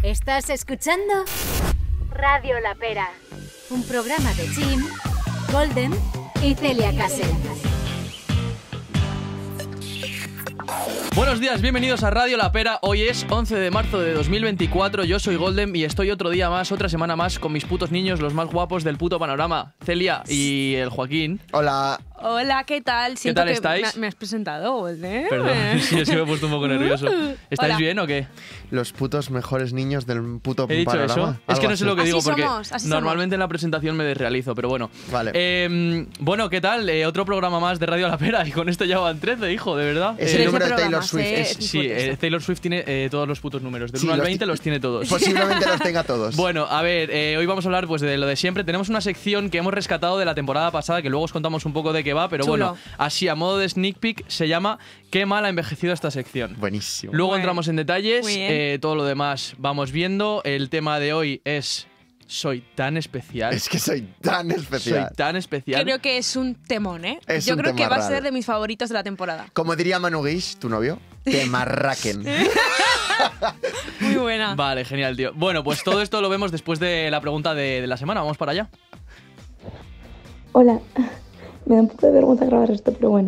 ¿Estás escuchando? Radio La Pera, un programa de Jim, Golden y Celia Castle. Buenos días, bienvenidos a Radio La Pera. Hoy es 11 de marzo de 2024. Yo soy Golden y estoy otro día más, otra semana más, con mis putos niños, los más guapos del puto panorama. Celia y el Joaquín. Hola. Hola, ¿qué tal? Siento ¿Qué tal que estáis? Me has presentado, Golden. Perdón, sí, es que me he puesto un poco nervioso. ¿Estáis Hola. bien o qué? Los putos mejores niños del puto ¿He dicho panorama. eso? Es que no sé lo que Así digo porque somos, así normalmente en la presentación me desrealizo, pero bueno. Vale. Bueno, ¿qué tal? Otro programa más de Radio La Pera y con esto ya van 13, hijo, de verdad. Es el 13 número de Taylor programas, Swift. Sí, Taylor Swift tiene todos los putos números. Del 1 al 20 los tiene todos. Posiblemente los tenga todos. Bueno, a ver, hoy vamos a hablar pues de lo de siempre. Tenemos una sección que hemos rescatado de la temporada pasada, que luego os contamos un poco de qué va, pero Chulo. bueno, así a modo de sneak peek se llama ¿Qué mal ha envejecido esta sección? Buenísimo. Luego Bueno. entramos en detalles, Muy bien. todo lo demás vamos viendo. El tema de hoy es Soy tan especial. Es que soy tan especial. Soy tan especial. Creo que es un temón, ¿eh? Es Yo un creo que tema va a raro. ser de mis favoritos de la temporada. Como diría Manu Guix, tu novio, te marraquen. Muy buena. Vale, genial, tío. Bueno, pues todo esto lo vemos después de la pregunta de la semana. Vamos para allá. Hola, me da un poco de vergüenza grabar esto, pero bueno.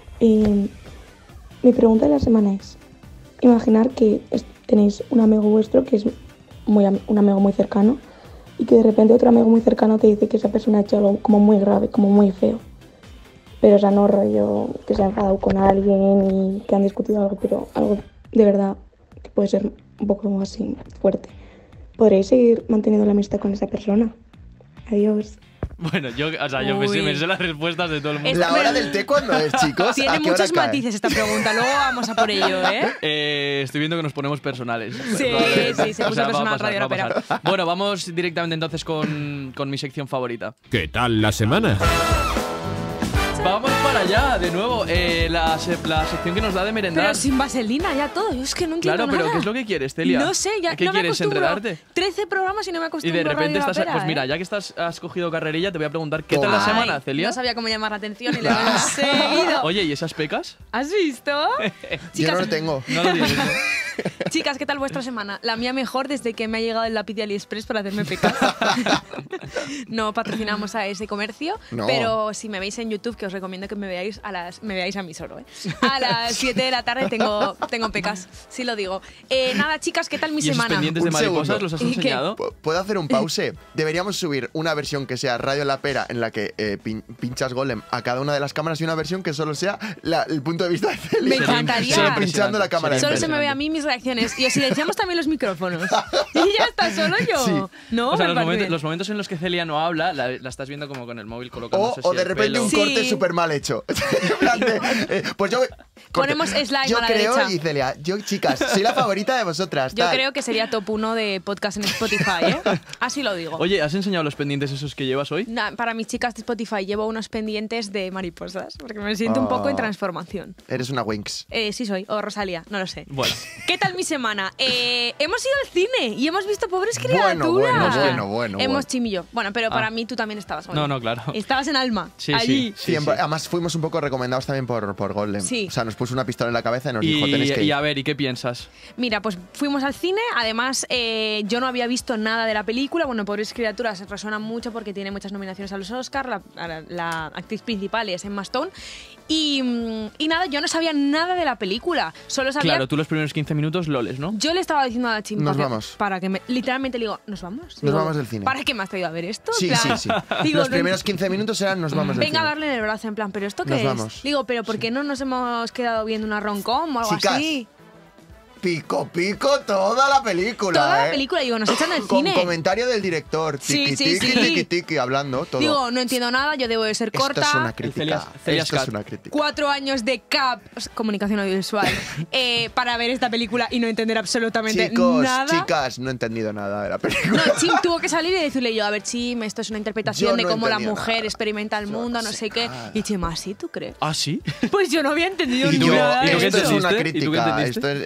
Mi pregunta de la semana es, imaginar que tenéis un amigo vuestro que es un amigo muy cercano y que de repente otro amigo muy cercano te dice que esa persona ha hecho algo como muy grave, como muy feo. Pero o sea, no rollo que se ha enfadado con alguien y que han discutido algo, pero algo de verdad que puede ser un poco así fuerte. ¿Podréis seguir manteniendo la amistad con esa persona? Adiós. Bueno, yo me Uy. sé las respuestas de todo el mundo. La hora del té, ¿cuándo es, chicos? Tiene ¿A qué hora muchos cae? matices esta pregunta. Luego vamos a por ello, ¿eh? Estoy viendo que nos ponemos personales. Sí, Probablemente. se puso va a personal pasar, Radio va a La Pera. pasar. Bueno, vamos directamente entonces con mi sección favorita. ¿Qué tal la semana? Vamos para allá, de nuevo. La sección que nos da de merendar. Pero sin vaselina, ya todo. Yo es que no entiendo Claro, pero nada. ¿qué es lo que quieres, Celia? No sé, ya ¿Qué no me quieres, acostumbro. enredarte? 13 programas y no me Y acostumbro de repente a Radio La estás... Pera, Pues mira, ¿eh? ya que has cogido carrerilla, te voy a preguntar ¿qué tal la Ay, semana, Celia? No sabía cómo llamar la atención y le he conseguido. Oye, ¿y esas pecas? ¿Has visto? Yo no lo tengo. No lo tienes, ¿no? Chicas, ¿qué tal vuestra semana? La mía mejor desde que me ha llegado el lápiz de AliExpress para hacerme pecas. No patrocinamos a ese comercio, No. pero si me veis en YouTube, que os recomiendo que me veáis a mí solo, ¿eh? A las 7 de la tarde tengo pecas, sí lo digo. Nada, chicas, ¿qué tal mi ¿Y esos semana? pendientes de Un mariposas segundo. los has ¿Y qué? enseñado? ¿Puedo hacer un pause? Deberíamos subir una versión que sea Radio La Pera en la que pinchas Golem a cada una de las cámaras y una versión que solo sea el punto de vista de Celia. Me encantaría. Solo pinchando la cámara. Sería Solo de se Celia. me ve a mí mis reacciones y os silenciamos también los micrófonos. Y ya está, solo yo. Sí. No, O sea, me parece bien. los momentos en los que Celia no habla, la estás viendo como con el móvil colocándose O así de el repente pelo. un Sí. corte súper mal hecho. En plan de, pues yo... corte. Ponemos slime yo a la creo, derecha. y Celia, chicas, soy la favorita de vosotras. Yo tal. creo que sería top 1 de podcast en Spotify, ¿eh? Así lo digo. Oye, ¿has enseñado los pendientes esos que llevas hoy? Para mis chicas de Spotify llevo unos pendientes de mariposas, porque me siento un poco en transformación. Eres una Winx. Sí soy, o Rosalía, no lo sé. Bueno. ¿Qué tal mi semana? Hemos ido al cine y hemos visto Pobres Criaturas. bueno. Hemos chimillo. Bueno, pero para mí tú también estabas hoy. No, claro. Estabas en Alma, Sí, allí. sí. Además fuimos un poco recomendados también por Golden. Sí. O sea, nos puso una pistola en la cabeza y nos dijo, tenéis que ir. Y a ver, ¿y qué piensas? Mira, pues fuimos al cine. Además, yo no había visto nada de la película. Bueno, Pobres Criaturas resuena mucho porque tiene muchas nominaciones a los Oscars. La actriz principal es Emma Stone. Y nada, yo no sabía nada de la película. Solo sabía... Claro, tú los primeros 15 minutos loles, ¿no? Yo le estaba diciendo a la chimpa Nos vamos. para que me... Literalmente le digo, ¿nos vamos? Nos Digo, vamos del cine. ¿Para qué me has traído a ver esto? Sí, En plan, sí. digo, Los no- primeros 15 minutos eran nos vamos del Venga a cine. darle en el brazo, en plan, ¿pero esto qué Nos es? vamos. Digo, ¿pero por qué no nos hemos quedado viendo una rom-com o algo Chicas, así? Pico toda la película, Toda la ¿eh? película, digo, nos echan del Con cine. comentario del director. Sí, Tiki, sí, tiki, sí. tiki, tiki, hablando todo. Digo, no entiendo nada, yo debo de ser corta. Esto es una crítica. Celia Esto es Scat. una crítica. 4 años de CAP, comunicación audiovisual, para ver esta película y no entender absolutamente Chicos, nada. chicas, no he entendido nada de la película. No, Chim tuvo que salir y decirle yo, a ver, Chim, esto es una interpretación Yo de no he cómo la entendido mujer nada. experimenta el Yo mundo, no no sé sé qué. nada. Y Chim, ¿sí tú crees? ¿Ah, sí? Pues yo no había entendido Y yo, nada de ¿y tú qué esto es esto. una entendiste? ¿Y tú qué crítica. entendiste? Esto es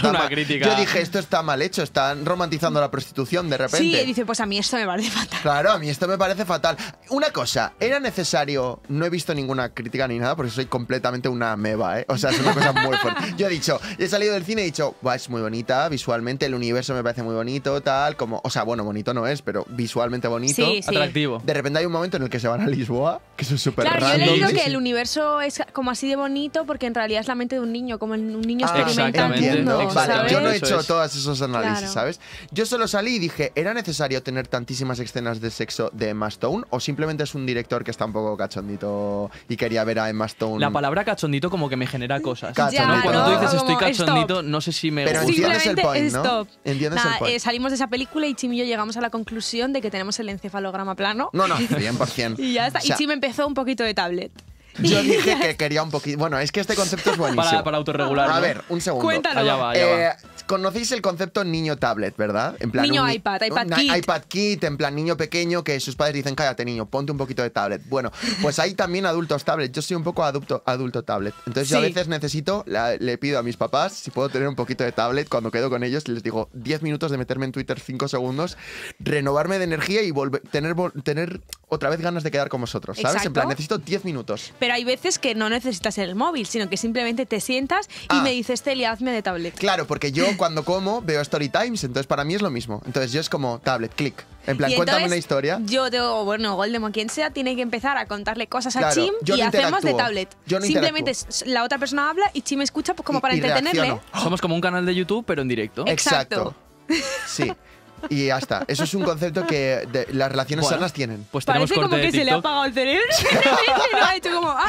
está Una mal. crítica. Yo dije, esto está mal hecho, están romantizando la prostitución de repente. Sí, dice, pues a mí esto me parece fatal. Claro, a mí esto me parece fatal. Una cosa, ¿era necesario? No he visto ninguna crítica ni nada porque soy completamente una ameba, ¿eh? O sea, es una cosa muy fuerte. Yo he salido del cine y he dicho, es muy bonita, visualmente el universo me parece muy bonito, tal, como... O sea, bueno, bonito no es, pero visualmente bonito. Sí, sí. Atractivo. De repente hay un momento en el que se van a Lisboa, que eso es súper Claro, yo he random. leído Sí, que sí. el universo es como así de bonito porque en realidad es la mente de un niño, como un niño Ah, experimenta el exactamente, mundo, Vale, ¿sabes? yo no he Eso hecho es. todos esos análisis, Claro. ¿sabes? Yo solo salí y dije, ¿era necesario tener tantísimas escenas de sexo de Emma Stone? ¿O simplemente es un director que está un poco cachondito y quería ver a Emma Stone? La palabra cachondito como que me genera cosas. Cachondito. ¿no? Cuando Ya, tú ¿no? dices estoy Como, cachondito, stop. no sé si me Pero gusta. entiendes el point, ¿no? stop. ¿Entiendes Nada, el point? salimos de esa película y Chim y yo llegamos a la conclusión de que tenemos el encefalograma plano. No, 100%. Y ya está. O sea, Y Chim empezó un poquito de tablet. yo dije que quería un poquito... Bueno, es que este concepto es buenísimo. Para autorregular. A ¿no? ver, un segundo. Cuéntalo. Allá va, allá va. Conocéis el concepto niño tablet, ¿verdad? En plan, Niño un iPad, iPad un Kid. iPad Kid, en plan niño pequeño que sus padres dicen, cállate niño, ponte un poquito de tablet. Bueno, pues hay también adultos tablet. Yo soy un poco adulto tablet. Entonces yo a Sí. veces necesito, le pido a mis papás si puedo tener un poquito de tablet cuando quedo con ellos. Les digo 10 minutos de meterme en Twitter, 5 segundos, renovarme de energía y tener otra vez ganas de quedar con vosotros, ¿sabes? En Exacto. plan, necesito 10 minutos. Pero hay veces que no necesitas el móvil, sino que simplemente te sientas y Ah. me dices, Celia, hazme de tablet. Claro, porque yo cuando como veo Story Times, entonces para mí es lo mismo. Entonces yo es como tablet, clic. En plan, Y cuéntame entonces, una historia. Yo tengo, bueno, Goldem o quien sea, tiene que empezar a contarle cosas a Claro, Chim yo y no hacemos de interactúo. tablet. Yo no Simplemente la otra persona habla y Chim escucha pues, como para Y entretenerle. reacciono. Somos como un canal de YouTube, pero en directo. Exacto. Sí. Y ya está. Eso es un concepto que las relaciones Bueno. sanas tienen. Pues tenemos Parece corte como de que se le ha TikTok. apagado el cerebro. No, ha hecho como,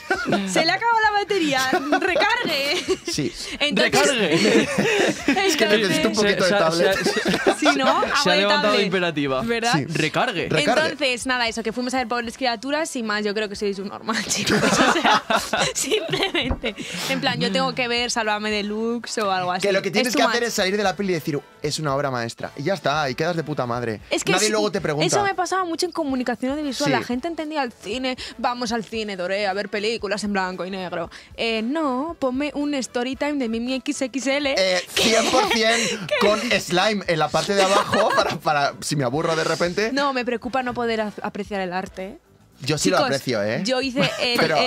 se le ha acabado la batería, recargue. Sí. ¡Recargue! Es que necesito un poquito de tablet. Si no, hago Se ha de levantado tablet. imperativa. ¿Verdad? Sí. ¡Recargue! Recargue. Entonces, nada, eso, que fuimos a ver Pobres Criaturas y más, yo creo que sois un normal, chicos. O sea, simplemente. En plan, yo tengo que ver Sálvame Deluxe o algo así. Que lo que tienes Es que too hacer much. es salir de la peli y decir, es una obra maestra. Y ya está, y quedas de puta madre. Es que Nadie sí, luego te pregunta. Eso me pasaba mucho en comunicación audiovisual. Sí. La gente entendía el cine, vamos al cine, Doré, a ver películas en blanco y negro. No, ponme un story time de Mimi XXL. 100% con slime en la parte de abajo para si me aburro de repente. No, me preocupa no poder apreciar el arte. Yo sí Chicos, lo aprecio, ¿eh? Yo hice el... Pero-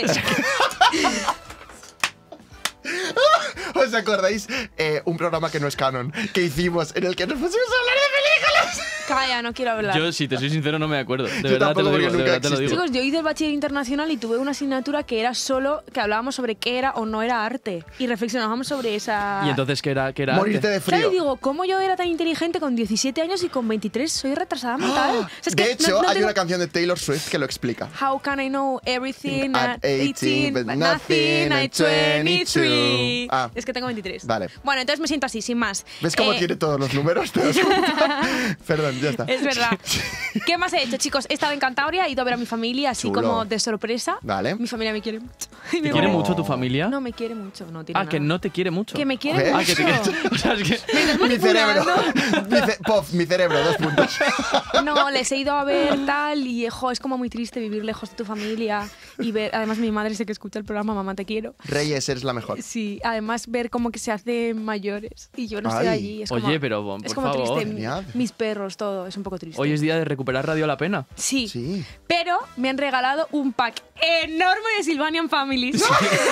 ¿Os acordáis un programa que no es canon que hicimos en el que nos pusimos a hablar de películas? Calla, no quiero hablar. Yo, si te soy sincero, no me acuerdo. De Yo verdad te lo tampoco, digo, porque de nunca verdad te lo digo. Chicos, yo hice el bachiller internacional y tuve una asignatura que era solo que hablábamos sobre qué era o no era arte. Y reflexionábamos sobre esa... ¿Y entonces qué era? Morirte de Claro, frío. y digo, ¿cómo yo era tan inteligente con 17 años y con 23 soy retrasada mental? O sea, es que De hecho, hay tengo- una canción de Taylor Swift que lo explica. How can I know everything At at 18, but but nothing nothing at at 23? 22? Ah. Es que tengo 23. Vale. Bueno, entonces me siento así, sin más. ¿Ves cómo tiene todos los números? ¿Te das cuenta? Perdón, ya está. Es verdad. ¿Qué más he hecho, chicos? He estado en Cantabria, he ido a ver a mi familia así Chulo. como de sorpresa. Vale. Mi familia me quiere mucho. Y me ¿Te quiere No. mucho tu familia? No me quiere mucho, no tiene Ah, que nada. no te quiere mucho. Que me quiere Joder. Ah, mucho. que te quiere... O sea, es que... Mi cerebro. Mi cerebro, 2 puntos. No, les he ido a ver tal y jo, es como muy triste vivir lejos de tu familia y ver, además mi madre sé que escucha el programa, mamá te quiero. Reyes, eres la mejor. Sí, además ver como que se hacen mayores y yo no estoy Ay. allí. Es como, Oye, pero, por es como favor. triste. Genial. Mis perros, todo, es un poco triste. Hoy es día de recuperar Radio La Pena. Sí, Sí. pero me han regalado un pack enorme de Sylvanian Families.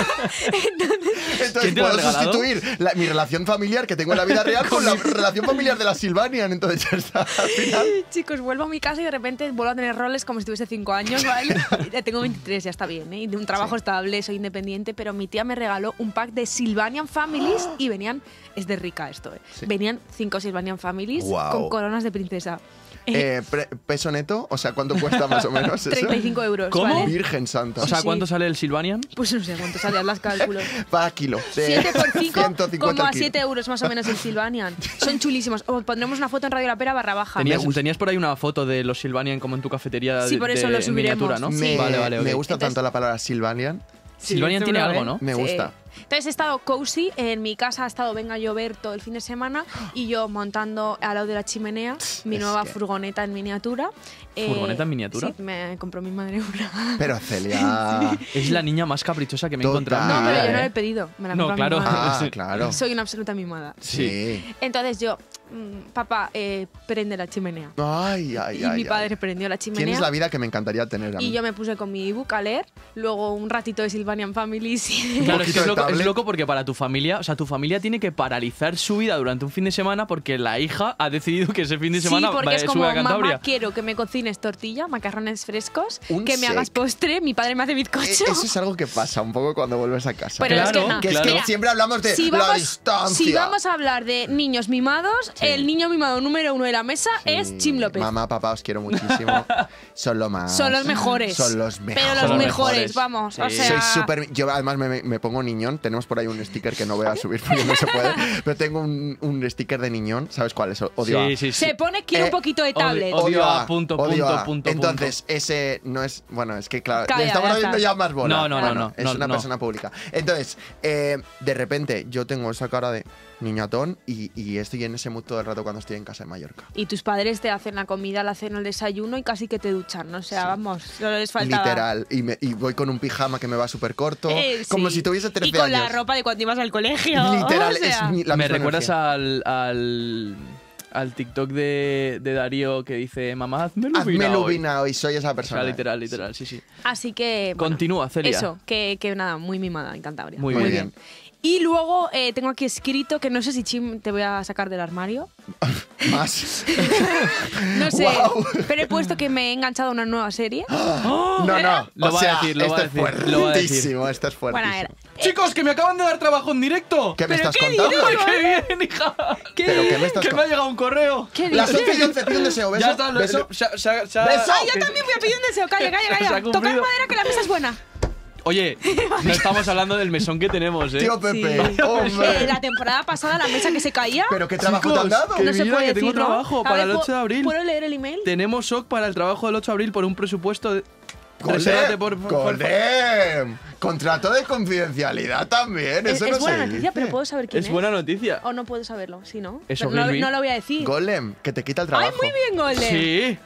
Entonces ¿Quién te lo ha puedo regalado? sustituir mi relación familiar que tengo en la vida real con la relación familiar de la Sylvanian. Entonces ya está. Al final. Chicos, vuelvo a mi casa y de repente vuelvo a tener roles como si tuviese 5 años, ¿vale? Ya tengo 23, ya está bien, ¿eh? Y de un trabajo estable, soy independiente, pero mi tía me regaló un pack de Sylvanian Families y venían, es de rica esto, ¿eh? Sí. Venían 5 Sylvanian Families Guau. con coronas de princesa. Peso neto, o sea, ¿cuánto cuesta más o menos eso? 35 euros, ¿Cómo? ¿vale? Virgen santa. O sea, sí. ¿cuánto sale el Silvanian? Pues no sé cuánto salían las cálculos. Va kilo. 7 por 5, 150 como a el kilo. 7 euros más o menos el Sylvanian. Son chulísimos. Os pondremos una foto en Radio La Pera /baja. Tenías por ahí una foto de los Silvanian como en tu cafetería Sí, por eso lo en miniatura, subiremos. ¿no? Sí. Me, Vale, vale, ok. me gusta Entonces- tanto la palabra Sylvanian. Silvanian tiene algo, ¿no? Me Sí. gusta. Entonces he estado cozy, en mi casa ha estado venga a llover todo el fin de semana y yo montando al lado de la chimenea mi nueva furgoneta en miniatura. ¿Furgoneta en miniatura? Sí, me compró mi madre una. Pero Celia... Es la niña más caprichosa que me he Total. encontrado en No, mi pero vida, yo no ¿eh? le he pedido, me la No, compró claro. mi madre. Ah, claro. Soy una absoluta mimada. Sí. Entonces yo, papá, prende la chimenea. Ay, ay, Y ay. mi ay. padre prendió la chimenea. Tienes la vida que me encantaría tener a mí. Y yo me puse con mi ebook a leer, luego un ratito de Sylvanian Families. y- Claro, es que poquito es de loco, es tablet. loco porque para tu familia, o sea, tu familia tiene que paralizar su vida durante un fin de semana porque la hija ha decidido que ese fin de semana Sí, porque es como, sube a Cantabria. mamá, quiero que me cocines tortilla, macarrones frescos, Un que me sec. hagas postre, mi padre me hace bizcocho. Eso es algo que pasa un poco cuando vuelves a casa. Pero es que Claro, no. Que es claro. que siempre hablamos de si la vamos, distancia. si vamos a hablar de niños mimados, Sí. el niño mimado número 1 de la mesa Sí. es Chim López. Mamá, papá, os quiero muchísimo. Son lo más. Son los mejores. Son los mejores. Pero los Son los mejores, mejores. vamos. Sí. O sea, Soy súper... Yo además me pongo niñón. Tenemos por ahí un sticker que no voy a subir porque no se puede. Pero tengo un sticker de niñón. ¿Sabes cuál es? Odio a... Sí, sí, sí. se pone quiero un poquito de tablet. Odio a punto, odio punto, a. punto, Entonces, ese no es... Bueno, es que claro, Calla, le estamos ya haciendo está. ya más bola. No, no, Bueno, no, es no, una no. persona pública. Entonces, de repente, yo tengo esa cara de niñatón y estoy en ese mood todo el rato cuando estoy en casa de Mallorca. Y tus padres te hacen la comida, la cena, el desayuno y casi que te duchan, ¿no? O sea, vamos, solo les falta. Literal. Y voy con un pijama que me va súper corto. Como si tuviese 13 Y con años. la ropa de cuando ibas al colegio. Literal, o sea. es la Me misma recuerdas energía. al TikTok de Darío que dice, mamá, hazme Hazme lubina hoy". lubina hoy, soy esa O persona. sea, literal, sí, sí. Así que. bueno, Continúa, Celia. Eso, que nada, muy mimada en Cantabria. Muy Muy bien. bien. Y luego tengo aquí escrito que no sé si Chim te voy a sacar del armario. Más. No sé, Guau. pero he puesto que me he enganchado a una nueva serie. No, no. Lo o va a sea, decir, lo va a esto es decir, lo va a decir. fuertísimo, esto es fuertísimo. Bueno, a ver. Chicos, que me acaban de dar trabajo en directo. ¿Qué me ¿Pero estás qué contando? dices? ¡Qué bien, hija! ¿Pero qué me estás Que me ha llegado un correo. ¿Qué Las dices? 11 y 11, pide un deseo, ¿beso? Ya está, Beso. beso. ¡Beso! Ay, yo también voy a pedir un deseo. Calla, calla, Se ha calla. Tocar cumplido. madera que la mesa es buena. Oye, no estamos hablando del mesón que tenemos, ¿eh? Tío Pepe, Sí. hombre. La temporada pasada la mesa que se caía. ¿Pero qué trabajo te Chicos, han dado? que- no se mira, puede que tengo decir, ¿no? trabajo A para ver, el 8 de abril. ¿Puedo leer el email? Tenemos shock para el trabajo del 8 de abril por un presupuesto de... Resérvate por... ¡Colem! Contrato de confidencialidad también, Es, eso es no buena se noticia, pero dice. ¿puedo saber quién es? Es buena noticia. ¿O no puedo saberlo? Sí, ¿no? Es no, Ogilvy. no lo voy a decir. Golem, que te quita el ¡Ay, trabajo. muy bien, Golden! Sí.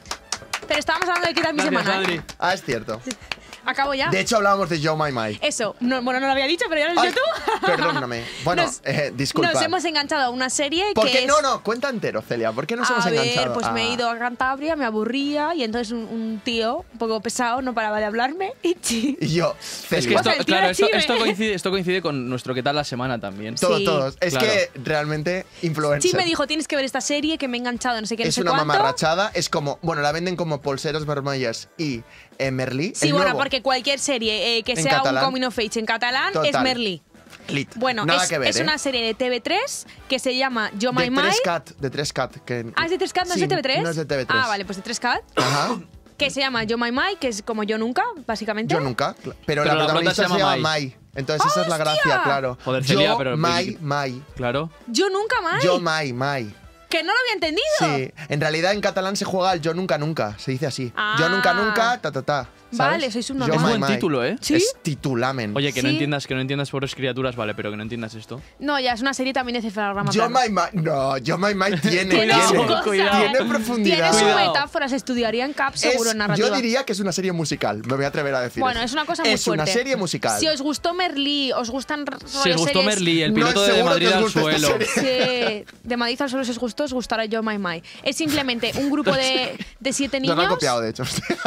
Pero estábamos hablando de qué tal mi Gracias, semana. Adri. ¿eh? Ah, es cierto. Acabo ya. De hecho, hablábamos de Joe My My. Eso. No, bueno, no lo había dicho, pero ya lo has Ay, dicho tú. perdóname. Bueno, Nos- disculpa. Nos hemos enganchado a una serie ¿Por que qué? es... No, cuenta entero, Celia. ¿Por qué nos hemos a ver, enganchado? pues me he ido a Cantabria, me aburría y entonces un tío un poco pesado no paraba de hablarme y Y yo, Es Celia. que O esto, sea, el tío claro, era chive. esto coincide con nuestro ¿qué tal la semana también? Todos, Sí. todos. Es Claro. que realmente influencer. Sí me dijo, tienes que ver esta serie que me he enganchado, no sé qué, no es sé una cuánto. mamarrachada. Es como, bueno, la venden como polseros vermellas y Merlí. Sí, el bueno, nuevo. porque cualquier serie que En sea catalán. un coming of age en catalán es Total. Merlí. Lit. Bueno, Nada es, que ver, es ¿eh? una serie de TV3 que se llama Yo My de My. 3CAT, de 3CAT. Que... Ah, ¿es de 3CAT, no Sí, es de TV3? No es de TV3. Ah, vale, pues de 3CAT. Ajá. Que se llama Yo My My, que es como Yo Nunca, básicamente. Yo nunca. Pero Pero la la protagonista prota se se llama llama Mai. Entonces esa es la ¡Hostia! gracia, claro. Joder, Celia, Yo, pero- Mai. Claro. Yo Nunca Mai. Yo, Mai. Que no lo había entendido. Sí, en realidad en catalán se juega al yo nunca, se dice así. Ah. Yo nunca, ta. ¿sabes? Vale, sois un Yo, normal. Es mai, buen mai. título, ¿eh? ¿Sí? Es titulamen. Oye, que no Sí. entiendas pobres criaturas, vale, pero que no entiendas esto. No, ya es una serie también de cefalograma Yo plano. Mai. No, yo Mai tiene. Tiene Cuidado, su cosa. cuidado. Tiene Tiene profundidad. sus Cuidado. metáforas, estudiaría en CAP seguro en narrativa. Yo diría que es una serie musical, me voy a atrever a decir. Bueno, eso. es una cosa muy Es fuerte. una serie musical. Si os gustó Merlí, os gustan Si os gustó Merlí, el No piloto es de seguro Madrid que os al guste esta suelo. serie. Sí, de Madrid al suelo si os gustó, os gustará Yo My My. Es simplemente un grupo de 7 Yo niños. lo he copiado, de hecho.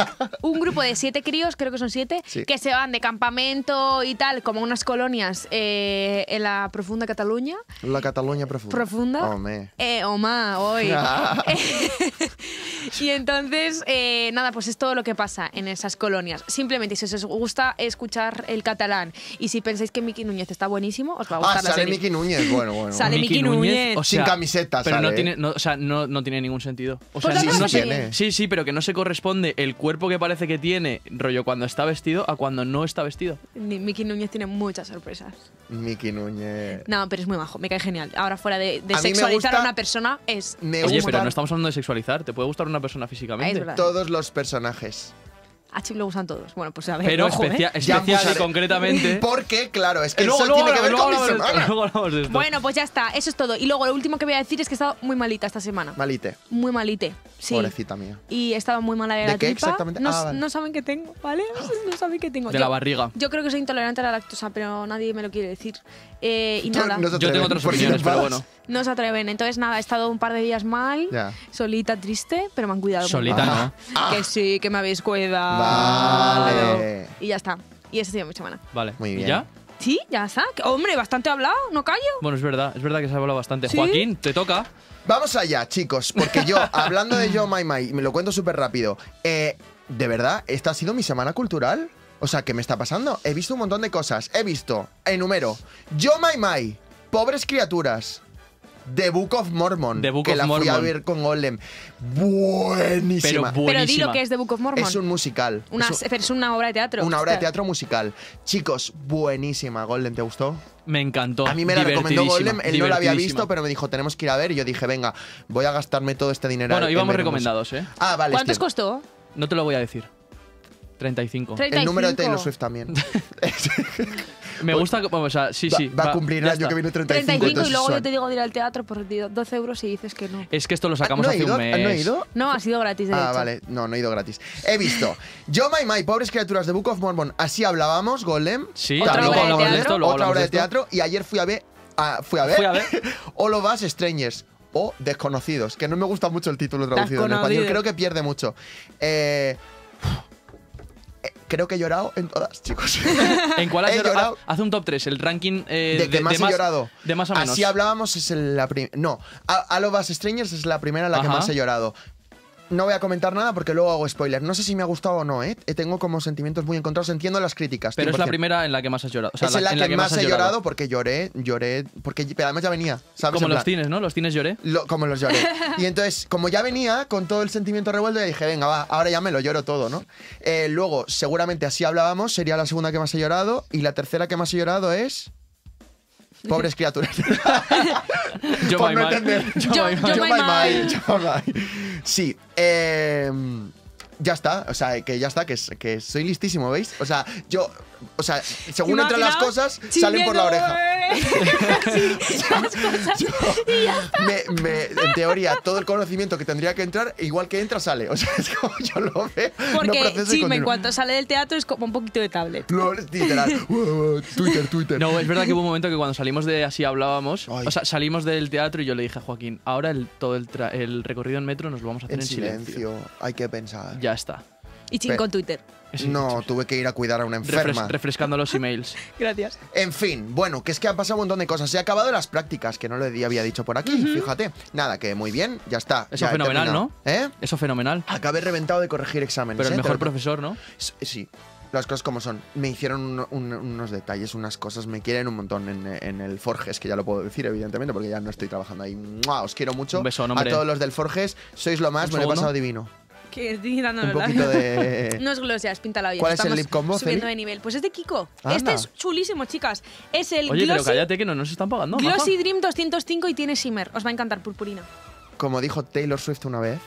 Un grupo de 7 críos, creo que son 7, Sí. que se van de campamento y tal, como unas colonias en la profunda Cataluña. La Cataluña profunda. ¿Profunda? Home. Oma, hoy. Y entonces, nada, pues es todo lo que pasa en esas colonias. Simplemente, si os gusta escuchar el catalán y si pensáis que Miki Núñez está buenísimo, os va a gustar la Sale serie. Miki Núñez. Bueno. Sale Miki Núñez. o Sin sea, camiseta pero sale, no tiene, ¿eh? no, o sea, no tiene ningún sentido. O Pues sea, no no tiene sé- sentido. sí, pero que no se corresponde el cuerpo que parece que tiene, rollo cuando está vestido, a cuando no está vestido. Miki Núñez tiene muchas sorpresas. Miki Núñez. No, pero es muy majo, me cae genial. Ahora fuera de A mí me sexualizar a gusta- una persona es... Me Oye, gustan pero no estamos hablando de sexualizar, te puede gustar una persona físicamente. Es verdad. todos los personajes. A Chim le gustan todos. Bueno, pues a ver, Pero ojo, especial Ya y usaré- concretamente... Porque, claro, es que Luego- eso luego tiene que ver con mi hablamos de esto, semana. luego hablamos de esto. Bueno, pues ya está, eso es todo. Y luego lo último que voy a decir es que he estado muy malita esta semana. Malite, Muy malite, sí. pobrecita mía. Y he estado muy mala de ¿De la qué tripa. exactamente? No, Ah, vale. no saben qué tengo, ¿vale? No saben qué tengo. De la barriga. Yo creo que soy intolerante a la lactosa, pero nadie me lo quiere decir. Y nada, No se Yo tengo atreven, otras porque opiniones, no pero vas. bueno. no se atreven. Entonces nada, he estado un par de días mal, Ya. solita, triste, pero me han cuidado. Solita no. Que sí, que me habéis cuidado. Vale. Y ya está. Y esa ha sido mi semana. Vale. Muy ¿Y bien. ya? Sí, ya está. Hombre, bastante hablado, no callo. Bueno, es verdad que se ha hablado bastante. ¿Sí? Joaquín, te toca. Vamos allá, chicos, porque yo, hablando de Yo My My, me lo cuento súper rápido. De verdad, esta ha sido mi semana cultural. O sea, ¿qué me está pasando? He visto un montón de cosas. He visto, enumero, Yo My My, Pobres Criaturas, The Book of Mormon, The Book que of la fui a Mormon. ver con Golem. Buenísima. Pero Pero di buenísima. lo que es The Book of Mormon. Es un musical. Pero es una obra de teatro. Una obra de Ostras. teatro musical. Chicos, buenísima. Golem, ¿te gustó? Me encantó. A mí me la recomendó Divertidísima, Golem, él no la había divertidísima. visto, pero me dijo, tenemos que ir a ver. Y yo dije, venga, voy a gastarme todo este dinero. Bueno, en íbamos ver recomendados, ¿eh? Ah, vale. ¿Cuántos estoy- costó? No te lo voy a decir. 35. 35. El número de Taylor Swift también. Me gusta, o sea, sí, sí. Va a cumplir el ya año está. que viene 35. 35 y entonces luego son- yo te digo de ir al teatro por 12 euros y dices que no. Es que esto lo sacamos ¿No he hace ido? un mes. ¿No he ido? No, ha sido gratis, de Ah, hecho. vale. No, no he ido gratis. He visto Yo My My, Pobres Criaturas, de Book of Mormon. Así hablábamos, Golem. Sí, Otra luego obra de hablamos de teatro. esto, luego Otra hablamos obra de esto. teatro. Y ayer fui a ver... Fui a ver All of Us Strangers o Desconocidos, que no me gusta mucho el título traducido en español. Desconocidos. Creo que pierde mucho. Creo que he llorado en todas, chicos. ¿En cuál has He llorado? llorado. Haz un top 3, el ranking De que más he llorado. De más a menos. Así hablábamos, es la primera. No, All of Us Strangers es la primera en la que Ajá. más he llorado. No voy a comentar nada porque luego hago spoiler. No sé si me ha gustado o no, ¿eh? Tengo como sentimientos muy encontrados. Entiendo las críticas. Pero es la 100%. primera en la que más has llorado. O sea, Es en la que más has he llorado porque lloré, porque pero además ya venía, ¿sabes? Como En los plan, cines, ¿no? Los cines lloré. como los lloré. Y entonces, como ya venía con todo el sentimiento revuelto, ya dije, venga, va, ahora ya me lo lloro todo, ¿no? Luego, seguramente Así hablábamos, sería la segunda que más he llorado. Y la tercera que más he llorado es... Pobres Criaturas. Yo Por my no my. entender. Yo my my. Yo my my. Sí, ya está, o sea, que ya está, que soy listísimo, ¿veis? O sea, según entran las cosas, salen por la oreja. En teoría, todo el conocimiento que tendría que entrar, igual que entra, sale. O sea, es como yo lo veo. Porque no proceso y Chim, en continúo. cuanto sale del teatro, es como un poquito de tablet. No, es literal. Twitter. No, es verdad que hubo un momento que cuando salimos de Así hablábamos, Ay. o sea, salimos del teatro y yo le dije a Joaquín, ahora todo el recorrido en metro nos lo vamos a hacer En en silencio, hay que pensar. Ya está. Y Chim con Twitter. Es No, tuve que ir a cuidar a una enferma. refrescando los emails. Gracias. En fin, bueno, que es que han pasado un montón de cosas. Se han acabado las prácticas, que no lo había dicho por aquí, fíjate. Nada, que muy bien, ya está. Eso ya he fenomenal, terminado. ¿Eh? Eso fenomenal. Acabé reventado de corregir exámenes. Pero el ¿eh? mejor Te lo- profesor, ¿no? Sí, las cosas como son. Me hicieron unos detalles, unas cosas. Me quieren un montón en el Forges, que ya lo puedo decir, evidentemente, porque ya no estoy trabajando ahí. ¡Mua! Os quiero mucho. Un beso, a hombre. todos los del Forges. Sois lo más, ¿Un me lo he segundo? pasado divino. Que estoy dando Un poquito de... No es glosias, pinta la vida. ¿Cuál es el Estamos lip combo, subiendo Celi? de nivel. Pues es de Kiko. Anda. Este es chulísimo, chicas. Es el Oye, pero Glossy, cállate que no nos están pagando. maja. Glossy Dream 205 y tiene shimmer. Os va a encantar, purpurina. Como dijo Taylor Swift una vez.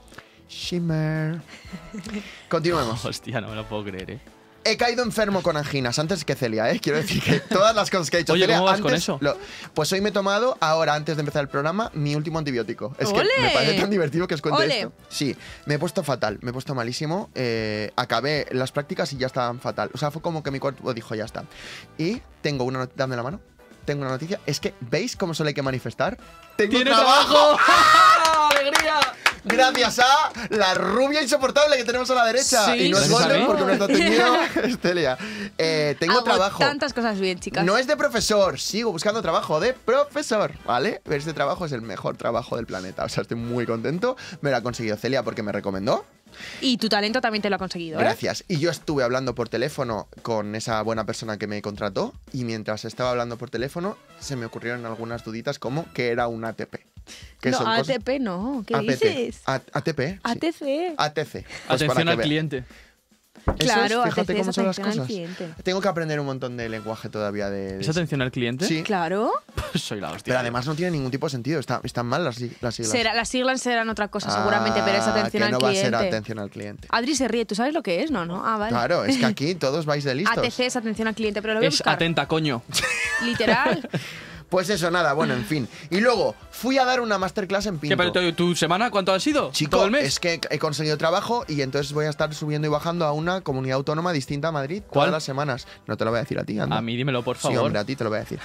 Shimmer. Continuemos. Hostia, no me lo puedo creer, ¿eh? He caído enfermo con anginas antes que Celia, ¿eh? Quiero decir que todas las cosas que ha dicho Oye, Celia ¿cómo vas antes, con eso? Pues hoy me he tomado, ahora, antes de empezar el programa, mi último antibiótico. Es ¡Ole! que me parece tan divertido que os cuente ¡Ole! esto. Sí, me he puesto fatal, me he puesto malísimo. Acabé las prácticas y ya estaban fatal. O sea, fue como que mi cuerpo dijo, ya está. Y tengo una noticia, dame la mano. Tengo una noticia, es que, ¿veis cómo solo hay que manifestar? ¡Tengo ¡Tiene trabajo! ¡Alegría! Gracias a la rubia insoportable que tenemos a la derecha. Sí. Y no es Gracias a Golden mí. porque no está teñido, es Celia. Tengo Hago trabajo. tantas cosas bien, chicas. No es de profesor, sigo buscando trabajo de profesor, ¿vale? Pero este trabajo es el mejor trabajo del planeta. O sea, estoy muy contento. Me lo ha conseguido Celia porque me recomendó. Y tu talento también te lo ha conseguido, ¿eh? Gracias. Y yo estuve hablando por teléfono con esa buena persona que me contrató. Y mientras estaba hablando por teléfono, se me ocurrieron algunas duditas como que era un ATP. Que No, son cosas- ATP no. ¿Qué APT. dices? ATP. sí. ATC. ATC. Pues Atención para que al vea. cliente. Claro, fíjate cómo son las atención al cosas. cliente. Tengo que aprender un montón de lenguaje todavía de... ¿Es atención al cliente? Sí. Claro. Pues soy la hostia. Pero además no tiene ningún tipo de sentido. Están mal las siglas. Las siglas serán otra cosa seguramente, pero es atención que al no cliente. va a ser atención al cliente. Adri se ríe, ¿tú sabes lo que es? No, ¿no? Ah, vale. Claro, es que aquí todos vais de listos. ATC es atención al cliente, pero lo voy a Es buscar. atenta, coño. Literal. Pues eso, nada, bueno, en fin. Y luego fui a dar una masterclass en Pinto. ¿Qué, pero tu semana cuánto ha sido? Chico, ¿Todo el mes? es que he conseguido trabajo y entonces voy a estar subiendo y bajando a una comunidad autónoma distinta a Madrid ¿Cuál? todas las semanas. No te lo voy a decir a ti, anda. A mí dímelo, por Sí, favor. hombre, a ti te lo voy a decir.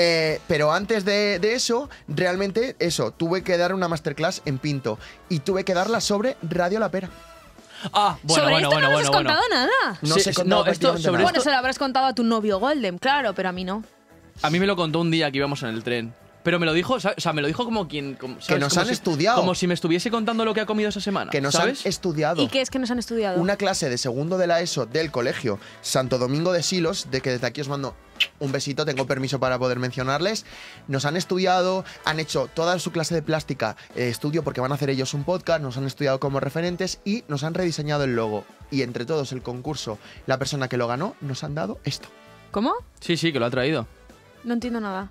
Pero antes de eso, realmente eso, tuve que dar una masterclass en Pinto y tuve que darla sobre Radio La Pera. Ah, bueno, Sobre bueno, esto bueno, no nos has bueno. contado nada. No Sí, sé sí, contado no, esto prácticamente sobre nada. Bueno, se lo habrás contado a tu novio Golden, claro, pero a mí no. A mí me lo contó un día que íbamos en el tren. Pero me lo dijo, o sea, me lo dijo como quien... ¿sabes? nos Como han si- estudiado. Como si me estuviese contando lo que ha comido esa semana. Que nos ¿sabes? han estudiado. ¿Y qué es que nos han estudiado? Una clase de segundo de la ESO del colegio Santo Domingo de Silos, de que desde aquí os mando un besito, tengo permiso para poder mencionarles. Nos han estudiado, han hecho toda su clase de plástica estudio porque van a hacer ellos un podcast, nos han estudiado como referentes y nos han rediseñado el logo. Y entre todos el concurso, la persona que lo ganó, nos han dado esto. ¿Cómo? Sí, sí, que lo ha traído. No entiendo nada.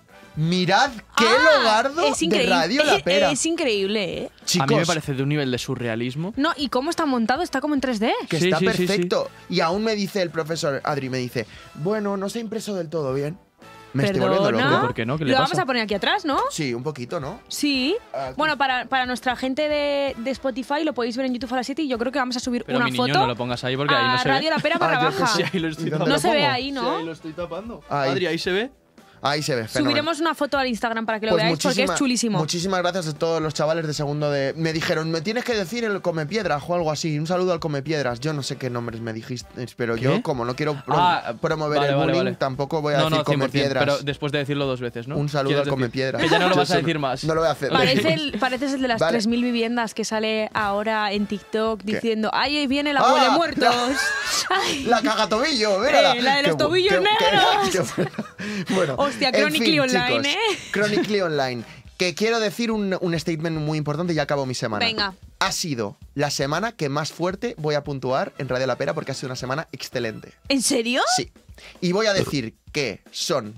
Mirad qué logardo es de increíble. Radio La Pera. Es increíble, ¿eh? Chicos, A mí me parece de un nivel de surrealismo. No, ¿y cómo está montado? Está como en 3D. que Sí, está sí, sí, sí. perfecto. Y aún me dice el profesor Adri, me dice, bueno, no se ha impreso del todo bien. Me estoy volviendo Perdona. loco. ¿Por qué no? ¿Qué le Lo pasa? vamos a poner aquí atrás, ¿no? Sí, un poquito, ¿no? Sí. Aquí. Bueno, para nuestra gente de Spotify lo podéis ver en YouTube a las 7 y yo creo que vamos a subir Pero una mi niño, foto no lo pongas ahí porque ahí a no se Radio ve. La Pera barra yo qué baja. sé. Sí, ahí lo estoy ¿Y dónde tapando. No lo se ve pongo? ahí, Sí, ¿no? ahí lo estoy tapando. Ahí. Adri, ahí se ve. Ahí se ve, fenomenal. Subiremos una foto al Instagram para que lo veáis porque es chulísimo. Muchísimas gracias a todos los chavales de segundo de... Me dijeron, me tienes que decir el Comepiedras o algo así. Un saludo al Comepiedras. Yo no sé qué nombres me dijiste, pero ¿Qué? yo, como no quiero promover vale, el vale, bullying, vale. tampoco voy a No, decir no, 100%, Comepiedras. pero después de decirlo 2 veces, ¿no? Un saludo ¿Quieres al decir? Comepiedras. Que ya no lo Yo vas a eso decir más. No lo voy a hacer. Pareces el de las Vale. 3.000 viviendas que sale ahora en TikTok ¿Qué? diciendo ¡ay, ahí viene la Ah, huele muertos! La, Ay. la cagatobillo, mírala. La de los Qué tobillos qué negros. bueno. Bueno, Hostia, en Chronically fin, Online, chicos, ¿eh? Chronically Online. Que quiero decir un statement muy importante y ya acabo mi semana. Venga. Ha sido la semana que más fuerte voy a puntuar en Radio La Pera porque ha sido una semana excelente. ¿En serio? Sí. Y voy a decir que son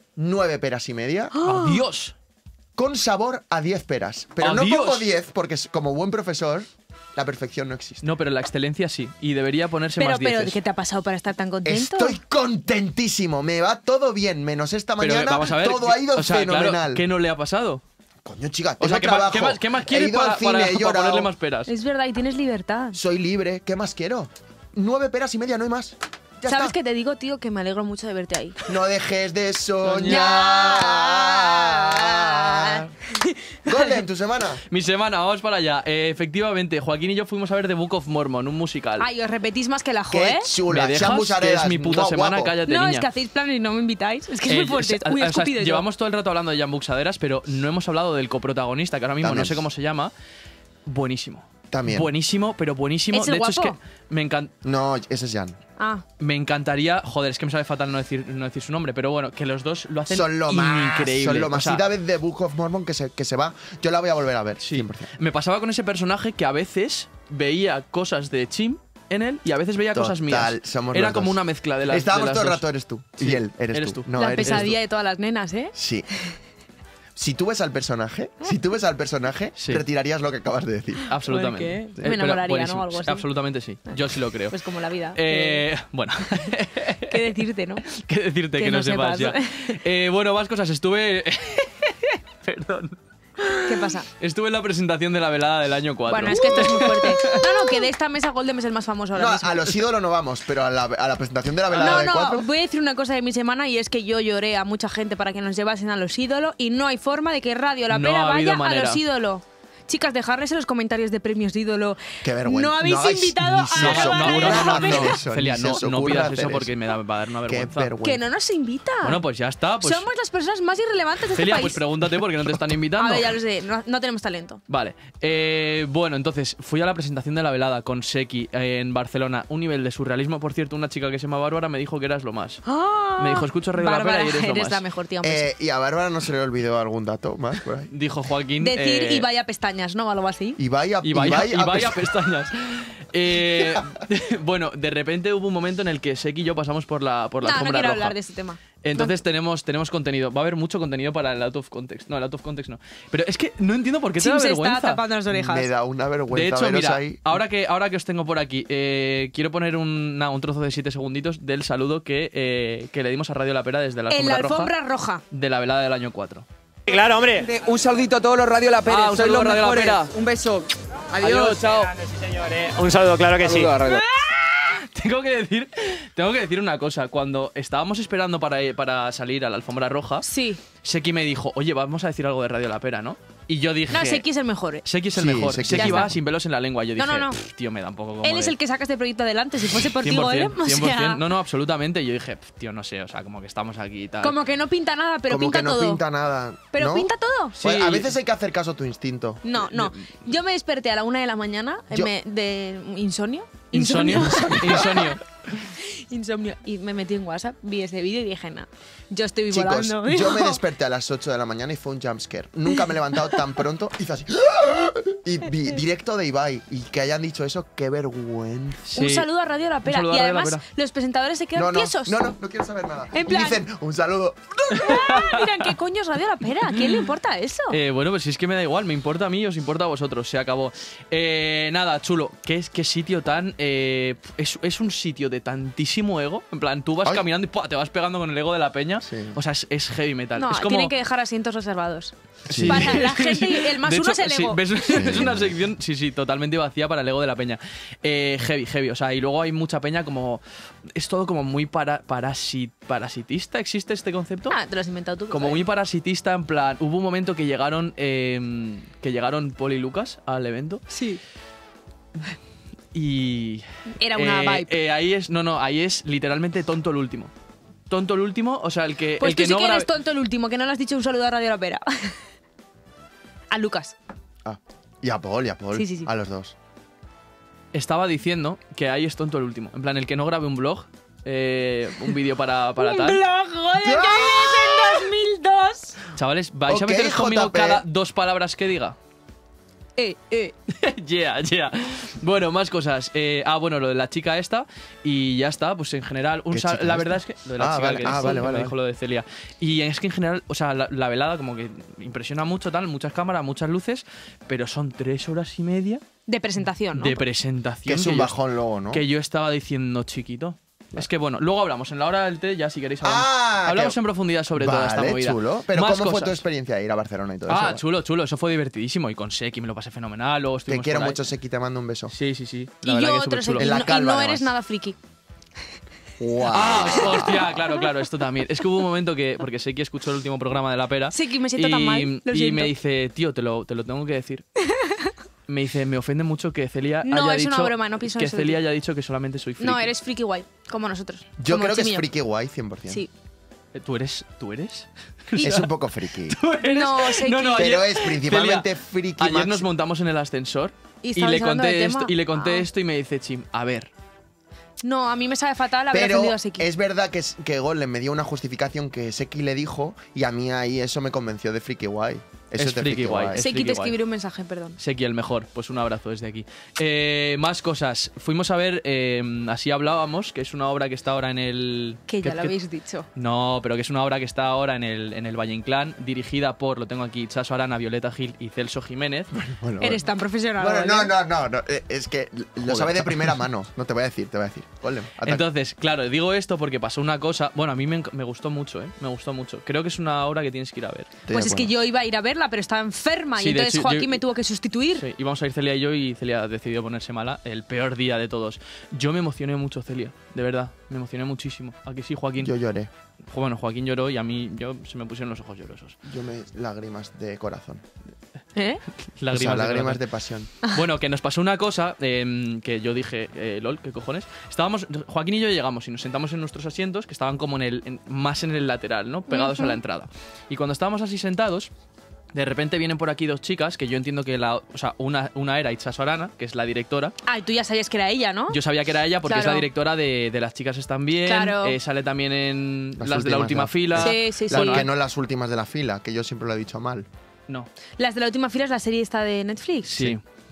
9 peras y media ¡Adiós! con sabor a 10 peras. Pero no ¡Adiós! pongo 10 porque como buen profesor, la perfección no existe. No, pero la excelencia sí. Y debería ponerse Pero, más 10. ¿qué te ha pasado para estar tan contento? Estoy contentísimo, me va todo bien, menos esta Pero mañana, vamos a ver. todo ha ido o sea, fenomenal. Claro, ¿qué no le ha pasado? Coño, chica, O tengo sea, trabajo. ¿qué más He quieres ido al para cine, he llorado. ponerle más peras? Es verdad, y tienes libertad. Soy libre, ¿qué más quiero? 9 peras y media, no hay más. Ya ¿Sabes está. qué te digo, tío? Que me alegro mucho de verte ahí. No dejes de soñar. Soñar. Golden, tu semana. Mi semana, vamos para allá. Efectivamente, Joaquín y yo fuimos a ver The Book of Mormon, un musical. Ay, os repetís más que el ajo, Qué ¿eh? chula. ¿Me Sean dejas? Que Busaredas, es mi puta guau, semana, guapo. cállate, No, niña. es que hacéis planes y no me invitáis. Es que es muy fuerte, es muy o sea, escupido yo. llevamos todo el rato hablando de Jan Buxaderas, pero no hemos hablado del coprotagonista, que ahora mismo También. no sé cómo se llama. Buenísimo. También. Buenísimo, pero buenísimo. ¿Es el de hecho, guapo? es que No, ese es Jan. Ah, me encantaría. Joder, es que me sabe fatal no decir su nombre, pero bueno, que los dos lo hacen Son lo más. increíble. Son lo O más. sea, Y David de Book of Mormon que se va, yo la voy a volver a ver. sí. 100%. Me pasaba con ese personaje que a veces veía cosas de Chim en él y a veces veía cosas mías. Total, somos Era los como dos. una mezcla de las Estábamos de las todo el dos. rato, eres tú. Sí, Y él, eres eres tú. tú. No, la eres pesadilla tú. de todas las nenas, ¿eh? Sí. Si tú ves al personaje, Sí. retirarías lo que acabas de decir. Absolutamente. ¿Por qué? Me enamoraría, ¿no? buenísimo. Algo así. Absolutamente sí. Yo sí lo creo. Pues como la vida. Bueno, ¿Qué decirte, no? qué decirte que, que no no sepas ya. sepas. Bueno, más cosas. Estuve. Perdón. ¿Qué pasa? Estuve en la presentación de la velada del año 4. Bueno, es que esto es muy fuerte. No, que de esta mesa Golden es el más famoso ahora No, mismo. a los ídolos no vamos, pero a la presentación de la velada No, de 4. voy a decir una cosa de mi semana y es que yo lloré a mucha gente para que nos llevasen a los ídolos y no hay forma de que Radio La No Pera ha habido vaya a manera. los ídolos. Chicas, dejarles en los comentarios de premios de ídolo. Qué vergüenza. No habéis hagáis invitado ni a se os Radio ocurra La hacer Pera. eso, Celia, ni se os no ocurra pidas hacer eso porque me va a dar una Qué vergüenza. vergüenza. Que no nos invita. Bueno, pues ya está. Pues, Somos las personas más irrelevantes de Celia, este pues país. pregúntate por qué no te están invitando. A ver, ya lo sé, no tenemos talento. Vale. Bueno, entonces fui a la presentación de la velada con Seki en Barcelona. Un nivel de surrealismo. Por cierto, una chica que se llama Bárbara me dijo que eras lo más. Me dijo, escucha Radio La Pera Bárbara, y eres lo eres más. la mejor, tía. un beso. Y a Bárbara no se le olvidó algún dato más por ahí. Dijo Joaquín. Decir y vaya pestañas, ¿no? Algo así. Y vaya Y vaya pestañas. Bueno, de repente hubo un momento en el que Seki y yo pasamos por la No alfombra quiero roja. hablar de este tema. Entonces tenemos contenido. Va a haber mucho contenido para el out of context. No, el out of context no. Pero es que no entiendo por qué te da Sim se vergüenza. está tapando las orejas. Me da una vergüenza De hecho, veros mira, ahí. ahora que os tengo por aquí, quiero poner un trozo de 7 segunditos del saludo que le dimos a Radio La Pera desde la En la alfombra, alfombra roja. de la velada del año 4. Claro, hombre. Un saludito a todos los Radio La Pera. Un Sois saludo los a Radio La mejores. Pera. Un beso. Adiós. chao. Un saludo, claro que sí. Saludo a Radio. Tengo que decir una cosa. Cuando estábamos esperando para salir a la alfombra roja, Sí. Seki me dijo, oye, vamos a decir algo de Radio La Pera, ¿no? Y yo dije... No, Seki es el mejor. Seki es el Sí, mejor. Seki Seki ya va está. sin pelos en la lengua. Yo No, dije, no. tío, me da un poco como Él es de- el que saca este proyecto adelante. Si fuese por ti, 100%, Golem, o 100%. sea, No, absolutamente. Yo dije, tío, no sé, o sea, como que estamos aquí y tal. como que no pinta nada, pero Como pinta que no todo. pinta nada. Pero ¿no? pinta todo. Sí. Pues a veces hay que hacer caso a tu instinto. No, no. Yo me desperté a la 1 de la mañana Yo- de insomnio. Insomnio. Insomnio. Insomnio. Y me metí en WhatsApp, vi ese vídeo y dije, nah, yo estoy Chicos, volando. yo me desperté a las 8 de la mañana y fue un jumpscare. Nunca me he levantado tan pronto. Hice así. Y vi directo de Ibai. Y que hayan dicho eso, qué vergüenza. Sí. Un saludo a Radio La Pera. saludo Y a Radio La además, Pera. los presentadores se quedan No, tiesos. no quiero saber nada. En Y plan- dicen, un saludo. Ah, miran, ¿qué coño es Radio La Pera? ¿A quién le importa eso? Bueno, pues si es que me da igual, me importa a mí, os importa a vosotros, se acabó. Nada, chulo, qué sitio tan... es un sitio de tantísimo ego, en plan, tú vas Ay. caminando y ¡pua! Te vas pegando con el ego de la peña, Sí. o sea, es heavy metal. No, es como... tienen que dejar asientos reservados. Sí. Para la gente, el más De uno hecho, es el sí, ego. ves, es una sección, sí, totalmente vacía para el ego de la peña. Heavy, o sea, y luego hay mucha peña como... Es todo como muy parasitista, ¿existe este concepto? Ah, te lo has inventado tú. Como muy parasitista, en plan, hubo un momento que llegaron Poli y Lucas al evento Sí. y... Era una vibe. ahí es literalmente tonto el último. Tonto el último, o sea, el que, Pues el tú que sí no que eres grabe- tonto el último, que no le has dicho un saludo a Radio La Pera. A Lucas. Ah, y a Paul. Sí. A los dos. Estaba diciendo que ahí es tonto el último. En plan, el que no grabe un blog, un vídeo para tal. blog, joder, que vives en 2002. Chavales, ¿vais a Ok, meteros conmigo JP. cada 2 palabras que diga? Yeah. Bueno, más cosas. Bueno, lo de la chica esta y ya está. Pues en general, ¿Qué chica la esta? verdad es que lo de la chica vale, que vale. dijo lo de Celia. Y es que en general, o sea, la velada como que impresiona mucho, tal, muchas cámaras, muchas luces, pero son 3 horas y media De presentación, ¿no? de presentación. Que es un yo- bajón luego, ¿no? Que yo estaba diciendo chiquito. Es que bueno, luego hablamos en la hora del té, ya si queréis hablamos, hablamos que- en profundidad sobre toda esta Vale, movida. chulo. Pero Más ¿cómo fue cosas. tu experiencia de ir a Barcelona y todo eso? Chulo, eso fue divertidísimo y con Seki me lo pasé fenomenal. Luego Te estuvimos quiero por ahí. mucho, Seki, te mando un beso. Sí. Y La verdad yo que es otro superchulo. sé, En la y calva, no eres además. nada friki. Guau. Hostia, claro, esto también. Es que hubo un momento que, porque Seki escuchó el último programa de La Pera. Seki, me siento tan mal, lo Y siento. me dice, tío, te lo tengo que decir. Me dice, me ofende mucho que Celia No, haya es dicho una broma, no pienso que eso de Celia ti. haya dicho que solamente soy friki. No, eres friki guay, como nosotros. Yo como creo que es Chimillo. friki guay 100%. Sí. ¿Tú eres? Es un poco friki. No, Seki. No, Pero ayer- es principalmente Celia, friki Ayer max. nos montamos en el ascensor Y y estabais le hablando del conté esto, tema. y le conté Ah. esto y me dice, Chim, a ver. No, a mí me sabe fatal haber Pero ofendido a Seki. es verdad que Golem me dio una justificación que Seki le dijo y a mí ahí eso me convenció de friki guay. Eso Es de friki guay. Es Seki, friki te guay. escribiré un mensaje, perdón. Seki, el mejor. Pues un abrazo desde aquí. Más cosas. Fuimos a ver Así hablábamos, que es una obra que está ahora en el... Que ya ¿qué- lo qué- habéis dicho. No, pero que es una obra que está ahora en el Valle Inclán, dirigida por, lo tengo aquí, Chaso Arana, Violeta Gil y Celso Jiménez. Bueno, Eres tan profesional. Bueno, ¿vale? no, es que lo Joder. sabe de primera mano. No te voy a decir. Golem, ataca. Entonces, claro, digo esto porque pasó una cosa... Bueno, a mí me gustó mucho, ¿eh? Me gustó mucho. Creo que es una obra que tienes que ir a ver. Estoy Pues de es que acuerdo. yo iba a ir a verla, pero estaba enferma Sí, y de entonces hecho, Joaquín yo- me tuvo que sustituir. Sí, íbamos a ir Celia y yo y Celia decidió ponerse mala. El peor día de todos. Yo me emocioné mucho, Celia. De verdad, me emocioné muchísimo. ¿A que sí, Joaquín? Yo lloré. Bueno, Joaquín lloró y a mí se me pusieron los ojos llorosos. Yo me lágrimas de corazón. ¿Eh? Lágrimas, de lágrimas corazón. de pasión. Bueno, que nos pasó una cosa que yo dije, lol, ¿qué cojones? Joaquín y yo llegamos y nos sentamos en nuestros asientos, que estaban como más en el lateral, ¿no? Pegados a la entrada. Y cuando estábamos así sentados, de repente vienen por aquí 2 chicas, que yo entiendo que una era Itzaso Arana, que es la directora. Ah, y tú ya sabías que era ella, ¿no? Yo sabía que era ella porque es Claro. la directora de Las chicas están bien, Claro. sale también en Las las de la última últimas, fila. Sí, sí, sí. Bueno, Bueno, que no las últimas de la fila, que yo siempre lo he dicho mal. No, Las de la última fila es la serie esta de Netflix. sí.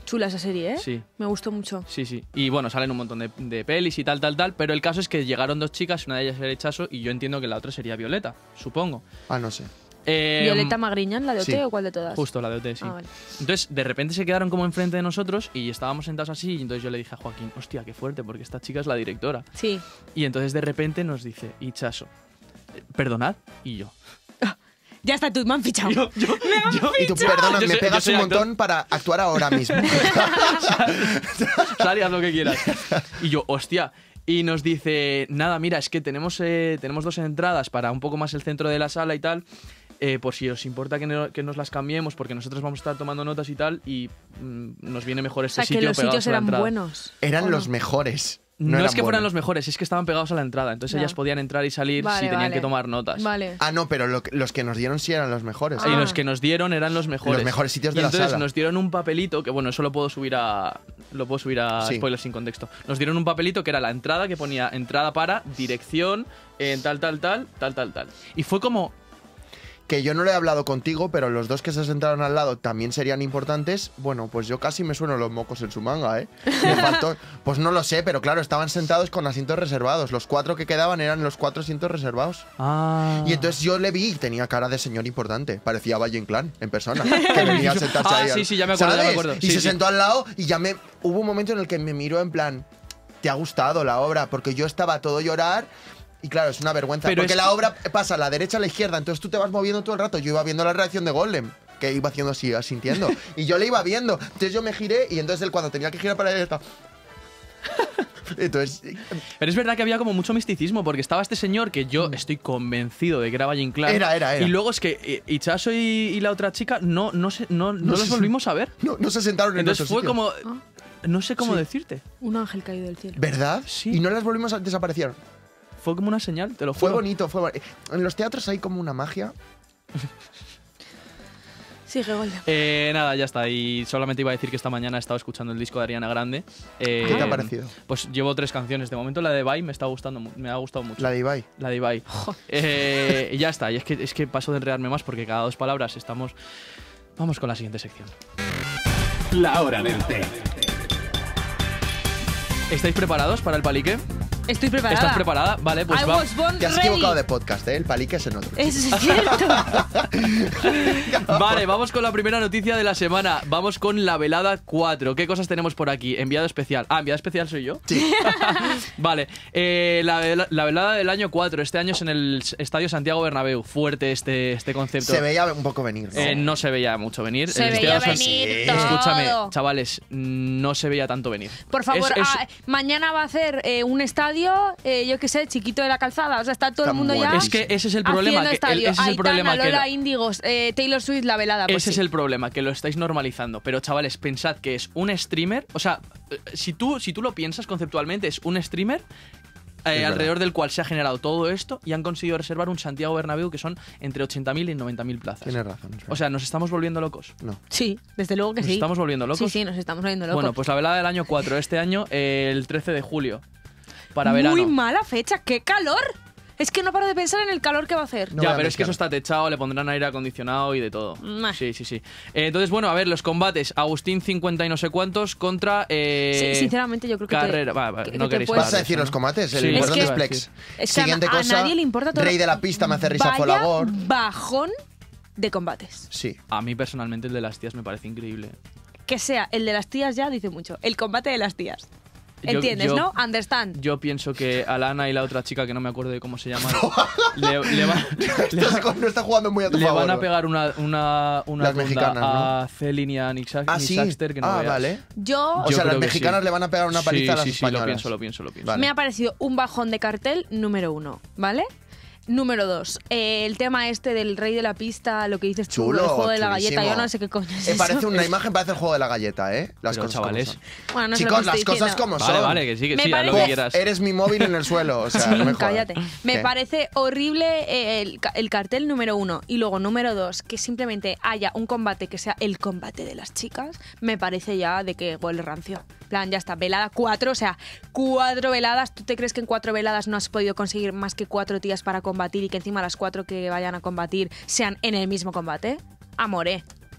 Chula esa serie, ¿eh? Sí. Me gustó mucho. Sí, sí. Y bueno, salen un montón de pelis y tal, pero el caso es que llegaron dos chicas, una de ellas era Itxaso y yo entiendo que la otra sería Violeta, supongo. No sé. ¿Violeta Magriñán, la de OT sí. o cuál de todas? Justo, la de OT, sí. Ah, vale. Entonces, de repente se quedaron como enfrente de nosotros y estábamos sentados así y entonces yo le dije a Joaquín, hostia, qué fuerte, porque esta chica es la directora. Sí. Y entonces de repente nos dice, Itxaso, perdonad, y yo. Ya está, tú me han fichado. Y tú, perdona, Yo me soy- pegas yo soy un actor. montón para actuar ahora mismo. Sal y haz lo que quieras. Y yo, hostia. Y nos dice, nada, mira, es que tenemos 2 entradas para un poco más el centro de la sala y tal, por si os importa que nos las cambiemos, porque nosotros vamos a estar tomando notas y tal, y nos viene mejor O este sea, que sitio los pegados sitios a la eran entrada. buenos. Eran ¿o los no? mejores. No eran es que fueran buenos. los mejores, es que estaban pegados a la entrada, entonces Ya. ellas podían entrar y salir Vale, si tenían vale. que tomar notas. Vale. No, pero los que nos dieron sí eran los mejores. Y los que nos dieron eran los mejores. Los mejores sitios de y la entonces sala. nos dieron un papelito, que bueno, eso lo puedo subir a Sí. spoilers sin contexto. Nos dieron un papelito que era la entrada, que ponía entrada para dirección, tal. Y fue como, Que yo no lo he hablado contigo, pero los dos que se sentaron al lado también serían importantes. Bueno, pues yo casi me sueno los mocos en su manga, ¿eh? Me faltó. Pues no lo sé, pero claro, estaban sentados con asientos reservados. Los 4 que quedaban eran los 4 asientos reservados. Y entonces yo le vi y tenía cara de señor importante. Parecía Valle Inclán en persona. Que venía a sentarse ahí. sí, ya me acuerdo, ¿sabes? ya me acuerdo. Y Sí, se sí. sentó al lado y ya me... Hubo un momento en el que me miró en plan, ¿te ha gustado la obra? Porque yo estaba a todo llorar. Y claro, es una vergüenza. Pero porque es la que- obra pasa a la derecha a la izquierda, entonces tú te vas moviendo todo el rato. Yo iba viendo la reacción de Golem, que iba haciendo así, asintiendo. Y yo le iba viendo. Entonces yo me giré y entonces él cuando tenía que girar para allá estaba... Entonces, Pero es verdad que había como mucho misticismo, porque estaba este señor que yo estoy convencido de que era Valle Inclán. Era. Y luego es que Itxaso y la otra chica no los sé. volvimos a ver. no se sentaron en Entonces nuestro fue sitio. como... No sé cómo Sí. decirte. Un ángel caído del cielo. ¿Verdad? Sí. Y no las volvimos a... Desaparecieron. Fue como una señal, te lo Fue juro. bonito, En los teatros hay como una magia. Sigue, Golden. Nada, ya está. Y solamente iba a decir que esta mañana he estado escuchando el disco de Ariana Grande. ¿Qué te ha parecido? Pues llevo 3 canciones. De momento la de Ibai me está gustando, me ha gustado mucho. La de Ibai. La de Ibai. Y ya está. Y es que paso de enredarme más porque cada 2 palabras estamos... Vamos con la siguiente sección. La hora del té. ¿Estáis preparados para el palique? Estoy preparada. ¿Estás preparada? Vale, pues I va. was born Te has ready. equivocado de podcast, ¿eh? El palique es en otro. Eso es cierto. Vale, vamos con la primera noticia de la semana. Vamos con la velada 4. ¿Qué cosas tenemos por aquí? Enviado especial. Enviado especial soy yo. Sí. Vale, la velada del año 4. Este año es en el Estadio Santiago Bernabéu. Fuerte este concepto. Se veía un poco venir, ¿no? No se veía mucho venir. Se El veía Estadio San- venir todo. Escúchame, chavales, no se veía tanto venir. Por favor, Es- mañana va a hacer un estadio, yo qué sé, chiquito de la calzada. O sea, está todo Está el mundo muy ya. bien. Es que ese es el problema. haciendo Que, estadio. ese es el problema Aitana, que Lola Índigos, Taylor Swift, la velada. Pues ese es sí. el problema, que lo estáis normalizando. Pero chavales, pensad que es un streamer. O sea, si tú lo piensas conceptualmente, es un streamer verdad. alrededor del cual se ha generado todo esto y han conseguido reservar un Santiago Bernabéu que son entre 80.000 y 90.000 plazas. Tienes razón. es verdad. O sea, nos estamos volviendo locos. no. Sí, desde luego que ¿Nos sí. estamos volviendo locos? Sí, nos estamos volviendo locos. Bueno, pues la velada del año 4. Este año, el 13 de julio. Para verano. Muy mala fecha, ¡qué calor! Es que no paro de pensar en el calor que va a hacer. No Ya, voy a pero es que eso mezclar. está techado, le pondrán aire acondicionado y de todo. Meh. Sí. Entonces, bueno, a ver, los combates. Agustín 50 y no sé cuántos contra... Sí, sinceramente, yo creo que Carrera. que No te queréis puedes- ¿Vas a decir ¿no? los combates? El Sí, Gordon es que- Plex. Es que Siguiente a cosa. nadie le importa todo. Rey de la pista me hace risa Vaya Folagor. bajón de combates. Sí. A mí personalmente el de las tías me parece increíble. Que sea el de las tías ya dice mucho. El combate de las tías. Yo- ¿Entiendes, yo- no? Understand. Yo pienso que Alana y la otra chica, que no me acuerdo de cómo se llama, le No está jugando muy a tu le favor. van a ¿no? pegar una Las ronda mexicanas, a Celine y a Nick Ah, sí. Saxter, que no veas. Vale. Yo O sea, las creo que mexicanas sí. le van a pegar una paliza a las sí, españolas. lo pienso. Vale. me ha parecido un bajón de cartel número 1, ¿vale? Número 2, el tema este del rey de la pista, lo que dices tú, Chulo, el juego de la chulísimo. galleta, yo no sé qué coño es eso. Parece una imagen, parece el juego de la galleta, ¿eh? Las Pero, cosas chavales. como son. Bueno, no sé lo Chicos, que las estoy cosas diciendo. como Vale, son. vale, que sí, Me haz lo parece- que quieras. Eres mi móvil en el suelo, o sea, no me jodas. Cállate. Me ¿Qué? parece horrible el cartel número 1. Y luego número 2, que simplemente haya un combate que sea el combate de las chicas, me parece ya de que huele rancio. En plan, ya está, velada 4, o sea, 4 veladas. ¿Tú te crees que en 4 veladas no has podido conseguir más que 4 tías para combatir y que encima las 4 que vayan a combatir sean en el mismo combate? Amore.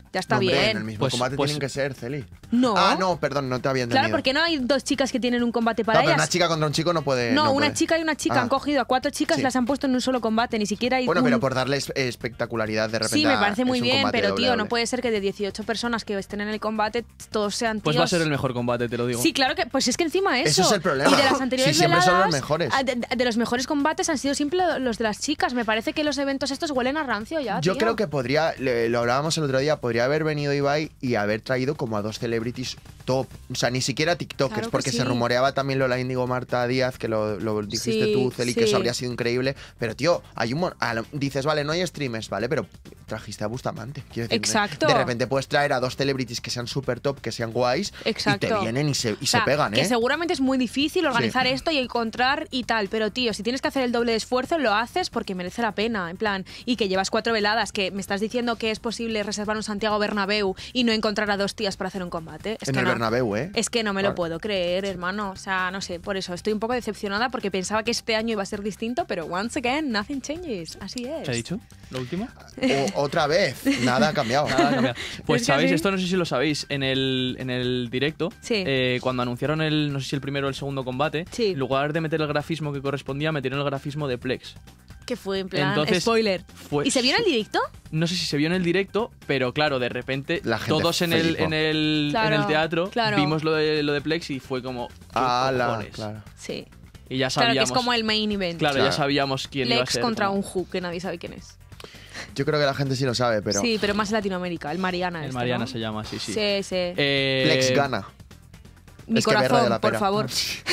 Ya está No, hombre, bien. en el mismo Pues- combate pues- tienen que ser, Celi. No. Ah, no, perdón, no te había entendido. Claro, porque no hay dos chicas que tienen un combate para No, pero ellas. una chica contra un chico no puede. No, no una puede. chica y una chica Ah. han cogido a 4 chicas y Sí. las han puesto en un solo combate, ni siquiera hay Bueno, un- pero por darles espectacularidad de repente. Sí, me parece muy es un bien, combate pero tío, doble. no puede ser que de 18 personas que estén en el combate todos sean tíos. Pues va a ser el mejor combate, te lo digo. Sí, claro que, pues es que encima eso. Eso es el problema. Y de las anteriores Sí, siempre son los veladas, mejores. de los mejores combates han sido siempre los de las chicas. Me parece que los eventos estos huelen a rancio ya, Yo tío. creo que podría, lo hablábamos el otro día, podría haber venido Ibai y haber traído como a 2 celebrities top. O sea, ni siquiera TikTokers, Claro que porque sí. se rumoreaba también lo de la Índigo Marta Díaz, que lo dijiste Sí, tú, Celi, que sí. eso habría sido increíble. Pero, tío, hay dices, vale, no hay streamers, ¿vale? Pero trajiste a Bustamante. Quiero decir, Exacto. De repente puedes traer a 2 celebrities que sean súper top, que sean guays, Exacto. y te vienen y se O sea, pegan, que ¿eh? seguramente es muy difícil organizar esto y encontrar y tal, pero tío, si tienes que hacer el doble de esfuerzo, lo haces porque merece la pena, en plan, y que llevas 4 veladas, que me estás diciendo que es posible reservar un Santiago Bernabéu y no encontrar a 2 tías para hacer un combate. Es En que el no. Bernabéu, ¿eh? Es que no me Claro. lo puedo creer, hermano. O sea, no sé, por eso estoy un poco decepcionada porque pensaba que este año iba a ser distinto, pero once again, nothing changes. Así es. ¿Qué ha dicho? ¿Lo último? Otra vez, nada ha cambiado. Nada ha cambiado. Pues Es que sabéis, sí. esto no sé si lo sabéis, en el directo, Sí. cuando anunciaron no sé si el primero o el segundo combate, Sí. en lugar de meter el grafismo que correspondía, metieron el grafismo de Plex. Que fue en plan Entonces, spoiler. fue ¿Y se vio en el directo? No sé si se vio en el directo, pero claro, de repente La gente todos en el, flipó. Claro, en el teatro claro. vimos lo de Plex y fue como ¿qué ¡Hala! cojones? Claro. Sí. Y ya Claro, sabíamos. que es como el main event. Claro, Claro. ya sabíamos quién iba a Lex ser. contra como- un Who, que nadie sabe quién es. Yo creo que la gente sí lo sabe, pero Sí, pero más en Latinoamérica, el Mariana. El este, Mariana ¿no? se llama, sí, sí. Sí, sí. Plex gana. Mi Es que ve Radio corazón, La por Pera. favor.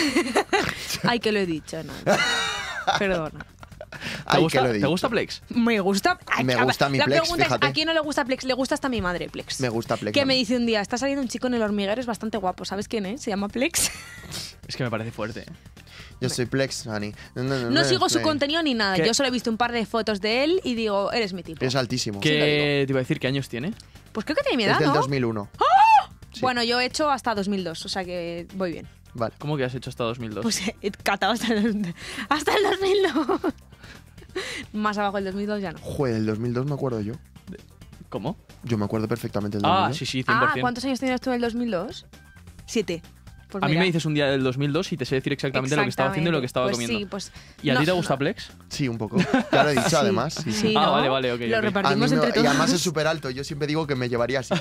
Ay, que lo he dicho, no. ¿Te Perdona. Ay, gusta, que lo he dicho. ¿Te gusta Plex? Me gusta. Me a ver, gusta mi la Plex, pregunta fíjate. es: ¿a quién no le gusta Plex? Le gusta hasta a mi madre, Plex. Me gusta Plex. Que a me mí. dice un día: está saliendo un chico en el hormiguero, es bastante guapo. ¿Sabes quién es? Se llama Plex. Es que me parece fuerte. Yo soy Plex, Ani. No sigo su contenido ni nada. ¿Qué? Yo solo he visto un par de fotos de él y digo: eres mi tipo. Es altísimo. ¿Qué te iba a decir? ¿Qué años tiene? Pues creo que tiene mi Es edad, del ¿no? 2001. Sí. Bueno, yo he hecho hasta 2002, o sea que voy bien. Vale. ¿Cómo que has hecho hasta 2002? Pues he catado hasta el 2002. Más abajo del 2002 ya no. Joder, del 2002 me acuerdo yo. ¿Cómo? Yo me acuerdo perfectamente del 2002. Ah, sí, sí, 100%. Ah, ¿cuántos años tenías tú en el 2002? 7. Pues A mí mira. me dices un día del 2002 y te sé decir exactamente lo que estaba haciendo y lo que estaba Pues comiendo. Sí, pues ¿Y a no, ti te gusta no. Plex? Sí, un poco. Ya lo he dicho, Sí. además. Sí, Sí, Ah, ¿no? vale, vale, ok, Lo ok. A mí repartimos entre y todos. además es súper alto. Yo siempre digo que me llevaría así.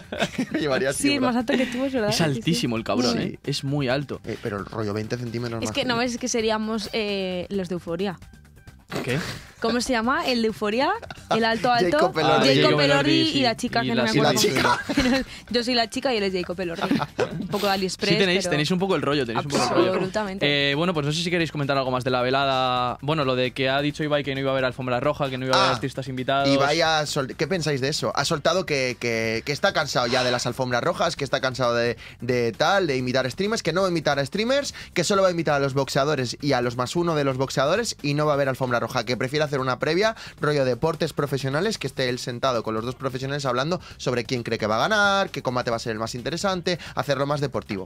me llevaría así. Sí, es bro. más alto que tú, es verdad. Es Sí, sí. altísimo el cabrón, Sí. ¿eh? Es muy alto. Pero el rollo 20 centímetros Es más. que no ves que seríamos los de Euforia. ¿Qué? ¿Cómo se llama? El de Euforia, el alto. Jacob Elordi. Jacob Jacob Elordi Elordi, y sí. la chica Y que no la- me y la acuerdo. Yo soy la chica y él es Jacob Elordi. Un poco de AliExpress. Sí, tenéis, pero tenéis un poco el rollo, tenéis un poco el rollo. Absolutamente. Bueno, pues no sé si queréis comentar algo más de la velada. Bueno, lo de que ha dicho Ibai que no iba a haber alfombra roja, que no iba a haber artistas invitados. Y vaya, ¿qué pensáis de eso? Ha soltado que está cansado ya de las alfombras rojas, que está cansado de invitar streamers, que no va a invitar a streamers, que solo va a invitar a los boxeadores y a los +1 de los boxeadores y no va a haber alfombra roja, que prefiere hacer una previa, rollo deportes profesionales, que esté él sentado con los 2 profesionales hablando sobre quién cree que va a ganar, qué combate va a ser el más interesante, hacerlo más deportivo.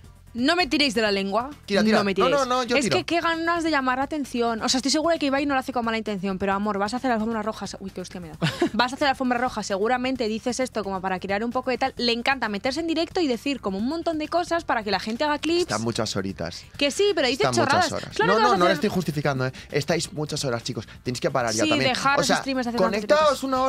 No me tiréis de la lengua. Tira, tira. No me tiréis. No, yo es tiro. que qué ganas de llamar la atención. O sea, estoy segura de que Ibai no lo hace con mala intención, pero amor, vas a hacer alfombra roja. Uy, qué hostia me da. Vas a hacer alfombra roja, seguramente dices esto como para crear un poco de tal. Le encanta meterse en directo y decir como un montón de cosas para que la gente haga clips. Están muchas horitas. Que sí, pero dices Están chorradas. muchas horas. Claro que vas No a le hacer- estoy justificando, ¿eh? Estáis muchas horas, chicos. Tenéis que parar ya Sí, también. dejar o los sea, streamers hacer conectaos una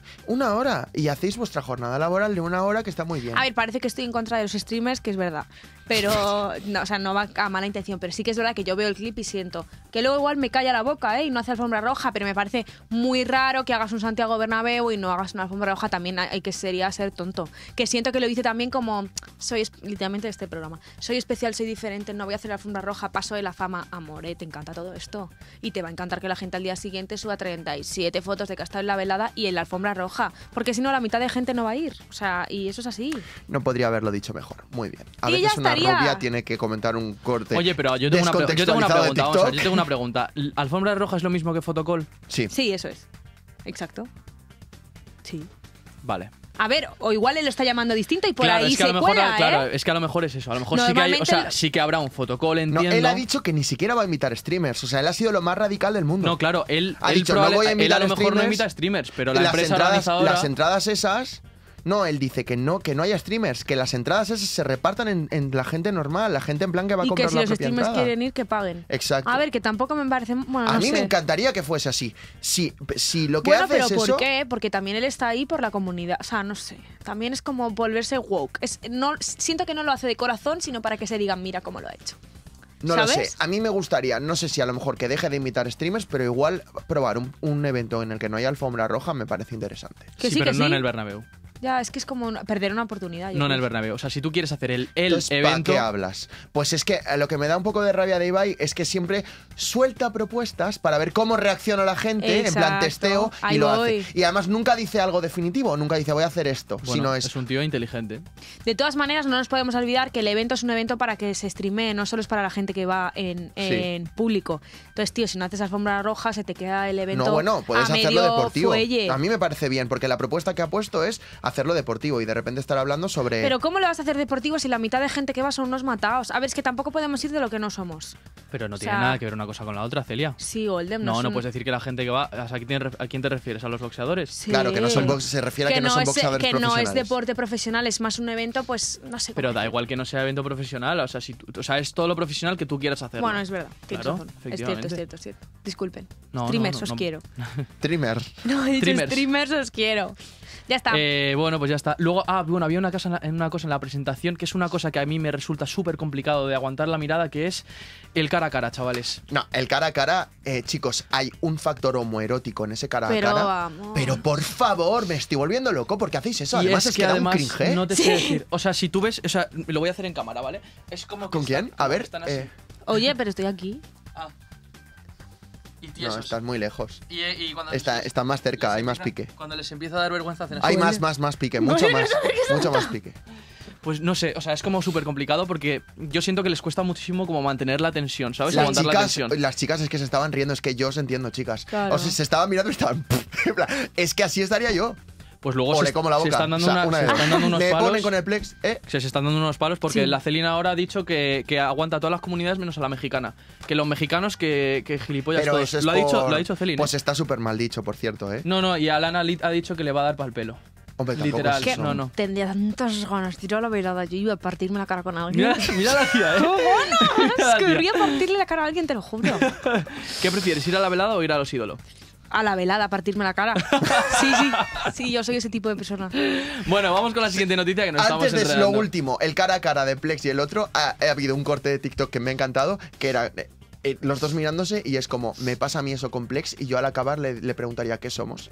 hora, y hacéis vuestra jornada laboral de 1 hora que está muy bien. A ver, parece que estoy en contra de los streamers, que es verdad. Pero, no, o sea, no va a mala intención. Pero sí que es verdad que yo veo el clip y siento que luego igual me calla la boca, ¿eh? Y no hace alfombra roja, pero me parece muy raro que hagas un Santiago Bernabéu y no hagas una alfombra roja. También hay que sería ser tonto. Que siento que lo dice también como, literalmente de este programa, soy especial, soy diferente, no voy a hacer la alfombra roja, paso de la fama. Amore, te encanta todo esto. Y te va a encantar que la gente al día siguiente suba 37 fotos de que ha estado en la velada y en la alfombra roja. Porque si no, la mitad de gente no va a ir. O sea, y eso es así. No podría haberlo dicho mejor. Muy bien. A Y veces ya una estaría. rubia tiene que comentar un corte. Oye, pero yo tengo una pregunta. descontextualizado de Vamos a ver, TikTok. yo tengo una pregunta. ¿Alfombra roja es lo mismo que fotocall? Sí. Sí, eso es. Exacto. Sí. Vale. A ver, o igual él lo está llamando distinto y por Claro, ahí es que se a lo mejor, cuela, claro, ¿eh? es que a lo mejor es eso. A lo mejor sí que hay, o sea, Normalmente sí que habrá un fotocall, No, entiendo. él ha dicho que ni siquiera va a invitar streamers. O sea, él ha sido lo más radical del mundo. No, claro, él Ha dicho, no voy a él invitar a lo mejor no streamers, invita streamers, pero la las empresa entradas, organizadora... las entradas esas No, él dice que no haya streamers, que las entradas esas se repartan en la gente normal, la gente en plan que va a Y comprar que si la los propia streamers entrada. quieren ir, que paguen. Exacto. A ver, que tampoco me parece... Bueno, A no mí me sé. encantaría que fuese así. Si lo que Bueno, hace pero es ¿por eso... qué? Porque también él está ahí por la comunidad. O sea, no sé. También es como volverse woke. Siento que no lo hace de corazón, sino para que se digan, mira cómo lo ha hecho. No lo sé. ¿Sabes? A mí me gustaría, no sé si a lo mejor que deje de invitar streamers, pero igual probar un evento en el que no haya alfombra roja me parece interesante. Que sí, pero que no sí. en el Bernabéu. Ya, es que es como perder una oportunidad. yo No en el creo. Bernabéu. O sea, si tú quieres hacer el Entonces, evento... ¿para qué hablas? Pues es que lo que me da un poco de rabia de Ibai es que siempre suelta propuestas para ver cómo reacciona la gente, en plan Exacto. testeo, y Ahí lo voy. hace. Y además nunca dice algo definitivo, nunca dice voy a hacer esto, Bueno, sino es un tío inteligente. De todas maneras, no nos podemos olvidar que el evento es un evento para que se streamee, no solo es para la gente que va en público. Entonces, tío, si no haces alfombra roja, se te queda el evento No, bueno, puedes a hacerlo medio deportivo. fuelle. A mí me parece bien, porque la propuesta que ha puesto es hacerlo deportivo y de repente estar hablando sobre... Pero ¿cómo lo vas a hacer deportivo si la mitad de gente que va son unos matados? A ver, es que tampoco podemos ir de lo que no somos. Pero no O tiene sea, nada que ver una cosa con la otra, Celia. Sí, Oldem. No, no son- puedes decir que la gente que va... O sea, ¿a quién te refieres? ¿A los boxeadores? Sí. Claro, que no son se refiere a que no son boxeadores que no profesionales. es deporte profesional, es más un evento, pues no sé. Pero cómo da decirlo. igual que no sea evento profesional. O sea, o sea, es todo lo profesional que tú quieras hacer. Bueno, es verdad. Tienes Claro, razón. Es cierto, efectivamente. es cierto, es cierto. Disculpen. No, Streamers, no, os no. quiero. Trimmer. No, he dicho Streamers. streamers, os quiero. Ya está. Bueno, pues ya está. Luego, había una cosa en la presentación que es una cosa que a mí me resulta súper complicado de aguantar la mirada, que es el cara a cara, chavales. No, el cara a cara, chicos, hay un factor homoerótico en ese cara Pero, a cara. vamos. Pero por favor, me estoy volviendo loco porque hacéis eso. Y Además es que da un además, cringe. no te sé decir. O sea, si tú ves, o sea, lo voy a hacer en cámara, ¿vale? Es como que ¿Con quién? A ver. están así. Oye, pero estoy aquí. Ah. Y No, tiesos. estás muy lejos. Y cuando Está más cerca, les hay más empieza- pique. Cuando les empieza a dar vergüenza hacen así. Hay más pique, mucho más pique. Pues no sé, o sea, es como súper complicado porque yo siento que les cuesta muchísimo como mantener la tensión, ¿sabes? Las Aguantar la tensión. chicas es que se estaban riendo, es que yo os entiendo, chicas. Claro. O sea, se estaban mirando y estaban... en plan, es que así estaría yo. Pues luego O se, le como la boca. se están dando, O sea, una- de se dos. están dando unos Le palos. ponen con el plex, Se están dando unos palos porque Sí. la Celina ahora ha dicho que aguanta a todas las comunidades menos a la mexicana. Que los mexicanos que gilipollas Pero todos. eso es Lo ha dicho Celina. Pues está súper mal dicho, por cierto, ¿eh? No, y Alana ha dicho que le va a dar pa'l pelo. Hombre, tampoco Literal, es eso. no. Tendría tantas ganas de ir a la velada. Yo iba a partirme la cara con alguien. Mira la tía, ¿eh? Mira la Es que tía. querría partirle la cara a alguien, te lo juro. ¿Qué prefieres, ir a la velada o ir a los ídolos? A la velada, partirme la cara. Sí, yo soy ese tipo de persona. Bueno, vamos con la siguiente noticia que nos Antes de estamos lo enredando. último, el cara a cara de Plex y el otro, ha habido un corte de TikTok que me ha encantado, que era los dos mirándose y es como, me pasa a mí eso con Plex y yo al acabar le preguntaría qué somos.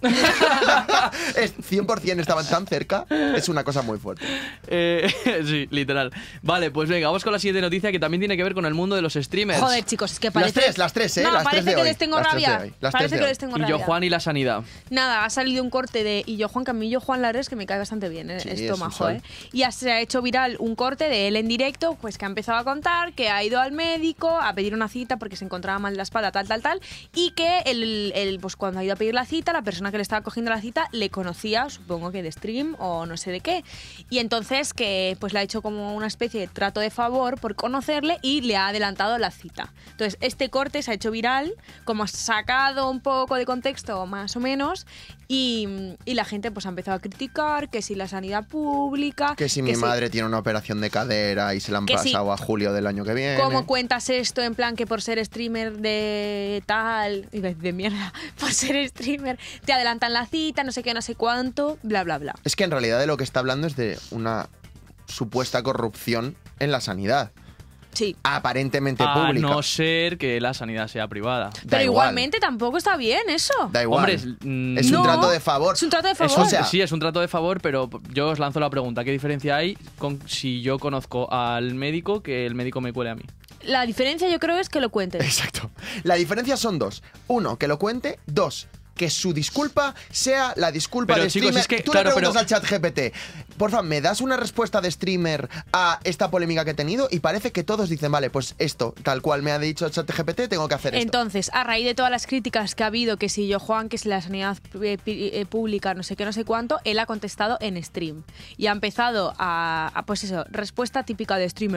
Es 100% estaban tan cerca, es una cosa muy fuerte. Sí, literal. Vale, pues venga, vamos con la siguiente noticia que también tiene que ver con el mundo de los streamers. Joder, chicos, es que parece... Las tres, ¿eh? No, las parece tres de que hoy. les tengo Las tres de rabia. hoy. Las Parece tres de que hoy. les tengo Y rabia. yo, Juan y la sanidad. Nada, ha salido un corte de Illo Juan, que a mí Illo Juan la verdad es que me cae bastante bien, Sí, esto es un majo, sol. ¿eh? Y se ha hecho viral un corte de él en directo, pues que ha empezado a contar que ha ido al médico a pedir una cita porque se encontraba mal de la espalda, tal, y que pues cuando ha ido a pedir la cita, la persona que le estaba cogiendo la cita le conocía, supongo que de stream o no sé de qué, y entonces que pues le ha hecho como una especie de trato de favor por conocerle y le ha adelantado la cita. Entonces este corte se ha hecho viral, como sacado un poco de contexto más o menos, y la gente pues ha empezado a criticar que si la sanidad pública, Que si mi madre tiene una operación de cadera y se la han Que si- pasado a julio del año que viene. ¿cómo cuentas esto en plan que por ser streamer de tal, iba a decir de mierda, por ser streamer te adelantan la cita, no sé qué, no sé cuánto, bla, bla, bla? Es que en realidad de lo que está hablando es de una supuesta corrupción en la sanidad. Sí. Aparentemente A pública. no ser que la sanidad sea privada. Da Pero igual. igualmente tampoco está bien eso. Da igual. Hombre, es un No, trato de favor. Es un trato de Es favor. un- O sea- sí, es un trato de favor, pero yo os lanzo la pregunta. ¿Qué diferencia hay con si yo conozco al médico que el médico me cuele a mí? La diferencia yo creo es que lo cuentes. Exacto. La diferencia son dos. Uno, que lo cuente. Dos, que su disculpa sea la disculpa Pero, de chicos, streamer. es que, Tú claro, le preguntas pero- al chat GPT, porfa, ¿me das una respuesta de streamer a esta polémica que he tenido? Y parece que todos dicen, vale, pues esto, tal cual me ha dicho el chat GPT, tengo que hacer esto. Entonces, a raíz de todas las críticas que ha habido, que si yo Juan, que si la sanidad pública, no sé qué, no sé cuánto, él ha contestado en stream. Y ha empezado pues eso, respuesta típica de streamer,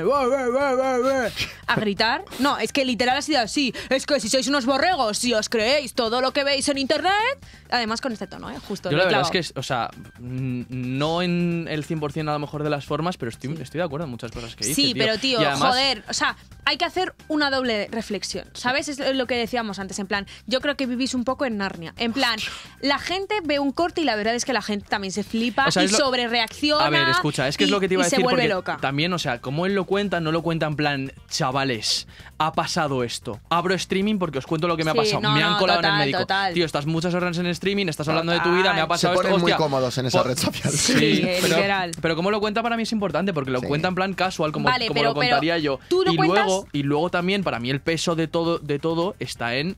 a gritar. No, es que literal ha sido así. Es que si sois unos borregos, si os creéis todo lo que veis en internet, verdad, además con este tono, justo. Yo la verdad es que, o sea, no en el 100% a lo mejor de las formas, pero estoy de acuerdo en muchas cosas que dice. Sí, tío. pero tío, Y además, joder, o sea, hay que hacer una doble reflexión, ¿sabes? Es lo que decíamos antes, en plan, yo creo que vivís un poco en Narnia. En plan, la gente ve un corte y la verdad es que la gente también se flipa o sea, y sobrereacciona. A ver, escucha, es que es lo que te iba a decir, se vuelve porque loca. también, o sea, como él lo cuenta, no lo cuenta en plan, chavales, ha pasado esto. Abro streaming porque os cuento lo que me ha Sí, pasado. no, me han no, colado en el total, médico. total. Tío, estás muchas horas en streaming, estás hablando de tu vida, me ha Se pasado esto. ponen muy hostia, cómodos en esa red social. Sí, literal. pero como lo cuenta para mí es importante, porque lo Sí. cuenta en plan casual, como, Vale, como pero- lo contaría yo. ¿tú lo cuentas? Y luego también, para mí, el peso de todo está en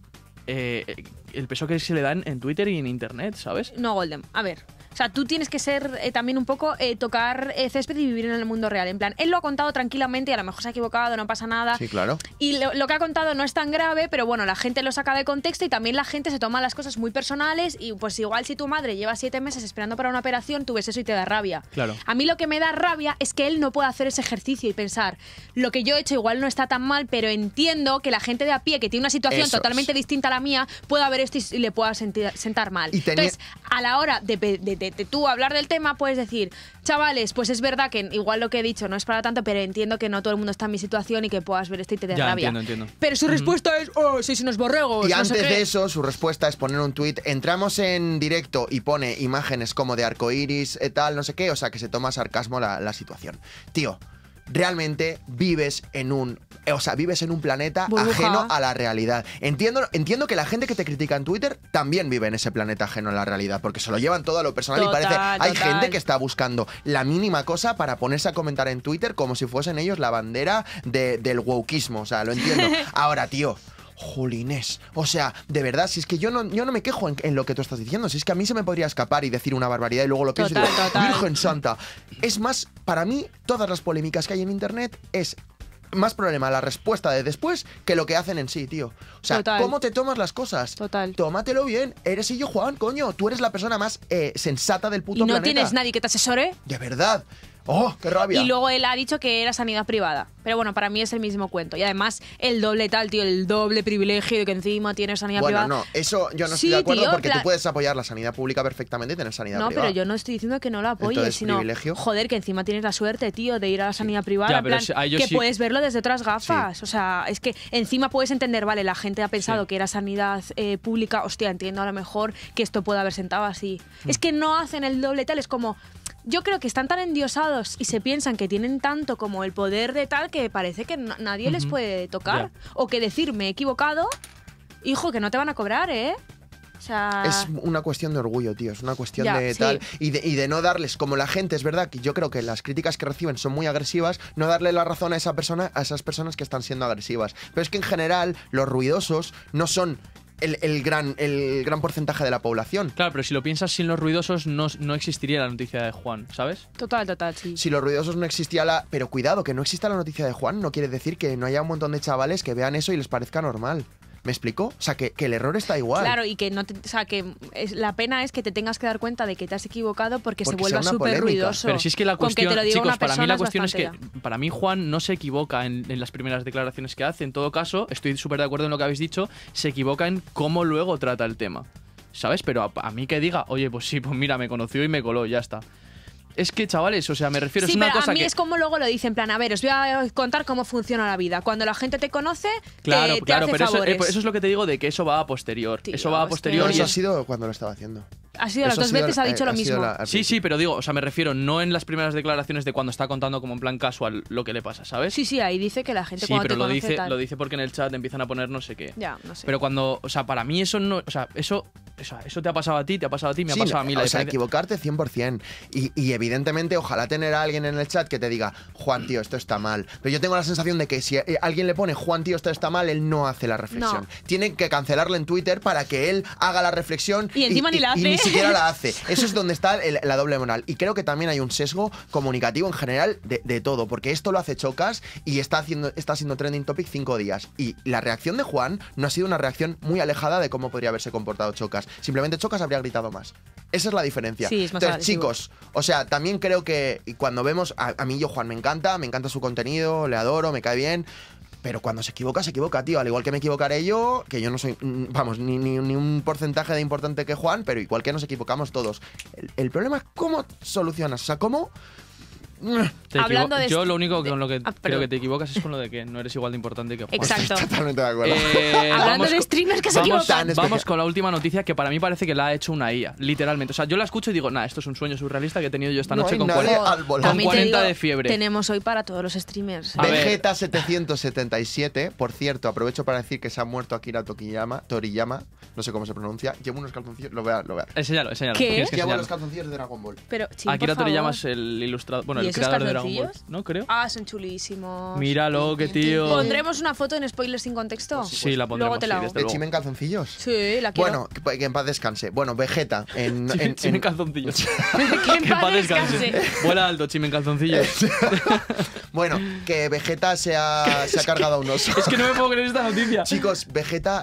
el peso que se le da en Twitter y en Internet, ¿sabes? No, Golden. A ver. O sea, tú tienes que ser también un poco tocar césped y vivir en el mundo real. En plan, él lo ha contado tranquilamente y a lo mejor se ha equivocado, no pasa nada. Sí, claro. Y lo que ha contado no es tan grave, pero bueno, la gente lo saca de contexto y también la gente se toma las cosas muy personales y pues igual si tu madre lleva 7 meses esperando para una operación, tú ves eso y te da rabia. Claro. A mí lo que me da rabia es que él no pueda hacer ese ejercicio y pensar, lo que yo he hecho igual no está tan mal, pero entiendo que la gente de a pie que tiene una situación Eso totalmente es. distinta a la mía pueda ver esto y le pueda sentar mal. Y tenía- Entonces, a la hora de tú hablar del tema, puedes decir, chavales, pues es verdad que igual lo que he dicho no es para tanto, pero entiendo que no todo el mundo está en mi situación y que puedas ver esto y te dé Ya, rabia. entiendo. Pero su respuesta es, oh, sois unos borregos. Y no sé antes qué. de eso, su respuesta es poner un tuit. Entramos en directo y pone imágenes como de arcoiris, tal, no sé qué. O sea, que se toma sarcasmo la situación. Tío, realmente vives en un planeta Burbuja. ajeno a la realidad. Entiendo que la gente que te critica en Twitter también vive en ese planeta ajeno a la realidad, porque se lo llevan todo a lo personal Total, y parece hay total. gente que está buscando la mínima cosa para ponerse a comentar en Twitter como si fuesen ellos la bandera del wokeismo. O sea, lo entiendo. Ahora, tío. Jolines, o sea, de verdad, si es que yo no me quejo en lo que tú estás diciendo, si es que a mí se me podría escapar y decir una barbaridad y luego lo pienso y digo, Total. Virgen Santa. Es más, para mí, todas las polémicas que hay en Internet es más problema la respuesta de después que lo que hacen en sí, tío. O sea, Total. ¿cómo te tomas las cosas? Total. Tómatelo bien, eres yo, Juan, coño, tú eres la persona más sensata del puto Y no planeta. tienes nadie que te asesore. De verdad. ¡Oh, qué rabia! Y luego él ha dicho que era sanidad privada. Pero bueno, para mí es el mismo cuento. Y además, el doble tal, tío, el doble privilegio de que encima tiene sanidad Bueno, privada. no, eso yo no Sí, estoy de acuerdo tío, porque tú puedes apoyar la sanidad pública perfectamente y tener sanidad No, privada. pero yo no estoy diciendo que no lo apoyes, Entonces, sino, privilegio. joder, que encima tienes la suerte, tío, de ir a la sanidad privada, Ya, en pero plan, ahí yo que sí- puedes verlo desde otras gafas. O sea, es que encima puedes entender, vale, la gente ha pensado Sí. que era sanidad pública, hostia, entiendo a lo mejor que esto puede haber sentado así. Es que no hacen el doble tal, es como... Yo creo que están tan endiosados y se piensan que tienen tanto como el poder de tal que parece que nadie les puede tocar. O que decir, me he equivocado, hijo, que no te van a cobrar, ¿eh? O sea... Es una cuestión de orgullo, tío. Es una cuestión Ya, de sí. tal. Y de no darles, como la gente, es verdad que yo creo que las críticas que reciben son muy agresivas, no darle la razón a esa persona, a esas personas que están siendo agresivas. Pero es que en general, los ruidosos no son el gran porcentaje de la población. Claro, pero si lo piensas sin los ruidosos, no existiría la noticia de Juan, ¿sabes? Total, sí. Si los ruidosos no existía la... Pero cuidado, que no exista la noticia de Juan no quiere decir que no haya un montón de chavales que vean eso y les parezca normal. ¿Me explico? O sea, que el error está igual. Claro, y que no te, o sea, que la pena es que te tengas que dar cuenta de que te has equivocado porque se Porque vuelva sea una súper polémica. ruidoso. Pero si es que la Con cuestión, te lo diga chicos, una para mí persona la cuestión es que bastante para mí Juan no se equivoca en las primeras declaraciones que hace. En todo caso, estoy súper de acuerdo en lo que habéis dicho, se equivoca en cómo luego trata el tema, ¿sabes? Pero a mí que diga, oye, pues sí, pues mira, me conoció y me coló, ya está. Es que, chavales, o sea, me refiero, Sí, es una pero cosa a mí que... es como luego lo dice, en plan, a ver, os voy a contar cómo funciona la vida. Cuando la gente te conoce, Claro, te claro, hace pero favores. eso es lo que te digo de que eso va a posterior. Tío, eso va a es posterior Pero y eso ha es... sido cuando lo estaba haciendo. Ha sido las Eso dos veces, ha dicho lo mismo. Sí, pero digo, o sea, me refiero no en las primeras declaraciones de cuando está contando como en plan casual lo que le pasa, ¿sabes? Sí, ahí dice que la gente Sí, cuando pero te lo conoce dice, tal. lo dice porque en el chat empiezan a poner no sé qué. Ya, no sé. Pero cuando, o sea, para mí eso no, o sea, eso te ha pasado a ti, me ha pasado a mí. O sea, equivocarte 100%. Y evidentemente, ojalá tener a alguien en el chat que te diga, Juan, tío, esto está mal. Pero yo tengo la sensación de que si alguien le pone, Juan, tío, esto está mal, él no hace la reflexión. No. Tienen que cancelarle en Twitter para que él haga la reflexión. Y encima ni la hace. Y ni siquiera la hace. Eso es donde está la doble moral. Y creo que también hay un sesgo comunicativo en general de todo. Porque esto lo hace Chocas y está siendo trending topic 5 días. Y la reacción de Juan no ha sido una reacción muy alejada de cómo podría haberse comportado Chocas. Simplemente Chocas habría gritado más. Esa es la diferencia. Sí, es más Entonces, agresivo. chicos, o sea, también creo que cuando vemos, a mí Juan me encanta su contenido, le adoro, me cae bien. Pero cuando se equivoca, tío. Al igual que me equivocaré yo, que yo no soy, vamos, ni un porcentaje de importante que Juan, pero igual que nos equivocamos todos. El problema es cómo solucionas, o sea, cómo... Hablando de yo lo único con lo que creo perdón. que te equivocas es con lo de que no eres igual de importante que Juan. Exacto. Totalmente de acuerdo. Hablando de streamers que se equivocan. Vamos con la última noticia que para mí parece que la ha hecho una IA, literalmente. O sea, yo la escucho y digo, nah, esto es un sueño surrealista que he tenido yo esta noche hay con nadie 40, al volante. También te 40 digo, de fiebre. Tenemos hoy para todos los streamers. A ver. Vegeta 777, por cierto, aprovecho para decir que se ha muerto Akira Toriyama, no sé cómo se pronuncia. Llevo unos calzoncillos, lo voy a ver. Enséñalo. ¿Qué? Tienes que Llevo enseñarlo. los calzoncillos de Dragon Ball. Pero, Chim, Akira por Toriyama favor. es el ilustrador, bueno, ¿Y el esos creador de Dragon Ball, calzoncillos? ¿no? Creo. Ah, son chulísimos. Míralo, qué tío. ¿Pondremos una foto en spoilers sin contexto? Sí, la pondremos. Luego te la hago. sí, desde ¿De luego. Chime en calzoncillos? Sí, la quiero. Bueno, que en paz descanse. Bueno, Vegeta en Chime en calzoncillos. que en paz descanse. Vuela alto, Chime en calzoncillos. Bueno, que Vegeta se ha cargado a un oso. Es que no me puedo creer esta noticia. Chicos, Vegeta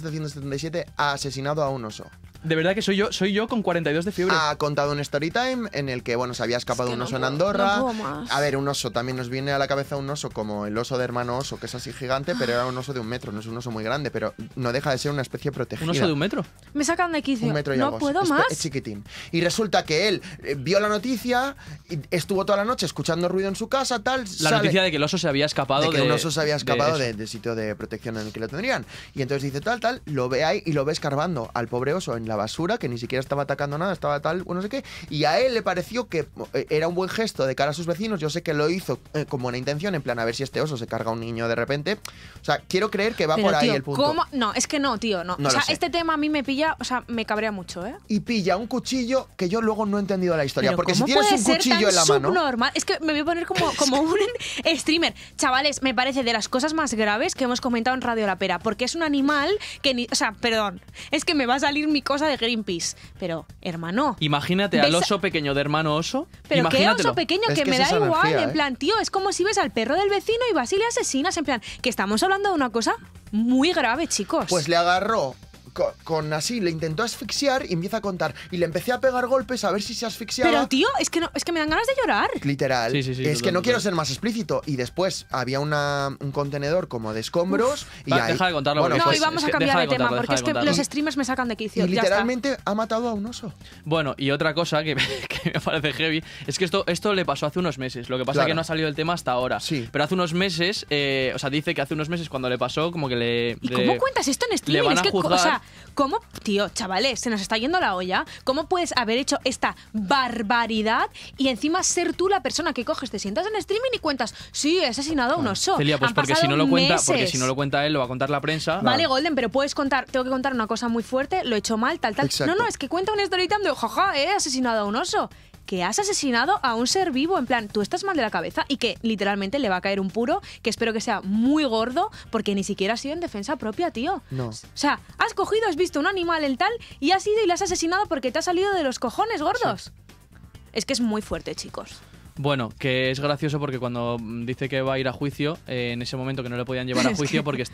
777 ha asesinado a un oso. De verdad que soy yo con 42 de fiebre. Ha contado un story time en el que, bueno, se había escapado Es que un no oso en puedo- Andorra. no puedo más. A ver, un oso, también nos viene a la cabeza un oso como el oso de Hermano Oso, que es así gigante, pero era un oso de 1 metro, no es un oso muy grande, pero no deja de ser una especie protegida. ¿Un oso de 1 metro? Me sacan de quicio. 1 metro y no algo. puedo es, más. Es chiquitín. Y resulta que él vio la noticia, y estuvo toda la noche escuchando ruido en su casa, tal. La sale- noticia de que el oso se había escapado de que un oso se había escapado de eso. del sitio de protección en el que lo tendrían. Y entonces dice tal, lo ve ahí y lo ve escarbando al pobre oso en la basura, que ni siquiera estaba atacando nada, estaba tal, no sé qué. Y a él le pareció que era un buen gesto de cara a sus vecinos. Yo sé que lo hizo con buena intención, en plan, a ver si este oso se carga a un niño de repente. O sea, quiero creer que va Pero, por ahí tío, el punto. ¿cómo? No, es que no, tío, no. No o sea, lo sé. este tema a mí me pilla, o sea, me cabrea mucho, ¿eh? Y pilla un cuchillo que yo luego no he entendido la historia. Pero Porque si ¿cómo tienes puede un ser cuchillo tan en la mano. subnormal? Es que me voy a poner como un streamer. Chavales, me parece de las cosas más graves que hemos comentado en Radio La Pera, porque es un animal que ni... O sea, perdón, es que me va a salir mi cosa de Greenpeace. Pero, hermano... Imagínate al ¿Ves? oso pequeño de Hermano Oso. Pero qué imagínatelo. oso pequeño, Es que que me es da esa igual. energía, En plan, tío, es como si ves al perro del vecino y vas y le asesinas. En plan, que estamos hablando de una cosa muy grave, chicos. Pues le agarró con así, le intentó asfixiar y empieza a contar. Y le empecé a pegar golpes a ver si se asfixiaba. Pero, tío, es que me dan ganas de llorar. Literal. Sí, sí, sí, es que no total. quiero ser más explícito. Y después había un contenedor como de escombros. Y Va, ahí, deja de contarlo, Bueno, porque No, pues, y vamos es a que cambiar deja de de tema, contarlo, porque es deja que de contarlo. los streamers me sacan de quicio. y Ya está. literalmente ha matado a un oso. Bueno, y otra cosa que me parece heavy es que esto le pasó hace unos meses. Lo que pasa es Claro. que no ha salido el tema hasta ahora. Sí. Pero hace unos meses, o sea, dice que hace unos meses cuando le pasó, como que le. ¿Y cómo cuentas esto en le streaming? van Es a que, juzgar. o sea, ¿cómo, tío, chavales, se nos está yendo la olla? ¿Cómo puedes haber hecho esta barbaridad y encima ser tú la persona que coges, te sientas en streaming y cuentas, sí, he asesinado a un oso? Celia, pues Han porque si pasado no lo cuenta, porque meses. si no lo cuenta él, lo va a contar la prensa. Vale, Golden, pero puedes contar, tengo que contar una cosa muy fuerte, lo he hecho mal, tal. Exacto. No, es que cuenta un story time de, jaja, he asesinado a un oso. Que has asesinado a un ser vivo, en plan, tú estás mal de la cabeza y que literalmente le va a caer un puro, que espero que sea muy gordo, porque ni siquiera ha sido en defensa propia, tío. No. O sea, has cogido, has visto un animal el tal y has ido y le has asesinado porque te ha salido de los cojones gordos. Es que es muy fuerte, chicos. Bueno, que es gracioso porque cuando dice que va a ir a juicio, en ese momento que no le podían llevar a juicio porque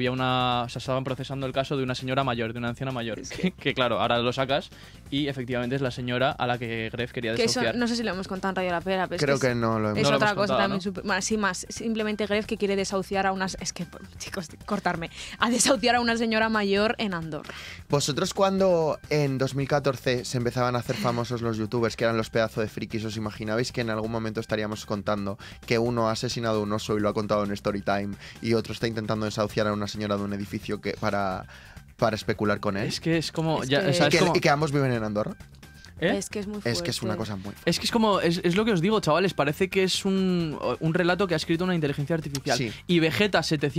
estaban procesando el caso de una señora mayor, de una anciana mayor. Que claro, ahora lo sacas y efectivamente es la señora a la que Gref quería Que eso, desahuciar. no sé si lo hemos contado en Radio La Pera, pero Creo es que no lo hemos. Es No lo otra hemos cosa contado, también ¿no? súper... Bueno, sí, más. Simplemente Gref que quiere desahuciar a unas... Es que, chicos, cortarme. A desahuciar a una señora mayor en Andorra. Vosotros cuando en 2014 se empezaban a hacer famosos los youtubers, que eran los pedazos de frikis, ¿os imaginabais que en algún momento estaríamos contando que uno ha asesinado a un oso y lo ha contado en Storytime y otro está intentando desahuciar a una señora de un edificio para especular con él? Es que es como... Es ya, que- o sea, ¿Y es como- y que ambos viven en Andorra. ¿Eh? Es que es muy fuerte. Es que es una cosa muy fuerte. Es que es como, es lo que os digo, chavales, parece que es un relato que ha escrito una inteligencia artificial. Sí. Y Vegeta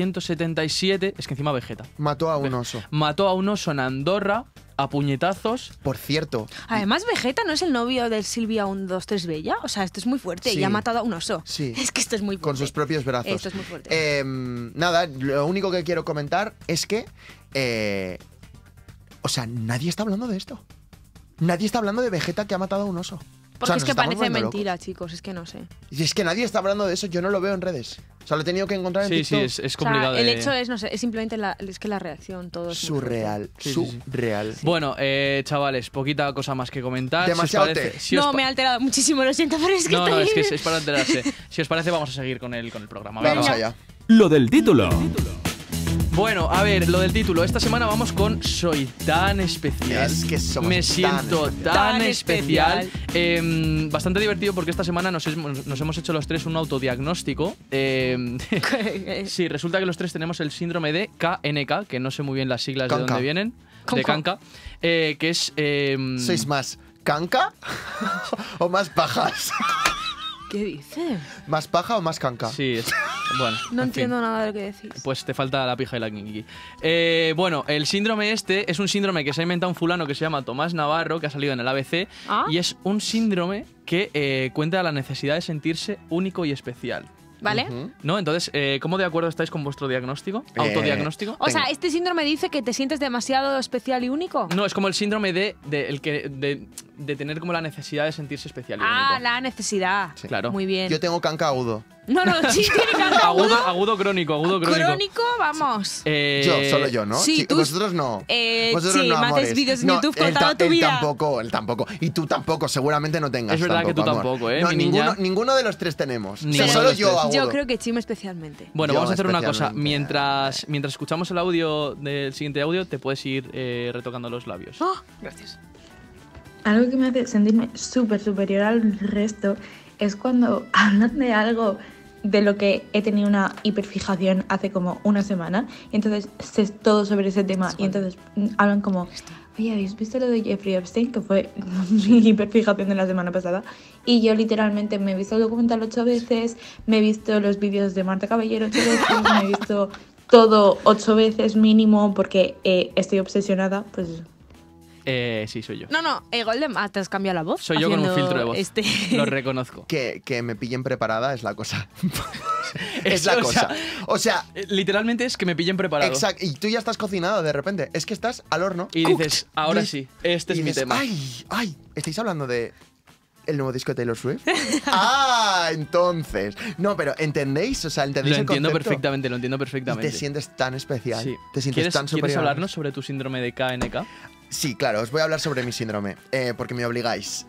777, es que encima Vegeta, Mató a un oso. mató a un oso en Andorra a puñetazos. Por cierto, Además, Vegeta no es el novio de Silvia 123 Bella. O sea, esto es muy fuerte. Sí. Y ha matado a un oso. Sí. Es que esto es muy fuerte. con sus propios brazos. Esto es muy fuerte. Nada, lo único que quiero comentar es que... o sea, nadie está hablando de esto. Nadie está hablando de Vegeta que ha matado a un oso. Porque nos es que estamos parece volviendo mentira, chicos. Es que no sé. locos. Y es que nadie está hablando de eso, yo no lo veo en redes. O sea, lo he tenido que encontrar en Sí, TikTok. sí, es O complicado. sea, el de- hecho es, no sé, es simplemente la reacción, todo es muy Surreal, Sí, sí, sí. surreal. Bueno, chavales, poquita cosa más que comentar. Demasiado si os parece, té. si os No, pa- me ha alterado muchísimo, lo siento, pero es que No, estoy... es que es para enterarse. Si os parece, vamos a seguir con el programa. Vamos Venga. allá. Lo del título. Bueno, a ver, lo del título. Esta semana vamos con Soy tan especial. Es que somos Me tan siento especial. tan Tan especial. especial. Bastante divertido porque esta semana nos hemos hecho los tres un autodiagnóstico. Sí, resulta que los tres tenemos el síndrome de KNK, que no sé muy bien las siglas de Kanka. dónde vienen. De Kanka. Kanka. Que es... ¿Sois más canca o más pajas? ¿Qué dice? ¿Más paja o más canca? Sí, es... Bueno, No en fin. entiendo nada de lo que decís. Pues te falta la pija y la kinky. Bueno, el síndrome este es un síndrome que se ha inventado un fulano que se llama Tomás Navarro, que ha salido en el ABC, ¿Ah? y es un síndrome que cuenta la necesidad de sentirse único y especial. ¿Vale? Ujú. ¿No? Entonces, ¿cómo de acuerdo estáis con vuestro diagnóstico? ¿Autodiagnóstico? O sea, Tengo. ¿este síndrome dice que te sientes demasiado especial y único? No, es como el síndrome de tener como la necesidad de sentirse especial y Ah, único. la necesidad. Sí. Claro. Muy bien. Yo tengo canca agudo. No, sí, tiene canto Agudo crónico. Crónico, vamos. Solo yo, ¿no? Sí, tú- Vosotros no. Vosotros sí, no, me haces amores. vídeos en No, YouTube él contando tu él vida. él tampoco. Y tú tampoco, seguramente no tengas. Es verdad que tú amor. tampoco, ¿eh, No, mi niña? ninguno de los tres tenemos. Ninguno O sea, de solo los yo tres. agudo. Yo creo que Chim especialmente. Bueno, Yo vamos a hacer una cosa. especialmente. Mientras escuchamos el audio del siguiente audio, te puedes ir retocando los labios. Oh, gracias. Algo que me hace sentirme súper superior al resto es cuando hablan de algo de lo que he tenido una hiperfijación hace como una semana y entonces sé todo sobre ese tema y entonces hablan como, oye, ¿habéis visto lo de Jeffrey Epstein? Que fue mi hiperfijación de la semana pasada. Y yo literalmente me he visto el documental 8 veces, me he visto los vídeos de Marta Caballero 8 veces, me he visto todo 8 veces mínimo porque estoy obsesionada, pues eso. Sí, soy yo. No, Golden, te has cambiado la voz. Soy yo con un haciendo filtro de voz. este- Lo reconozco. Que me pillen preparada es la cosa. Es- es la o cosa. sea, O sea, Literalmente es que me pillen preparado. exacto. Y tú ya estás cocinado de repente. Es que estás al horno. Y dices, ahora Y- sí, este es y mi dices, tema. Ay, ¿estáis hablando de el nuevo disco de Taylor Swift? Entonces. No, pero ¿entendéis? O sea, ¿entendéis Lo el entiendo concepto? perfectamente, lo entiendo Y perfectamente. te sientes tan especial. Sí. Te sientes tan superior. ¿Quieres hablarnos sobre tu síndrome de KNK? Sí, claro, os voy a hablar sobre mi síndrome, porque me obligáis.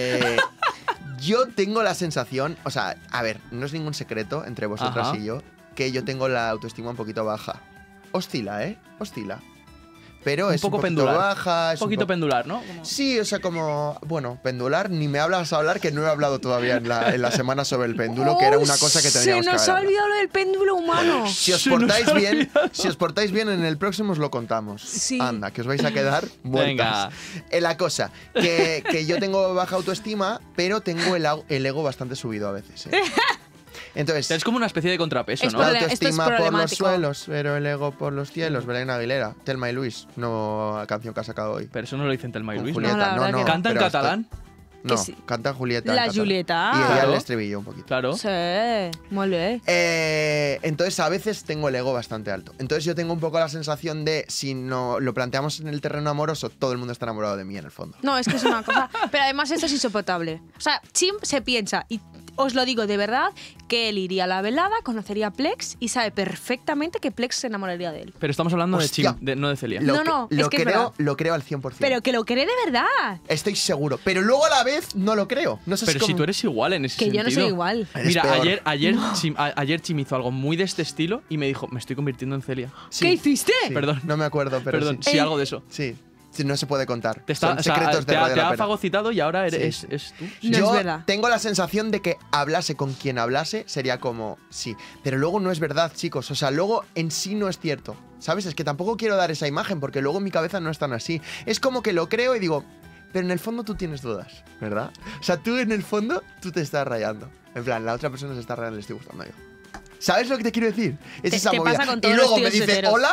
Yo tengo la sensación, o sea, a ver, no es ningún secreto entre vosotras Ajá. y yo, que yo tengo la autoestima un poquito baja. Oscila, ¿eh? Oscila. Pero Un es poco un poquito pendular. baja. Un Es poquito po- pendular, ¿no? Como- Sí, o sea, como, bueno, pendular, ni me hablas a hablar, que no he hablado todavía en la semana sobre el péndulo, que era una cosa que tendríamos Se que nos haber ha hablado. olvidado lo del péndulo humano. Si os Se nos portáis ha bien, olvidado. si os portáis bien en el próximo os lo contamos. Sí. Anda, que os vais a quedar muertas. La cosa, que yo tengo baja autoestima, pero tengo el ego bastante subido a veces. ¿eh? Entonces, Es como una especie de contrapeso, Es ¿no? la por- esto es autoestima por los problemático. suelos, pero el ego por los cielos. Belén Aguilera, Telma y Luis, nueva canción que ha sacado hoy. Pero eso no lo dicen Telma y Con Luis, ¿no? Julieta, No, la verdad que no. ¿Canta en pero esto- catalán? No, sí. canta Julieta. en La catalán. Julieta. Y ella Claro. el estribillo un poquito. Claro. Sí, muy bien. Entonces a veces tengo el ego bastante alto. Entonces yo tengo un poco la sensación de si no lo planteamos en el terreno amoroso, todo el mundo está enamorado de mí en el fondo. No, es que es una cosa. Pero además esto es insoportable. O sea, Chim se piensa, y os lo digo de verdad, que él iría a la velada, conocería a Plex y sabe perfectamente que Plex se enamoraría de él. Pero estamos hablando Hostia. de Chim, no de Celia. No, no, lo es que es verdad. lo creo al 100%. Pero que lo cree de verdad. Estoy seguro. Pero luego a la vez no lo creo. No sé Pero si si tú eres igual en ese Que sentido. yo no soy igual. Eres Mira, peor. ayer Chim hizo algo muy de este estilo y me dijo, me estoy convirtiendo en Celia. Sí, ¿Qué hiciste? sí. Perdón. No me acuerdo, pero Perdón, sí. sí, algo de eso. Sí. Sí, no se puede contar. Te, está, Son o sea, secretos de te ha, Radio te La ha Pera. fagocitado y ahora eres, Sí. es tú. No Yo es verdad. tengo la sensación de que hablase con quien hablase sería como sí, pero luego no es verdad, chicos. O sea, luego en sí no es cierto. ¿Sabes? Es que tampoco quiero dar esa imagen porque luego en mi cabeza no es tan así. Es como que lo creo y digo, pero en el fondo tú tienes dudas, ¿verdad? O sea, tú en el fondo tú te estás rayando. En plan, la otra persona se está rayando y le estoy gustando yo. ¿Sabes lo que te quiero decir? Es Te- esa te movida. pasa con Y todos luego los me tíos dice, heteros. hola.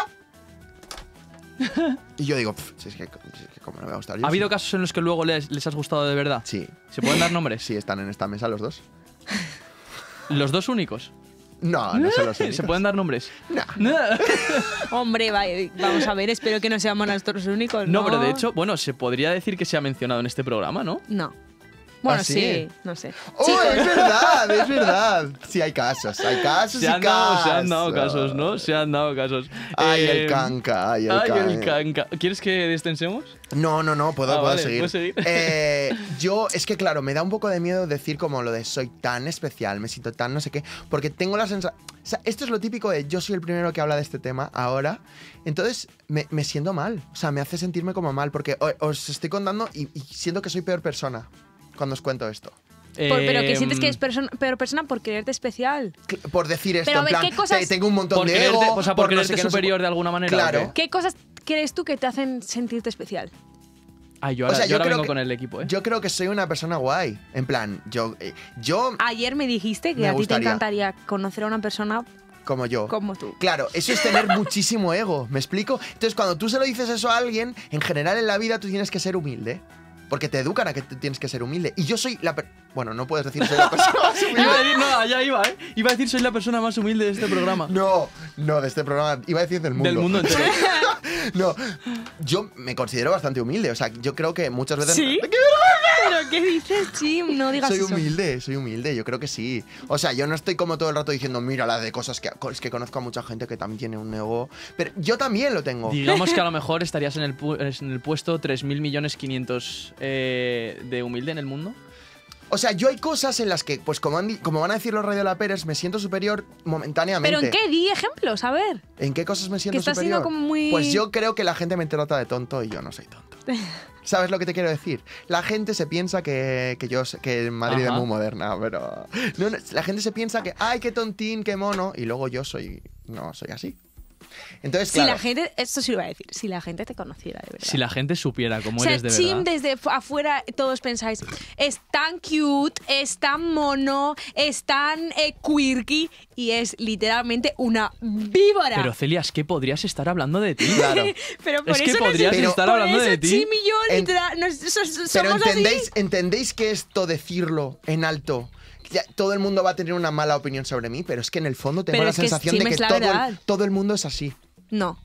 Y yo digo, si es que como no me va a gustar yo. ¿Ha habido sí. casos en los que luego les has gustado de verdad? Sí, ¿Se pueden dar nombres? sí, están en esta mesa los dos. ¿Los dos únicos? No, no se los ¿Se pueden dar nombres? No. Hombre, vamos a ver, espero que no seamos nosotros los únicos. No, pero de hecho, bueno, se podría decir que se ha mencionado en este programa, ¿no? No. Bueno, ¿Ah, sí? sí, no sé. ¡Oh, Chicos, es verdad, es verdad! Sí, hay casos y Se casos. han dado casos, ¿no? Se han dado casos. Ay, el canca, ay, el canca. ¿Quieres que destensemos? No, puedo vale, seguir. puedes seguir. Yo, es que claro, me da un poco de miedo decir como lo de soy tan especial, me siento tan no sé qué, porque tengo la sensación... O sea, esto es lo típico de yo soy el primero que habla de este tema ahora, entonces me siento mal, o sea, me hace sentirme como mal, porque os estoy contando y siento que soy peor persona cuando os cuento esto. pero que sientes que es peor persona por creerte especial. Por decir esto, Pero a en ver, plan, ¿qué cosas- tengo un montón Por de creerte, ego, o sea, por no creerte sé qué, no sé superior de alguna manera. Claro. ¿o qué? ¿Qué cosas crees tú que te hacen sentirte especial? Ay, yo O ahora, sea, yo ahora creo vengo que- con el equipo, ¿eh? Yo creo que soy una persona guay. En plan, yo Ayer me dijiste que Me a ti te gustaría. encantaría conocer a una persona como yo. como tú. Claro, eso es tener muchísimo ego, ¿me explico? Entonces, cuando tú se lo dices eso a alguien, en general en la vida tú tienes que ser humilde. Porque te educan a que tú tienes que ser humilde. Y yo soy Bueno, no puedes decir soy la persona más humilde. Iba a decir, no, allá iba, ¿eh? Iba a decir soy la persona más humilde de este programa. No, de este programa. Iba a decir del mundo. Del mundo entero. No, yo me considero bastante humilde. O sea, yo creo que muchas veces... ¿Sí? ¿Pero qué dices, Jim? No digas Soy eso. soy humilde, yo creo que sí. O sea, yo no estoy como todo el rato diciendo, mira, la de cosas que... Es que conozco a mucha gente que también tiene un ego. Pero yo también lo tengo. Digamos que a lo mejor estarías en el puesto 3.500.000 de humilde en el mundo. O sea, yo hay cosas en las que, pues como van a decir los Radio Laperes, me siento superior momentáneamente. ¿Pero en qué? Di ejemplos, a ver. ¿En qué cosas me siento estás superior? siendo como muy- Pues yo creo que la gente me trata de tonto y yo no soy tonto. ¿Sabes lo que te quiero decir? La gente se piensa que Madrid Ajá. es muy moderna, pero... No, la gente se piensa que, ay, qué tontín, qué mono, y luego yo no soy así. Entonces, Si claro, la gente, esto sí lo iba a decir, si la gente te conociera de verdad. Si la gente supiera cómo O sea, eres de Jim, verdad. desde afuera todos pensáis, es tan cute, es tan mono, es tan quirky y es literalmente una víbora. Pero Celia, es que podrías estar hablando de ti. claro. Pero por Es que eso podrías nos- estar por hablando eso de ti. Jim y yo En- literal, Pero somos así. ¿entendéis que esto decirlo en alto... ya, todo el mundo va a tener una mala opinión sobre mí, pero es que en el fondo tengo Pero la es que sensación Jim de que es la verdad. todo el mundo es así. No,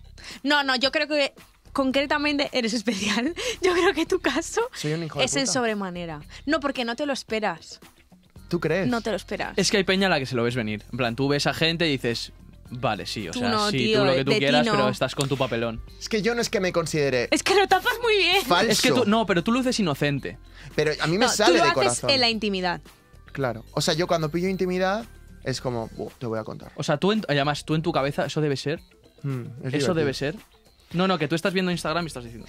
yo creo que concretamente eres especial. Yo creo que tu caso Soy un hijo de es en puta. sobremanera. No, porque no te lo esperas. ¿Tú crees? No te lo esperas. Es que hay peña a la que se lo ves venir. En plan, tú ves a gente y dices, vale, sí, o Tú sea, no, sí, tío, tú lo que tú de ti quieras, no. pero estás con tu papelón. Es que yo no es que me considere Es que lo tapas muy bien. falso, Es que tú, no, pero tú luces inocente. pero a mí me No, sale tú lo de haces corazón. en la intimidad. Claro. O sea, yo cuando pillo intimidad es como, te voy a contar. O sea, además, tú en tu cabeza, eso debe ser. Es Eso divertido. debe ser. No, que tú estás viendo Instagram y estás diciendo.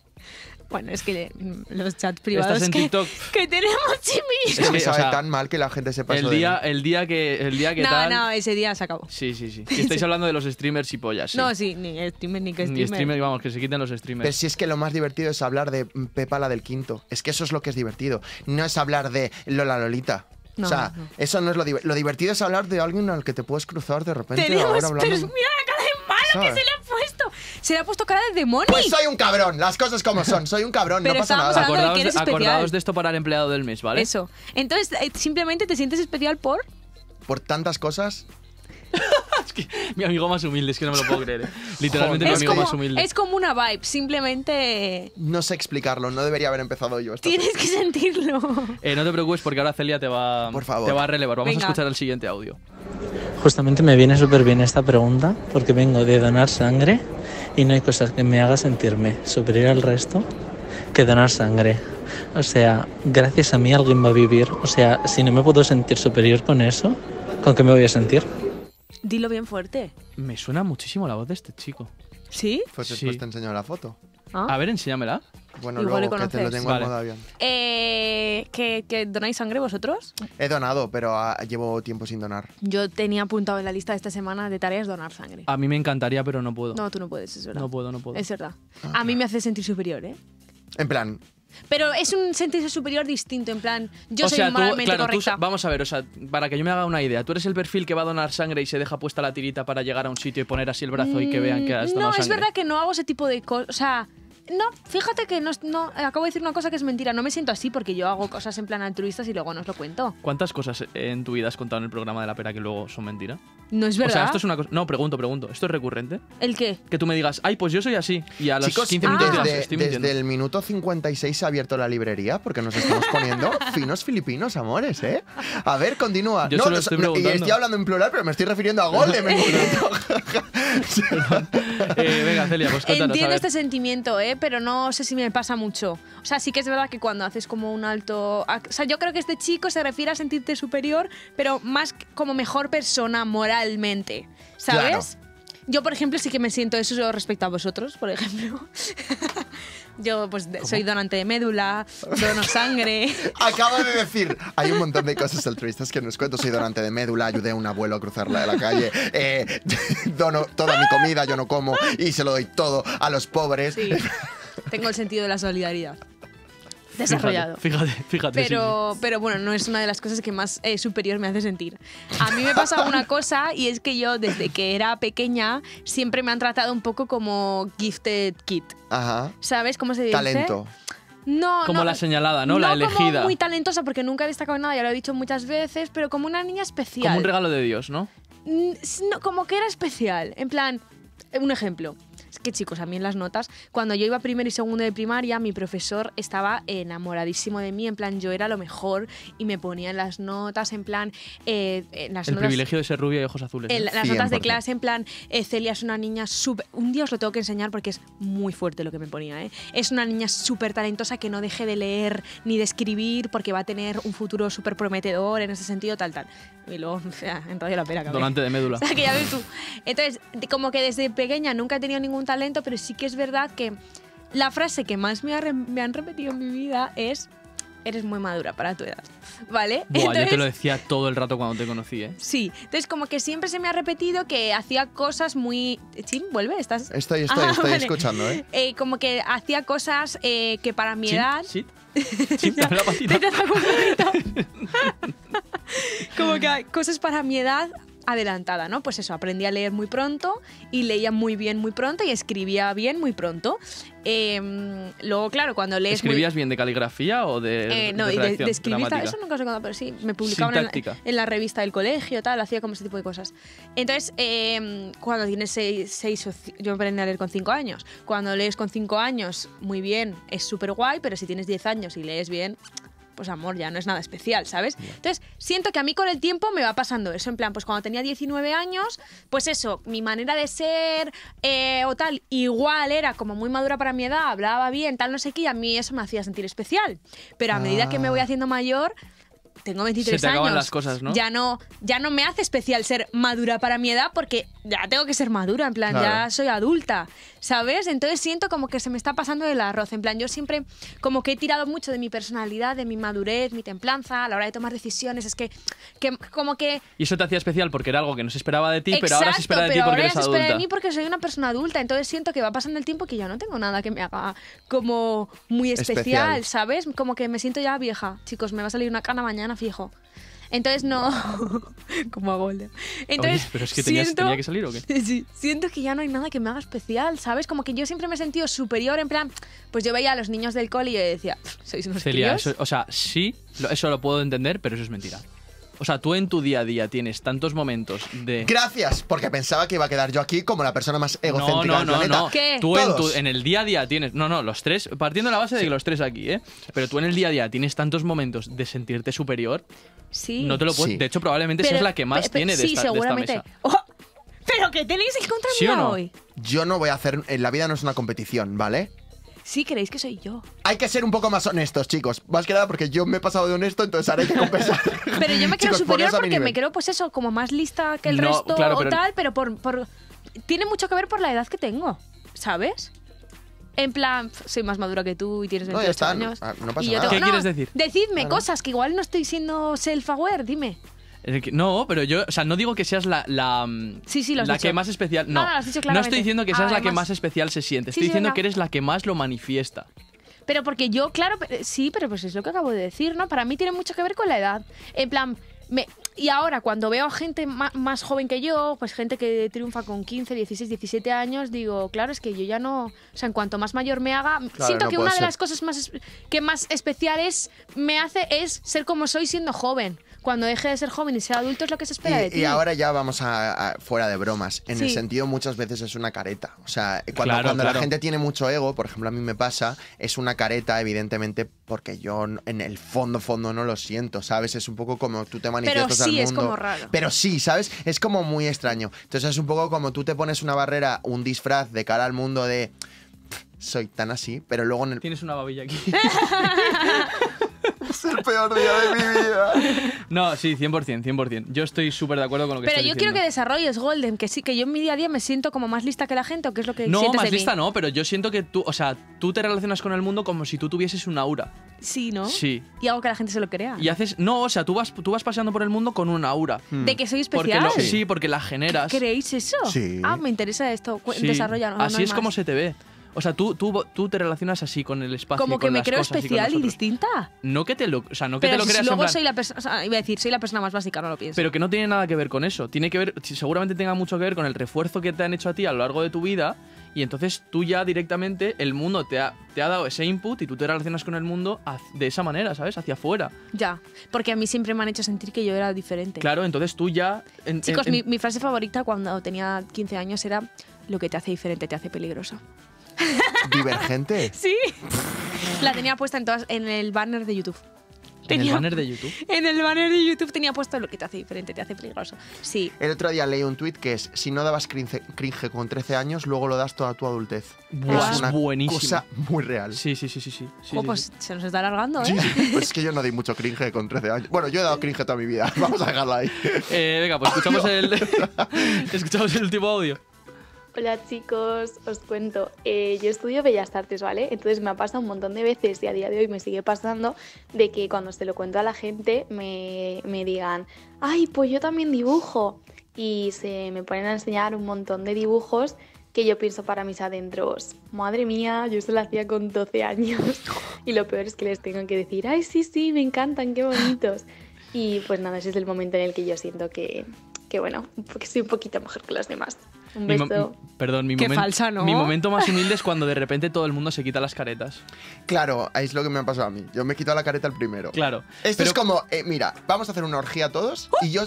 Bueno, es que los chats privados Estás en que, TikTok. que tenemos, Jimmy. Es que me o sabe sea, tan mal que la gente sepa eso El de día, mí. el día que No, tal. no, ese día se acabó. Sí. Que estáis hablando de los streamers y pollas. Sí. No, sí, ni streamer ni que Ni streamer. streamer, vamos, que se quiten los streamers. Pero si es que lo más divertido es hablar de Pepa la del Quinto. Es que eso es lo que es divertido. No es hablar de Lola Lolita. No, o sea, no. eso no es lo divertido. Lo divertido es hablar de alguien al que te puedes cruzar de repente. Tenemos, ahora pero hablando. mira la cara de malo ¿Sabes? que se le ha puesto. Se le ha puesto cara de demonio. Pues soy un cabrón, las cosas como son. Soy un cabrón, Pero no pasa estábamos nada. hablando de que eres especial. Acordaos de esto para el empleado del mes, ¿vale? Eso. Entonces, simplemente te sientes especial por... Por tantas cosas. Es que mi amigo más humilde, es que no me lo puedo creer. Literalmente Joder. mi amigo más humilde. es como una vibe. Simplemente No sé explicarlo, no debería haber empezado yo esto. tienes que sentirlo. No te preocupes porque ahora Celia te va, Por favor. te va a relevar. Vamos Venga. a escuchar el siguiente audio. Justamente me viene súper bien esta pregunta porque vengo de donar sangre y no hay cosas que me haga sentirme superior al resto que donar sangre. O sea, gracias a mí alguien va a vivir. O sea, si no me puedo sentir superior con eso, ¿con qué me voy a sentir? Dilo bien fuerte. Me suena muchísimo la voz de este chico. ¿Sí? Pues Sí. después te enseño la foto. ¿Ah? A ver, enséñamela. Bueno, Igual le luego que te lo conoces. tengo Vale. en modo avión. ¿Que donáis sangre vosotros? He donado, pero llevo tiempo sin donar. Yo tenía apuntado en la lista de esta semana de tareas donar sangre. A mí me encantaría, pero no puedo. No, tú no puedes, es verdad. No puedo. Es verdad. A mí me hace sentir superior, ¿eh? En plan, Pero es un sentirse superior distinto, en plan, yo o soy sea, tú, moralmente claro, correcta. vamos a ver, o sea, para que yo me haga una idea, tú eres el perfil que va a donar sangre y se deja puesta la tirita para llegar a un sitio y poner así el brazo y que vean que has donado No, sangre. es verdad que no hago ese tipo de cosas. O sea, No, fíjate que no acabo de decir una cosa que es mentira. No me siento así porque yo hago cosas en plan altruistas y luego no os lo cuento. ¿Cuántas cosas en tu vida has contado en el programa de La Pera que luego son mentira? No es verdad. O sea, esto es una cosa... No, pregunto. ¿Esto es recurrente? ¿El qué? Que tú me digas, ay, pues yo soy así. Y a los Chicos, 15 minutos dirás, estoy desde mintiendo. el minuto 56 se ha abierto la librería porque nos estamos poniendo finos filipinos, amores, ¿eh? A ver, continúa. Yo solo estoy y preguntando. estoy hablando en plural, pero me estoy refiriendo a Golden. Venga, Celia, pues cuéntanos, a Entiendo ver. este sentimiento, pero no sé si me pasa mucho. O sea, sí que es verdad que cuando haces como un alto... O sea, yo creo que este chico se refiere a sentirte superior, pero más como mejor persona moralmente, ¿sabes? Claro. Yo, por ejemplo, sí que me siento eso respecto a vosotros, por ejemplo. Yo, pues, soy donante de médula, dono sangre... Acaba de decir, hay un montón de cosas altruistas que nos cuento. Soy donante de médula, ayudé a un abuelo a cruzarla de la calle, dono toda mi comida, yo no como, y se lo doy todo a los pobres. Sí, tengo el sentido de la solidaridad desarrollado. Fíjate. Pero bueno, no es una de las cosas que más superior me hace sentir. A mí me pasa una cosa y es que yo desde que era pequeña siempre me han tratado un poco como gifted kid. Ajá. ¿Sabes cómo se dice? Talento. No, Como no, la señalada, ¿no? La elegida. Como muy talentosa porque nunca he destacado en nada, ya lo he dicho muchas veces, pero como una niña especial. Como un regalo de Dios, ¿no? No, como que era especial. En plan, un ejemplo. Es que, chicos, a mí en las notas, cuando yo iba primero y segundo de primaria, mi profesor estaba enamoradísimo de mí, en plan, yo era lo mejor y me ponía en las notas, en plan... El privilegio de ser rubia y ojos azules. En ¿no? las notas de 100%. clase, en plan, Celia es una niña súper... Un día os lo tengo que enseñar porque es muy fuerte lo que me ponía, ¿eh? Es una niña súper talentosa que no deje de leer ni de escribir porque va a tener un futuro súper prometedor en ese sentido, tal. Y luego, en Radio La Pera, cabrón. Donante de médula. O sea, que ya ves tú. Entonces, como que desde pequeña nunca he tenido ningún talento, pero sí que es verdad que la frase que más me han repetido en mi vida es: eres muy madura para tu edad, ¿vale? Buah, Entonces, yo te lo decía todo el rato cuando te conocí, ¿eh? sí, entonces como que siempre se me ha repetido que hacía cosas muy... ¿Chin? ¿Vuelve? ¿Estás...? Estoy Vale. escuchando, ¿eh? Como que hacía cosas que para mi edad... ¿Sí? Dame la patita. Te saco un poquito. Como que cosas para mi edad adelantada, ¿no? Pues eso, aprendí a leer muy pronto y leía muy bien muy pronto y escribía bien muy pronto. Luego, claro, cuando lees ¿Escribías bien de caligrafía o de no, y redacción, de escribir, gramática? eso nunca os he contado, pero sí, me publicaban en la revista del colegio, tal, hacía como ese tipo de cosas. Entonces, cuando tienes yo aprendí a leer con 5 años. Cuando lees con 5 años, muy bien, es súper guay, pero si tienes 10 años y lees bien, pues amor, ya no es nada especial, ¿sabes? Entonces, siento que a mí con el tiempo me va pasando eso, en plan, pues cuando tenía 19 años, pues eso, mi manera de ser o tal, igual era como muy madura para mi edad, hablaba bien, tal, no sé qué, y a mí eso me hacía sentir especial. Pero a medida que me voy haciendo mayor... Tengo 23 Se te acaban años. las cosas, ¿no? Ya no me hace especial ser madura para mi edad porque ya tengo que ser madura, en plan, Claro. ya soy adulta, ¿sabes? Entonces siento como que se me está pasando el arroz. En plan, yo siempre como que he tirado mucho de mi personalidad, de mi madurez, mi templanza a la hora de tomar decisiones. Es que como que... Y eso te hacía especial porque era algo que no se esperaba de ti, pero ahora se espera de ti pero porque ahora eres se espera adulta. de mí porque soy una persona adulta. Entonces siento que va pasando el tiempo que ya no tengo nada que me haga como muy especial, ¿sabes? Como que me siento ya vieja. Chicos, me va a salir una cana mañana fijo. Entonces no... como a Golden. Entonces, Oye, pero es que siento... tenía que salir, ¿o qué? Sí, siento que ya no hay nada que me haga especial, ¿sabes? Como que yo siempre me he sentido superior, en plan... Pues yo veía a los niños del cole y yo decía, ¿sois unos Celia, críos? eso, o sea, sí, eso lo puedo entender, pero eso es mentira. O sea, tú en tu día a día tienes tantos momentos de... Gracias, porque pensaba que iba a quedar yo aquí como la persona más egocéntrica del planeta. No. ¿Qué? Tú Todos. en el día a día tienes... No, los tres, partiendo de la base de que los tres aquí, ¿eh? Pero tú en el día a día tienes tantos momentos de sentirte superior. Sí. No te lo puedo... Sí. De hecho, probablemente seas la que más tiene de sí, esta seguramente. mesa. ¡Oh! ¿Pero qué tenéis en contra ¿Sí mía o no? hoy? Yo no voy a hacer... La vida no es una competición, ¿vale? Sí, creéis que soy yo. Hay que ser un poco más honestos, chicos. Más que nada porque yo me he pasado de honesto, entonces ahora hay que compensar. Pero yo me creo Chicos, superior poneos a mi porque me nivel. creo, pues eso, como más lista que el No, resto claro, o pero- tal, pero por... Tiene mucho que ver por la edad que tengo, ¿sabes? En plan, soy más madura que tú y tienes No, 28 ya está, años. no pasa y yo nada. ¿Qué quieres decir? Decidme cosas que igual no estoy siendo self-aware, dime. No, pero yo, o sea, no digo que seas la Sí, lo has la dicho. que más especial. No, No, lo has dicho no claramente. estoy diciendo que seas la que Además- más especial se siente. Sí, Estoy sí, diciendo venga. que eres la que más lo manifiesta. Pero porque yo, claro, sí, pero pues es lo que acabo de decir, ¿no? Para mí tiene mucho que ver con la edad. En plan, Y ahora, cuando veo a gente más joven que yo, pues gente que triunfa con 15, 16, 17 años, digo, claro, es que yo ya no... O sea, en cuanto más mayor me haga... Claro, siento no que puede una de ser. las cosas más especiales me hace es ser como soy siendo joven. Cuando deje de ser joven y ser adulto es lo que se espera de ti. Y ahora ya vamos a fuera de bromas. En el Sí. sentido, muchas veces es una careta. O sea, cuando Claro. la gente tiene mucho ego, por ejemplo, a mí me pasa, es una careta, evidentemente, porque yo en el fondo no lo siento, ¿sabes? Es un poco como tú te manifiestas al sí, mundo. es como raro. Pero sí, ¿sabes? Es como muy extraño. Entonces es un poco como tú te pones una barrera, un disfraz de cara al mundo de... Soy tan así, pero luego en el... Tienes una babilla aquí. Es el peor día de mi vida. No, sí, 100%, 100%. Yo estoy súper de acuerdo con lo que Pero estás yo diciendo. quiero que desarrolles, Golden, que sí, que yo en mi día a día me siento como más lista que la gente, ¿o qué es lo que No, sientes más de mí? lista no, pero yo siento que tú, o sea, tú te relacionas con el mundo como si tú tuvieses un aura. Sí, ¿no? Sí. Y hago que la gente se lo crea. Y haces, no, o sea, tú vas paseando por el mundo con un aura. De que soy Porque especial. sí, porque la generas. ¿Creéis eso? Sí. Ah, me interesa esto. Sí. Desarrolla. Así es como se te ve. O sea, tú te relacionas así con el espacio. Como y que con me las creo cosas especial y con nosotros. distinta. No que te lo, o sea, no que te Pero lo creas en luego plan- soy la persona, o sea, iba a decir, soy la persona más básica, no lo pienso. Pero que no tiene nada que ver con eso. Tiene que ver, seguramente tenga mucho que ver con el refuerzo que te han hecho a ti a lo largo de tu vida. Y entonces tú ya directamente, el mundo te ha dado ese input y tú te relacionas con el mundo de esa manera, ¿sabes? Hacia afuera. Ya, porque a mí siempre me han hecho sentir que yo era diferente. Claro, entonces tú ya... Chicos, mi frase favorita cuando tenía 15 años era: lo que te hace diferente te hace peligroso. ¿Divergente? Sí. La tenía puesta en el banner de YouTube. En el banner de YouTube. En el banner de YouTube tenía puesto: lo que te hace diferente te hace peligroso. Sí. El otro día leí un tuit que es: si no dabas cringe con 13 años, luego lo das toda tu adultez. Buah, es es una buenísimo. cosa muy real. Sí. Pues se nos está alargando, ¿eh? Sí, sí. Pues es que yo no di mucho cringe con 13 años. Bueno, yo he dado cringe toda mi vida. Vamos a dejarla ahí. Venga, pues escuchamos el último audio. Hola chicos, os cuento, yo estudio Bellas Artes, ¿vale? Entonces me ha pasado un montón de veces y a día de hoy me sigue pasando de que cuando se lo cuento a la gente me digan: ¡ay, pues yo también dibujo! Y se me ponen a enseñar un montón de dibujos que yo pienso para mis adentros: madre mía, yo eso lo hacía con 12 años. Y lo peor es que les tengo que decir: ¡ay, sí, me encantan, qué bonitos! Y pues nada, ese es el momento en el que yo siento que bueno, que soy un poquito mejor que los demás. Un beso. Qué falsa, ¿no? Mi momento más humilde es cuando de repente todo el mundo se quita las caretas. Claro, ahí es lo que me ha pasado a mí. Yo me he quitado la careta el primero. Claro. Esto Pero- es como, mira, vamos a hacer una orgía todos y yo...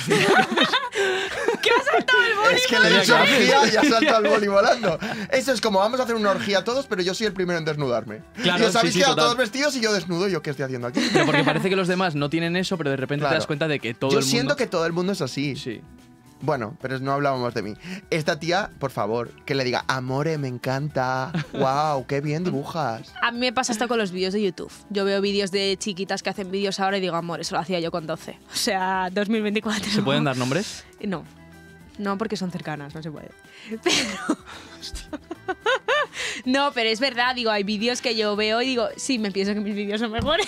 ¿Qué ha saltado el boli? Es que le he dicho orgía y ha saltado el boli volando. Eso es como, vamos a hacer una orgía todos, pero yo soy el primero en desnudarme. Claro, y os habéis sí, quedado total. todos vestidos y yo desnudo. ¿Yo qué estoy haciendo aquí? Pero porque parece que los demás no tienen eso, pero de repente Claro. te das cuenta de que todo Yo el mundo... siento que todo el mundo es así. Sí. Bueno, pero no hablábamos de mí. Esta tía, por favor, que le diga: amore, me encanta. Wow, qué bien dibujas. A mí me pasa esto con los vídeos de YouTube. Yo veo vídeos de chiquitas que hacen vídeos ahora y digo: amor, eso lo hacía yo con 12. O sea, 2024. ¿Se pueden dar nombres? No. No, porque son cercanas, no se puede. Pero... No, pero es verdad, digo, hay vídeos que yo veo y digo: sí, me pienso que mis vídeos son mejores.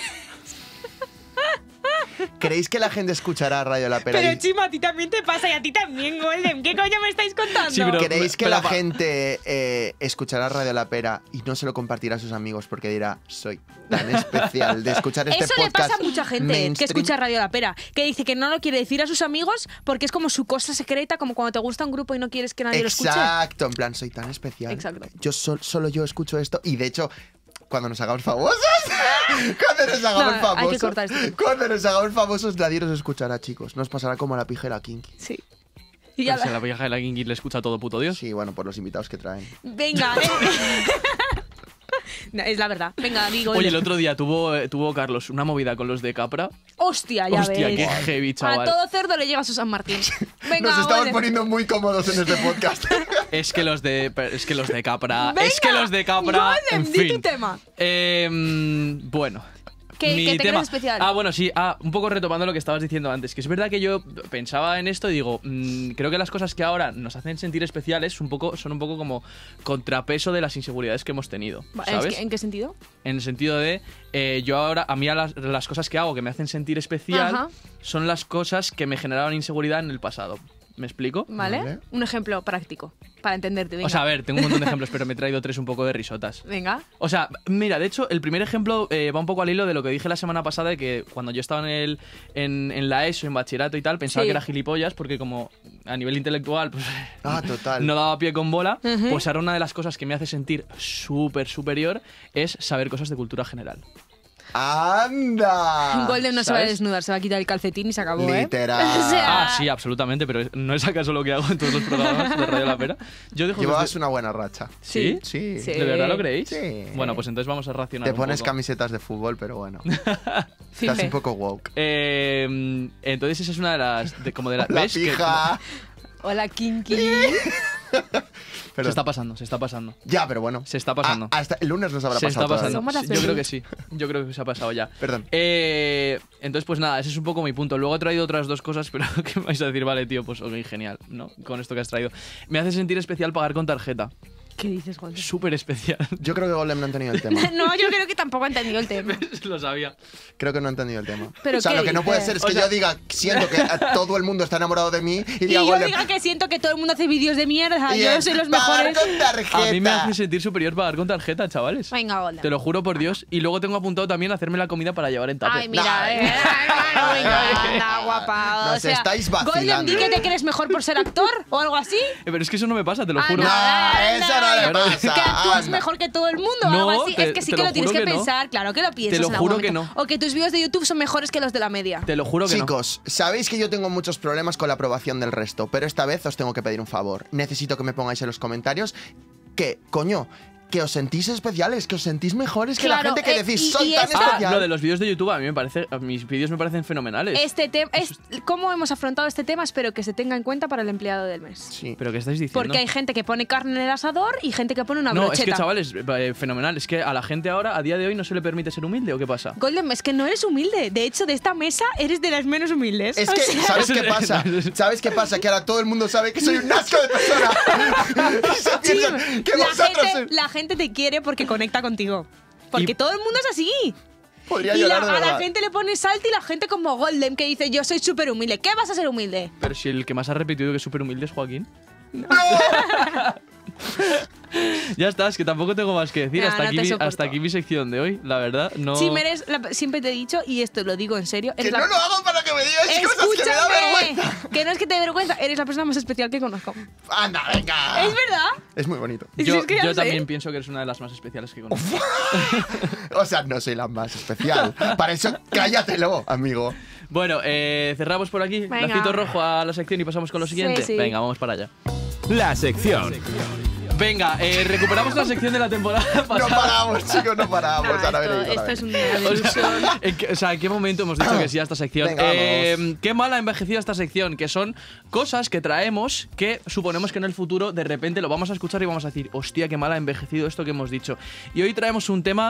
¿Creéis que la gente escuchará Radio La Pera? Pero y- Chima, a ti también te pasa y a ti también, Golden. ¿Qué coño me estáis contando? Sí, pero- ¿Creéis que pero la pa- gente escuchará Radio La Pera y no se lo compartirá a sus amigos porque dirá: soy tan especial de escuchar este Eso le podcast? pasa a mucha gente que mainstream"? escucha Radio La Pera, que dice que no lo quiere decir a sus amigos porque es como su cosa secreta, como cuando te gusta un grupo y no quieres que nadie lo escuche. Exacto, en plan, soy tan especial. Exacto. Yo solo yo escucho esto y de hecho, cuando nos hagamos famosos, cuando nos hagamos No, hay que famosos, cortar esto. cuando nos hagamos famosos, nadie nos escuchará, chicos. Nos pasará como a la pijera Kinky. Sí. Y ya Pero si a la vieja de la Kinky le escucha todo puto Dios. Sí, bueno, por los invitados que traen. Venga, No, es la verdad. Venga, digo. Oye, el otro día tuvo Carlos una movida con los de Capra. Hostia, ya Hostia, ves. qué heavy, chaval. A todo cerdo le llega su San Martín. Venga, Nos estamos Golden. poniendo muy cómodos en este podcast. Es que los de Capra. Venga, es que los de Capra. Golden, En di fin. tu tema. Bueno. ¿Qué Mi te crees tema. especial? Bueno, sí. Un poco retomando lo que estabas diciendo antes. Que es verdad que yo pensaba en esto y digo, creo que las cosas que ahora nos hacen sentir especiales son un poco como contrapeso de las inseguridades que hemos tenido. ¿Sabes? ¿En qué sentido? En el sentido de, yo ahora, a mí las cosas que hago que me hacen sentir especial Ajá. son las cosas que me generaban inseguridad en el pasado. ¿Me explico? ¿Vale? Un ejemplo práctico, para entenderte. Venga. O sea, a ver, tengo un montón de ejemplos, pero me he traído 3 un poco de risotas. Venga. O sea, mira, de hecho, el primer ejemplo va un poco al hilo de lo que dije la semana pasada, de que cuando yo estaba en la ESO, en bachillerato y tal, pensaba que era gilipollas, porque como a nivel intelectual, pues total. no daba pie con bola, pues ahora una de las cosas que me hace sentir súper superior es saber cosas de cultura general. ¡Anda! Golden no se va a desnudar, se va a quitar el calcetín y se acabó, Literal. O sea... Sí, absolutamente, pero ¿no es acaso lo que hago en todos los programas de Radio La Pera? Llevabas una buena racha. ¿Sí? Sí. ¿De verdad lo creéis? Sí. Bueno, pues entonces vamos a racionar Te un pones poco. camisetas de fútbol, pero bueno. Estás un poco woke. Entonces esa es una de las... La ¿ves? pija. Hola, Kinky. Perdón. Se está pasando. Ya, pero bueno. Se está pasando. Hasta el lunes nos habrá Se pasado. está pasando. Somos las Yo creo que sí. Yo creo que se ha pasado ya. Perdón. Entonces, pues nada, ese es un poco mi punto. Luego he traído otras 2 cosas, pero que me vais a decir, vale, tío, pues ok, genial, ¿no? Con esto que has traído. Me hace sentir especial pagar con tarjeta. ¿Qué dices, Golden? Súper especial. Yo creo que Golem no ha entendido el tema. No, yo creo que tampoco ha entendido el tema. Lo sabía. Creo que no ha entendido el tema. ¿Pero o sea, qué lo que no puede dices? ser es que yo diga, siento que todo el mundo está enamorado de mí y diga yo Golem. diga que siento que todo el mundo hace vídeos de mierda, Y yo es soy los pagar mejores. con tarjeta. A mí me hace sentir superior pagar con tarjeta, chavales. Venga, Golden. Te lo juro por Dios. Y luego tengo apuntado también hacerme la comida para llevar en tupper. Ay, mira, hermano, venga, anda, guapa. Nos estáis vacilando. Golden, di que te crees mejor por ser actor o algo así. Pero es que eso no me pasa, te lo juro. Eso no le pasa. Que actúas Anda. mejor que todo el mundo o No, algo así. te- Es que sí te que lo lo tienes juro que que no. pensar. Claro que lo piensas. Te lo en algún juro que momento. no. O que tus vídeos de YouTube son mejores que los de la media. Te lo juro que Chicos, sabéis que yo tengo muchos problemas con la aprobación del resto, pero esta vez os tengo que pedir un favor. Necesito que me pongáis en los comentarios que, coño, que os sentís especiales, que os sentís mejores que la Claro, gente que decís, soy y tan esta- especial. Lo de los vídeos de YouTube a mí me parece, a mis vídeos me parecen fenomenales. Este tema cómo hemos afrontado este tema, espero que se tenga en cuenta para el empleado del mes. Sí. ¿Pero qué estáis diciendo? Porque hay gente que pone carne en el asador y gente que pone una No, brocheta. es que chavales, fenomenal. Es que a la gente ahora, a día de hoy, no se le permite ser humilde, ¿o qué pasa? Golden, es que no eres humilde. De hecho, de esta mesa eres de las menos humildes. Es O que, sea, ¿sabes qué pasa? ¿Sabes qué pasa? Que ahora todo el mundo sabe que soy un asco de persona. Y se piensan que vosotros... la gente te quiere porque conecta contigo. Porque Y- todo el mundo es así. Podría Y llorar de a la verdad. gente le pone salto y la gente como Golden que dice yo soy súper humilde. ¿Qué vas a ser humilde? Pero si el que más ha repetido que es súper humilde es Joaquín. Ya está, es que tampoco tengo más que decir. Nah, hasta, no aquí te mi, soporto. hasta aquí mi sección de hoy, la verdad. No... Sí, siempre te he dicho, y esto lo digo en serio. Que eres no la- lo hago para que me digáis cosas que me da ¡Escúchame! vergüenza. Que no es que te dé vergüenza, eres la persona más especial que conozco. Anda, venga. ¿Es verdad? Es muy bonito. Sí, Yo, es que ya yo lo sé. también pienso que eres una de las más especiales que conozco. O sea, no soy la más especial. Para eso, cállatelo, amigo. Bueno, cerramos por aquí. Venga. Lacito rojo a la sección y pasamos con lo siguiente. Sí. Venga, vamos para allá. La sección. Venga, recuperamos la sección de la temporada pasada. No paramos, chicos, no paramos. Ahora veréis, ahora esto es veréis. una delusión. O sea, ¿en qué momento hemos dicho que sí a esta sección? Venga, vamos. Qué mal ha envejecido esta sección, que son cosas que traemos que suponemos que en el futuro de repente lo vamos a escuchar y vamos a decir, hostia, qué mal ha envejecido esto que hemos dicho. Y hoy traemos un tema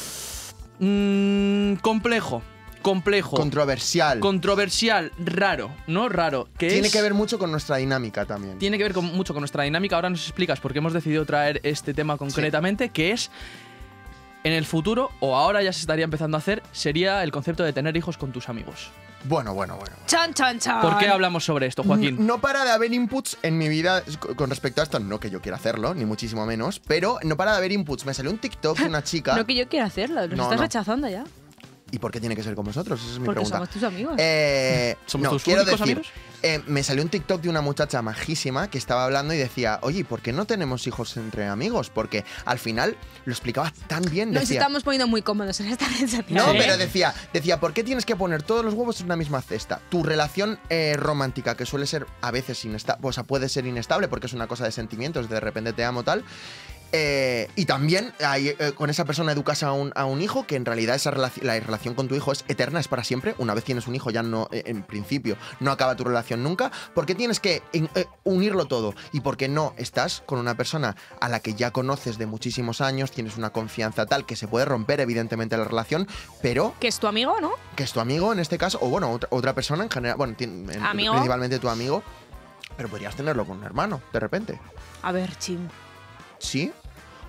complejo. Controversial, raro, ¿no? Raro. Tiene que ver mucho con nuestra dinámica también. Tiene que ver mucho con nuestra dinámica. Ahora nos explicas por qué hemos decidido traer este tema concretamente, que es, en el futuro, o ahora ya se estaría empezando a hacer, sería el concepto de tener hijos con tus amigos. Bueno. Chan, chan, chan. ¿Por qué hablamos sobre esto, Joaquín? No para de haber inputs en mi vida con respecto a esto. No que yo quiera hacerlo, ni muchísimo menos. Pero no para de haber inputs. Me salió un TikTok de una chica. No que yo quiera hacerlo, los No, estás no. rechazando ya. ¿Y por qué tiene que ser con vosotros? Esa es mi Porque pregunta. somos tus amigos. ¿Somos tus quiero únicos decir, amigos? me salió un TikTok de una muchacha majísima que estaba hablando y decía, oye, ¿y por qué no tenemos hijos entre amigos? Porque al final lo explicaba tan bien. Nos Decía, estamos poniendo muy cómodos en esta sensación. no, ¿Sí? pero decía, ¿por qué tienes que poner todos los huevos en una misma cesta? Tu relación romántica, que suele ser a veces inestable, o sea, puede ser inestable porque es una cosa de sentimientos, de repente te amo tal. Y también con esa persona educas a un hijo, que en realidad la relación con tu hijo es eterna, es para siempre. Una vez tienes un hijo ya no, en principio, no acaba tu relación nunca. ¿Por qué tienes que unirlo todo? Y porque no estás con una persona a la que ya conoces de muchísimos años, tienes una confianza tal que se puede romper evidentemente la relación, pero Que es tu amigo, ¿no? que es tu amigo en este caso, o bueno, otra persona en general, bueno, Amigo. principalmente tu amigo, pero podrías tenerlo con un hermano, de repente. A ver, Chim. ¿Sí?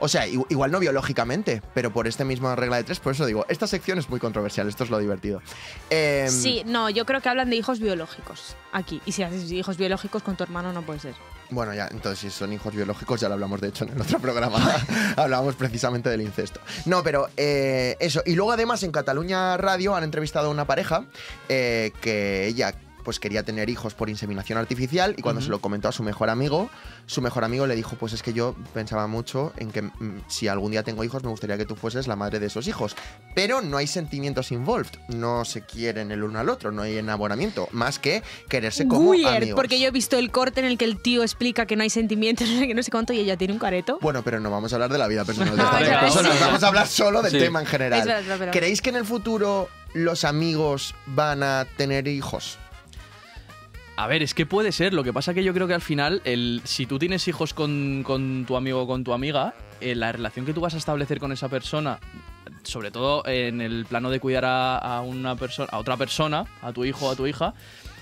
O sea, igual no biológicamente, pero por esta misma regla de 3, por eso digo, esta sección es muy controversial, esto es lo divertido. Sí, no, yo creo que hablan de hijos biológicos aquí. Y si haces hijos biológicos con tu hermano no puede ser. Bueno, ya, entonces si son hijos biológicos ya lo hablamos de hecho en el otro programa. Hablábamos precisamente del incesto. No, pero eso. Y luego además en Cataluña Radio han entrevistado a una pareja que ella pues quería tener hijos por inseminación artificial y cuando se lo comentó a su mejor amigo le dijo, pues es que yo pensaba mucho en que si algún día tengo hijos me gustaría que tú fueses la madre de esos hijos. Pero no hay sentimientos involved, no se quieren el uno al otro, no hay enamoramiento, más que quererse como amigos. Porque yo he visto el corte en el que el tío explica que no hay sentimientos, que no sé cuánto, y ella tiene un careto. Bueno, pero no vamos a hablar de la vida personal de estas personas, vamos a hablar solo del tema en general. Es verdad, pero... ¿Creéis que en el futuro los amigos van a tener hijos? A ver, es que puede ser. Lo que pasa que yo creo que al final, si tú tienes hijos con tu amigo o con tu amiga, la relación que tú vas a establecer con esa persona, sobre todo en el plano de cuidar a otra persona, a tu hijo o a tu hija,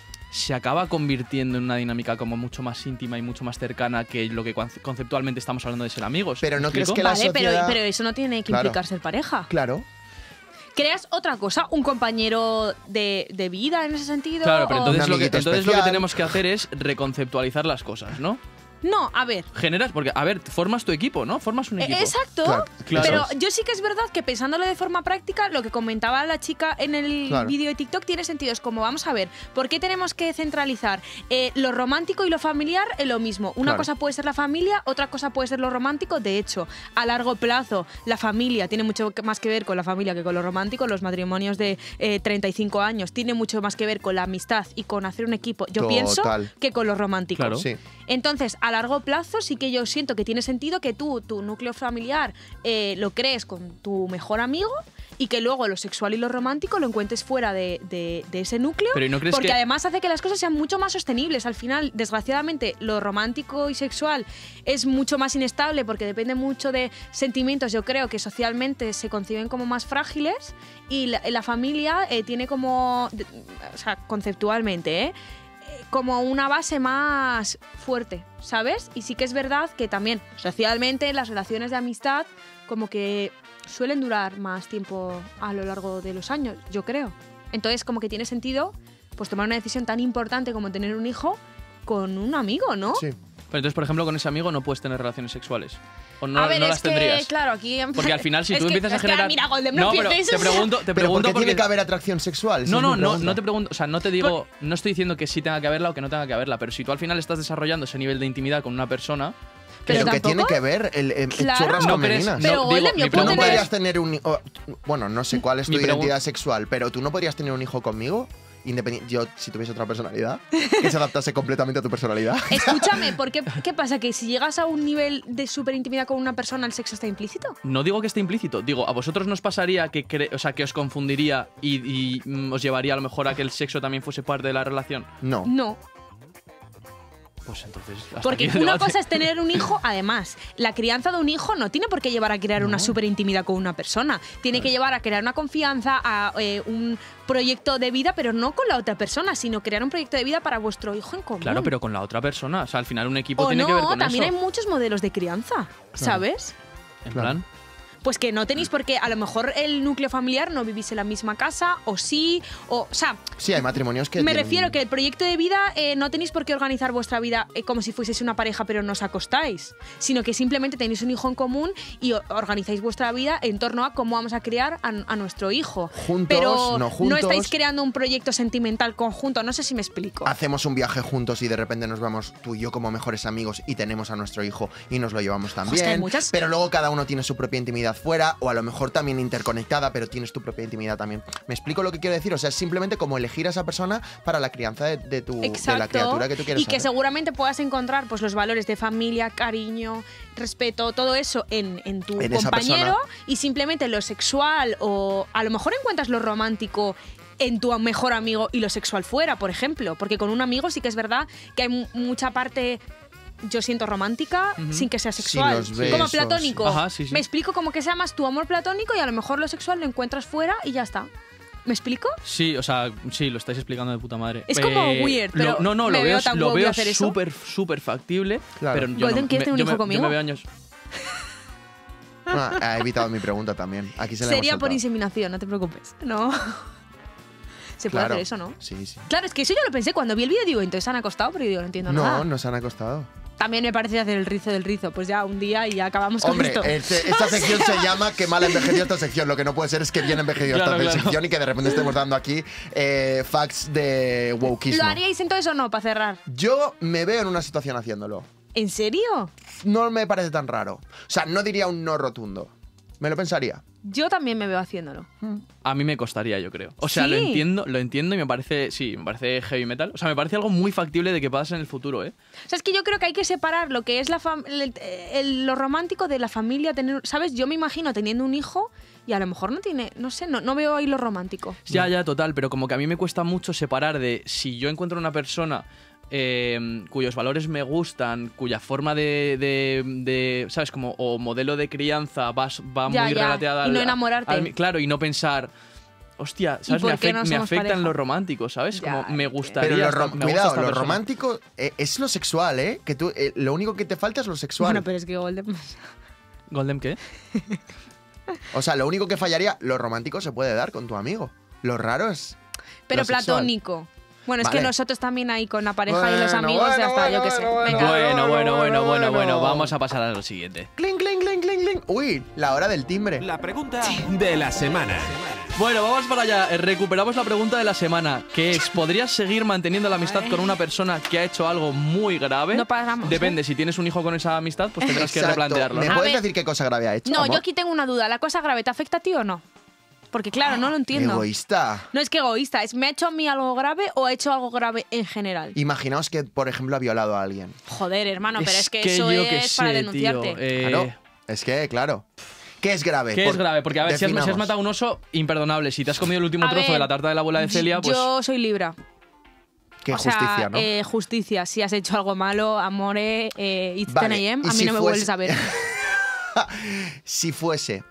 se acaba convirtiendo en una dinámica como mucho más íntima y mucho más cercana que lo que conceptualmente estamos hablando de ser amigos. Pero no crees que la sociedad... pero eso no tiene que implicar ser pareja. Claro. ¿Creas otra cosa? ¿Un compañero de vida en ese sentido? Claro, pero entonces lo que tenemos que hacer es reconceptualizar las cosas, ¿no? No, a ver. Generas, porque, a ver, formas tu equipo, ¿no? Formas un equipo. Exacto. Claro. Pero yo sí que es verdad que pensándolo de forma práctica, lo que comentaba la chica en el vídeo de TikTok tiene sentido. Es como, vamos a ver, ¿por qué tenemos que centralizar lo romántico y lo familiar en lo mismo? Una cosa puede ser la familia, otra cosa puede ser lo romántico. De hecho, a largo plazo, la familia tiene mucho más que ver con la familia que con lo romántico. Los matrimonios de 35 años tienen mucho más que ver con la amistad y con hacer un equipo, yo pienso, que con lo romántico. Claro. Sí. Entonces, a largo plazo sí que yo siento que tiene sentido que tú, tu núcleo familiar, lo crees con tu mejor amigo y que luego lo sexual y lo romántico lo encuentres fuera de ese núcleo. Pero ¿no crees porque que además hace que las cosas sean mucho más sostenibles. Al final, desgraciadamente, lo romántico y sexual es mucho más inestable porque depende mucho de sentimientos, yo creo que socialmente se conciben como más frágiles y la familia tiene como, o sea, conceptualmente, como una base más fuerte, ¿sabes? Y sí que es verdad que también socialmente las relaciones de amistad como que suelen durar más tiempo a lo largo de los años, yo creo. Entonces como que tiene sentido pues tomar una decisión tan importante como tener un hijo con un amigo, ¿no? Sí. Pero entonces, por ejemplo, con ese amigo no puedes tener relaciones sexuales. O no, a ver, no es las tendrías. Que, claro, aquí... Porque al final, si tú empiezas a generar... mira, Golden, no, pero te pregunto ¿Por qué tiene que haber atracción sexual? No te pregunto, o sea, no te digo, no estoy diciendo que sí tenga que haberla o que no tenga que haberla, pero si tú al final estás desarrollando ese nivel de intimidad con una persona... Pero que tiene que ver el churras con meninas. Pero Golden, tú no podrías tener un... bueno, no sé cuál es tu identidad sexual, pero tú no podrías tener un hijo conmigo... Yo, si tuviese otra personalidad, que se adaptase completamente a tu personalidad. Escúchame, ¿qué pasa? ¿Que si llegas a un nivel de súper intimidad con una persona, el sexo está implícito? No digo que esté implícito, digo, ¿a vosotros nos pasaría que os confundiría y os llevaría a lo mejor a que el sexo también fuese parte de la relación? No. No. Pues entonces... Porque una cosa es tener un hijo, además, la crianza de un hijo no tiene por qué llevar a crear una súper intimidad con una persona. Tiene que llevar a crear una confianza, a un proyecto de vida, pero no con la otra persona, sino crear un proyecto de vida para vuestro hijo en común. Claro, pero con la otra persona. O sea, al final un equipo tiene que ver con eso. También hay muchos modelos de crianza, ¿sabes? En plan... Pues que no tenéis por qué, a lo mejor el núcleo familiar no vivís en la misma casa, o sí, o sea... Sí, hay matrimonios que... Me refiero que el proyecto de vida no tenéis por qué organizar vuestra vida como si fueseis una pareja pero no os acostáis, sino que simplemente tenéis un hijo en común y organizáis vuestra vida en torno a cómo vamos a criar a nuestro hijo. Juntos, pero no juntos. No estáis creando un proyecto sentimental conjunto, no sé si me explico. Hacemos un viaje juntos y de repente nos vamos tú y yo como mejores amigos y tenemos a nuestro hijo y nos lo llevamos también. Pero luego cada uno tiene su propia intimidad fuera, o a lo mejor también interconectada, pero tienes tu propia intimidad también. ¿Me explico lo que quiero decir? O sea, es simplemente como elegir a esa persona para la crianza de la criatura que tú quieres. Y que seguramente puedas encontrar pues los valores de familia, cariño, respeto, todo eso en tu compañero, y simplemente lo sexual, o a lo mejor encuentras lo romántico en tu mejor amigo y lo sexual fuera, por ejemplo. Porque con un amigo sí que es verdad que hay mucha parte... Yo siento romántica sin que sea sexual. Como platónico. Ajá, sí. Me explico, como que sea más tu amor platónico y a lo mejor lo sexual lo encuentras fuera y ya está. ¿Me explico? Sí, o sea, sí, lo estáis explicando de puta madre. Es como weird, pero lo veo súper factible. Claro. Pero yo ¿Golden, quieres tener un hijo conmigo? Yo me veo años... Ha evitado mi pregunta también. Aquí se le Sería hemos por soltado. inseminación, no te preocupes. No. Se puede Claro. hacer eso, ¿no? Sí, sí. Claro, es que eso yo lo pensé cuando vi el vídeo, digo, entonces han acostado, pero digo, no entiendo nada. No, nos han acostado. También me parece hacer el rizo del rizo, pues ya un día y ya acabamos Hombre, con esto. esta sección se llama que mal envejeció esta sección. Lo que no puede ser es que bien envejeció Claro, esta claro. sección y que de repente estemos dando aquí facts de wokeismo. ¿Lo haríais entonces o no, para cerrar? Yo me veo en una situación haciéndolo. ¿En serio? No me parece tan raro. O sea, no diría un no rotundo. Me lo pensaría. Yo también me veo haciéndolo. A mí me costaría, yo creo. O sea, ¿Sí? lo entiendo y me parece heavy metal. O sea, me parece algo muy factible de que pase en el futuro, ¿eh? O sea, es que yo creo que hay que separar lo que es lo romántico de la familia. ¿Sabes? Yo me imagino teniendo un hijo y a lo mejor no tiene, no sé, no veo ahí lo romántico. Ya, total, pero como que a mí me cuesta mucho separar de si yo encuentro una persona cuyos valores me gustan, cuya forma de ¿sabes? Como, o modelo de crianza va Ya, muy ya. relateada Y no enamorarte. claro, y no pensar, hostia, ¿Y ¿sabes? por Me, qué no me somos afectan pareja? lo romántico, ¿sabes? Ya, Como me gustaría. Pero me gusta cuidado, esta lo persona. romántico es lo sexual, ¿eh? Que tú, lo único que te falta es lo sexual. Bueno, pero es que Golden... ¿Golden qué? O sea, lo único que fallaría, lo romántico se puede dar con tu amigo. Lo raro es. Pero lo sexual. platónico. Bueno, es Vale. que nosotros también ahí con la pareja y los Bueno, amigos ya está, yo qué sé. Venga. Bueno, vamos a pasar a lo siguiente. Cling, cling, cling, cling, cling. Uy, la hora del timbre. La pregunta de la semana. Bueno, vamos para allá. Recuperamos la pregunta de la semana, que es, ¿podrías seguir manteniendo la amistad con una persona que ha hecho algo muy grave? No paramos, Depende, si tienes un hijo con esa amistad, pues tendrás que Exacto. replantearlo, ¿Me ¿no? puedes ver. decir qué cosa grave ha hecho? No, amor? yo aquí tengo una duda. ¿La cosa grave te afecta a ti o no? Porque claro, no lo entiendo. Egoísta. No es que egoísta, ¿me ha hecho a mí algo grave o ha hecho algo grave en general? Imaginaos que, por ejemplo, ha violado a alguien. Joder, hermano, pero es que yo eso qué es para sé, denunciarte. tío, Claro. Es que, claro. ¿Qué es grave? ¿Qué es grave? Porque, a ver, si has definamos. matado a un oso, imperdonable. Si te has comido el último A trozo ver, de la tarta de la abuela de Celia, pues... Yo soy Libra. Qué O sea, justicia, ¿no? Justicia. Si has hecho algo malo, amore, it's Vale, 10 a.m., y a mí si no me fuese- vuelves a ver. Si fuese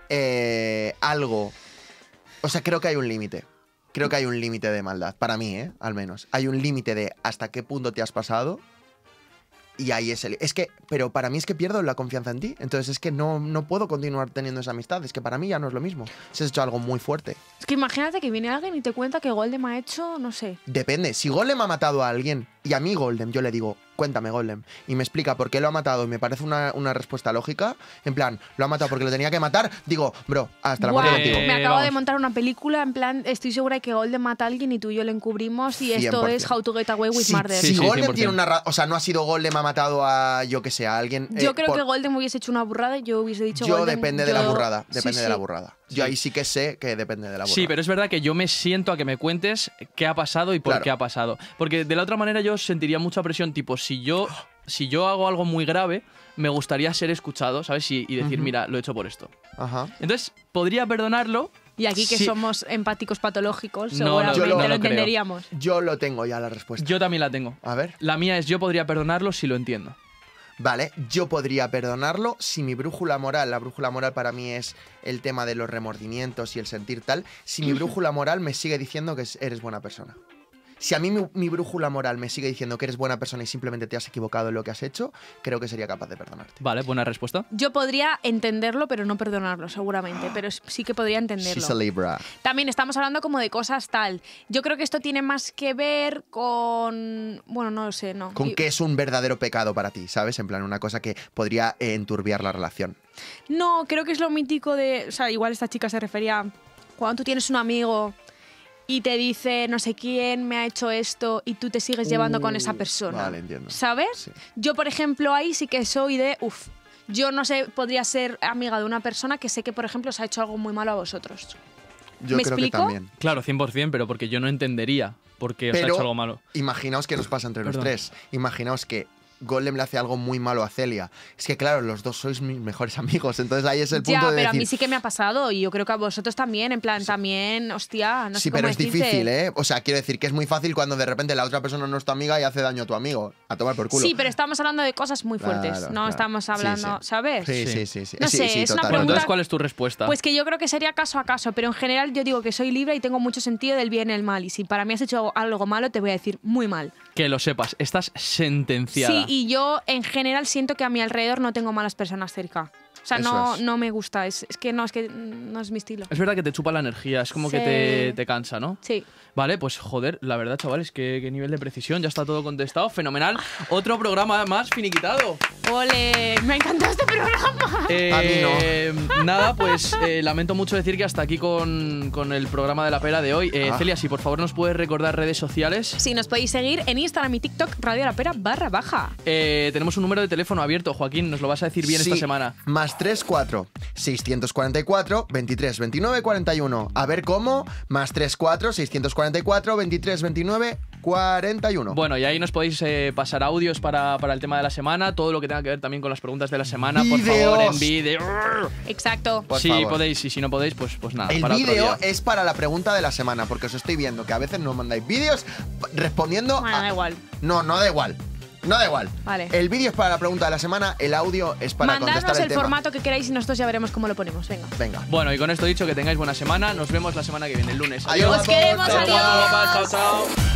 algo... O sea, creo que hay un límite. Creo que hay un límite de maldad. Para mí, al menos. Hay un límite de hasta qué punto te has pasado. Y ahí es el... Es que... Pero para mí es que pierdo la confianza en ti. Entonces es que no puedo continuar teniendo esa amistad. Es que para mí ya no es lo mismo. Si has hecho algo muy fuerte. Es que imagínate que viene alguien y te cuenta que Golden ha hecho, no sé. Depende. Si Golem ha matado a alguien y a mí Golem, yo le digo, cuéntame Golem. Y me explica por qué lo ha matado y me parece una respuesta lógica. En plan, lo ha matado porque lo tenía que matar. Digo, bro, hasta la muerte Guau, contigo. me acabo de vamos. montar una película, en plan, estoy segura de que Golden mata a alguien y tú y yo le encubrimos y esto 100%. es How to Get Away with Si, Murder. si Sí, sí, Golem 100%. tiene o sea, no ha sido Golem, ha matado a, yo que sé, a alguien. Yo creo por- que Golden hubiese hecho una burrada y yo hubiese dicho Yo Golden, depende de la yo- burrada. Sí, Depende de sí. la burrada. Yo ahí sí que sé que depende de la burrada. Sí, pero es verdad que yo me siento a que me cuentes qué ha pasado y por Claro. qué ha pasado. Porque de la otra manera yo sentiría mucha presión, tipo, si yo hago algo muy grave, me gustaría ser escuchado, ¿sabes? Y decir, mira, lo he hecho por esto. Ajá. Entonces, podría perdonarlo. Y aquí que Sí. somos empáticos patológicos, No, no, seguramente yo lo, no lo creo. entenderíamos. Yo lo tengo ya la respuesta. Yo también la tengo. A ver. La mía es, yo podría perdonarlo si lo entiendo. Vale, yo podría perdonarlo si mi brújula moral, la brújula moral para mí es el tema de los remordimientos y el sentir tal, si mi brújula moral me sigue diciendo que eres buena persona. Si a mí mi brújula moral me sigue diciendo que eres buena persona y simplemente te has equivocado en lo que has hecho, creo que sería capaz de perdonarte. Vale, buena respuesta. Yo podría entenderlo, pero no perdonarlo, seguramente. Pero sí que podría entenderlo. She's a Libra. También estamos hablando como de cosas tal. Yo creo que esto tiene más que ver con... Bueno, no lo sé, no. Con que es un verdadero pecado para ti, ¿sabes? En plan, una cosa que podría enturbiar la relación. No, creo que es lo mítico de... O sea, igual esta chica se refería a cuando tú tienes un amigo y te dice no sé quién me ha hecho esto y tú te sigues llevando con esa persona. Vale, entiendo. ¿Sabes? Sí. Yo, por ejemplo, ahí sí que soy de... yo no sé, podría ser amiga de una persona que sé que, por ejemplo, os ha hecho algo muy malo a vosotros. Yo ¿Me creo explico? que también. Claro, 100%, pero porque yo no entendería por qué os ha Pero hecho algo malo. imaginaos que nos pasa entre Perdón. los tres. Imaginaos que Golem le hace algo muy malo a Celia. Es que, claro, los dos sois mis mejores amigos. Entonces ahí es el punto Ya, de pero decir... a mí sí que me ha pasado y yo creo que a vosotros también, en plan, también, hostia, no sé sí, cómo pero es decirte. difícil, ¿eh? O sea, quiero decir que es muy fácil cuando de repente la otra persona no es tu amiga y hace daño a tu amigo. A tomar por culo. Sí, pero estamos hablando de cosas muy fuertes, Claro, no claro. estamos Sí, hablando, sí. ¿sabes? Sí, Sí. sí, sí. sí. No Sí, sé, sí, es una totalmente. Bueno, pregunta- entonces, ¿cuál es tu respuesta? Pues que yo creo que sería caso a caso, pero en general yo digo que soy libre y tengo mucho sentido del bien y el mal. Y si para mí has hecho algo malo, te voy a decir muy mal. Que lo sepas, estás sentenciada. Sí, y yo en general siento que a mi alrededor no tengo malas personas cerca. O sea, Eso es. no me gusta. Es que no es mi estilo. Es verdad que te chupa la energía, es como Sí. que te cansa, ¿no? Sí. Vale, pues joder, la verdad, chavales, qué nivel de precisión, ya está todo contestado, fenomenal. Otro programa más finiquitado. ¡Ole! ¡Me ha encantado este programa! A mí Nada, pues lamento mucho decir que hasta aquí con el programa de la pera de hoy. Celia, si por favor nos puedes recordar redes sociales. Sí, nos podéis seguir en Instagram y TikTok, Radio La Pera /baja. Tenemos un número de teléfono abierto, Joaquín, nos lo vas a decir bien Sí, esta semana. Más 34 644 23 29 41. A ver cómo. Más 34 644 23 29 41. Bueno, y ahí nos podéis pasar audios para el tema de la semana, todo lo que tenga que ver también con las preguntas de la semana, por favor, en vídeo. Exacto. Por Sí, favor. podéis, y si no podéis, pues nada. El para otro vídeo día. es para la pregunta de la semana, porque os estoy viendo que a veces nos mandáis vídeos respondiendo Bueno, da igual. No da igual. No da igual. Vale. El vídeo es para la pregunta de la semana, el audio es para Mandadnos contestar el el tema. formato que queráis y nosotros ya veremos cómo lo ponemos. Venga. Venga. Bueno, y con esto dicho, que tengáis buena semana. Nos vemos la semana que viene, el lunes. Adiós, Os queremos, guapos. adiós. Chao, chao.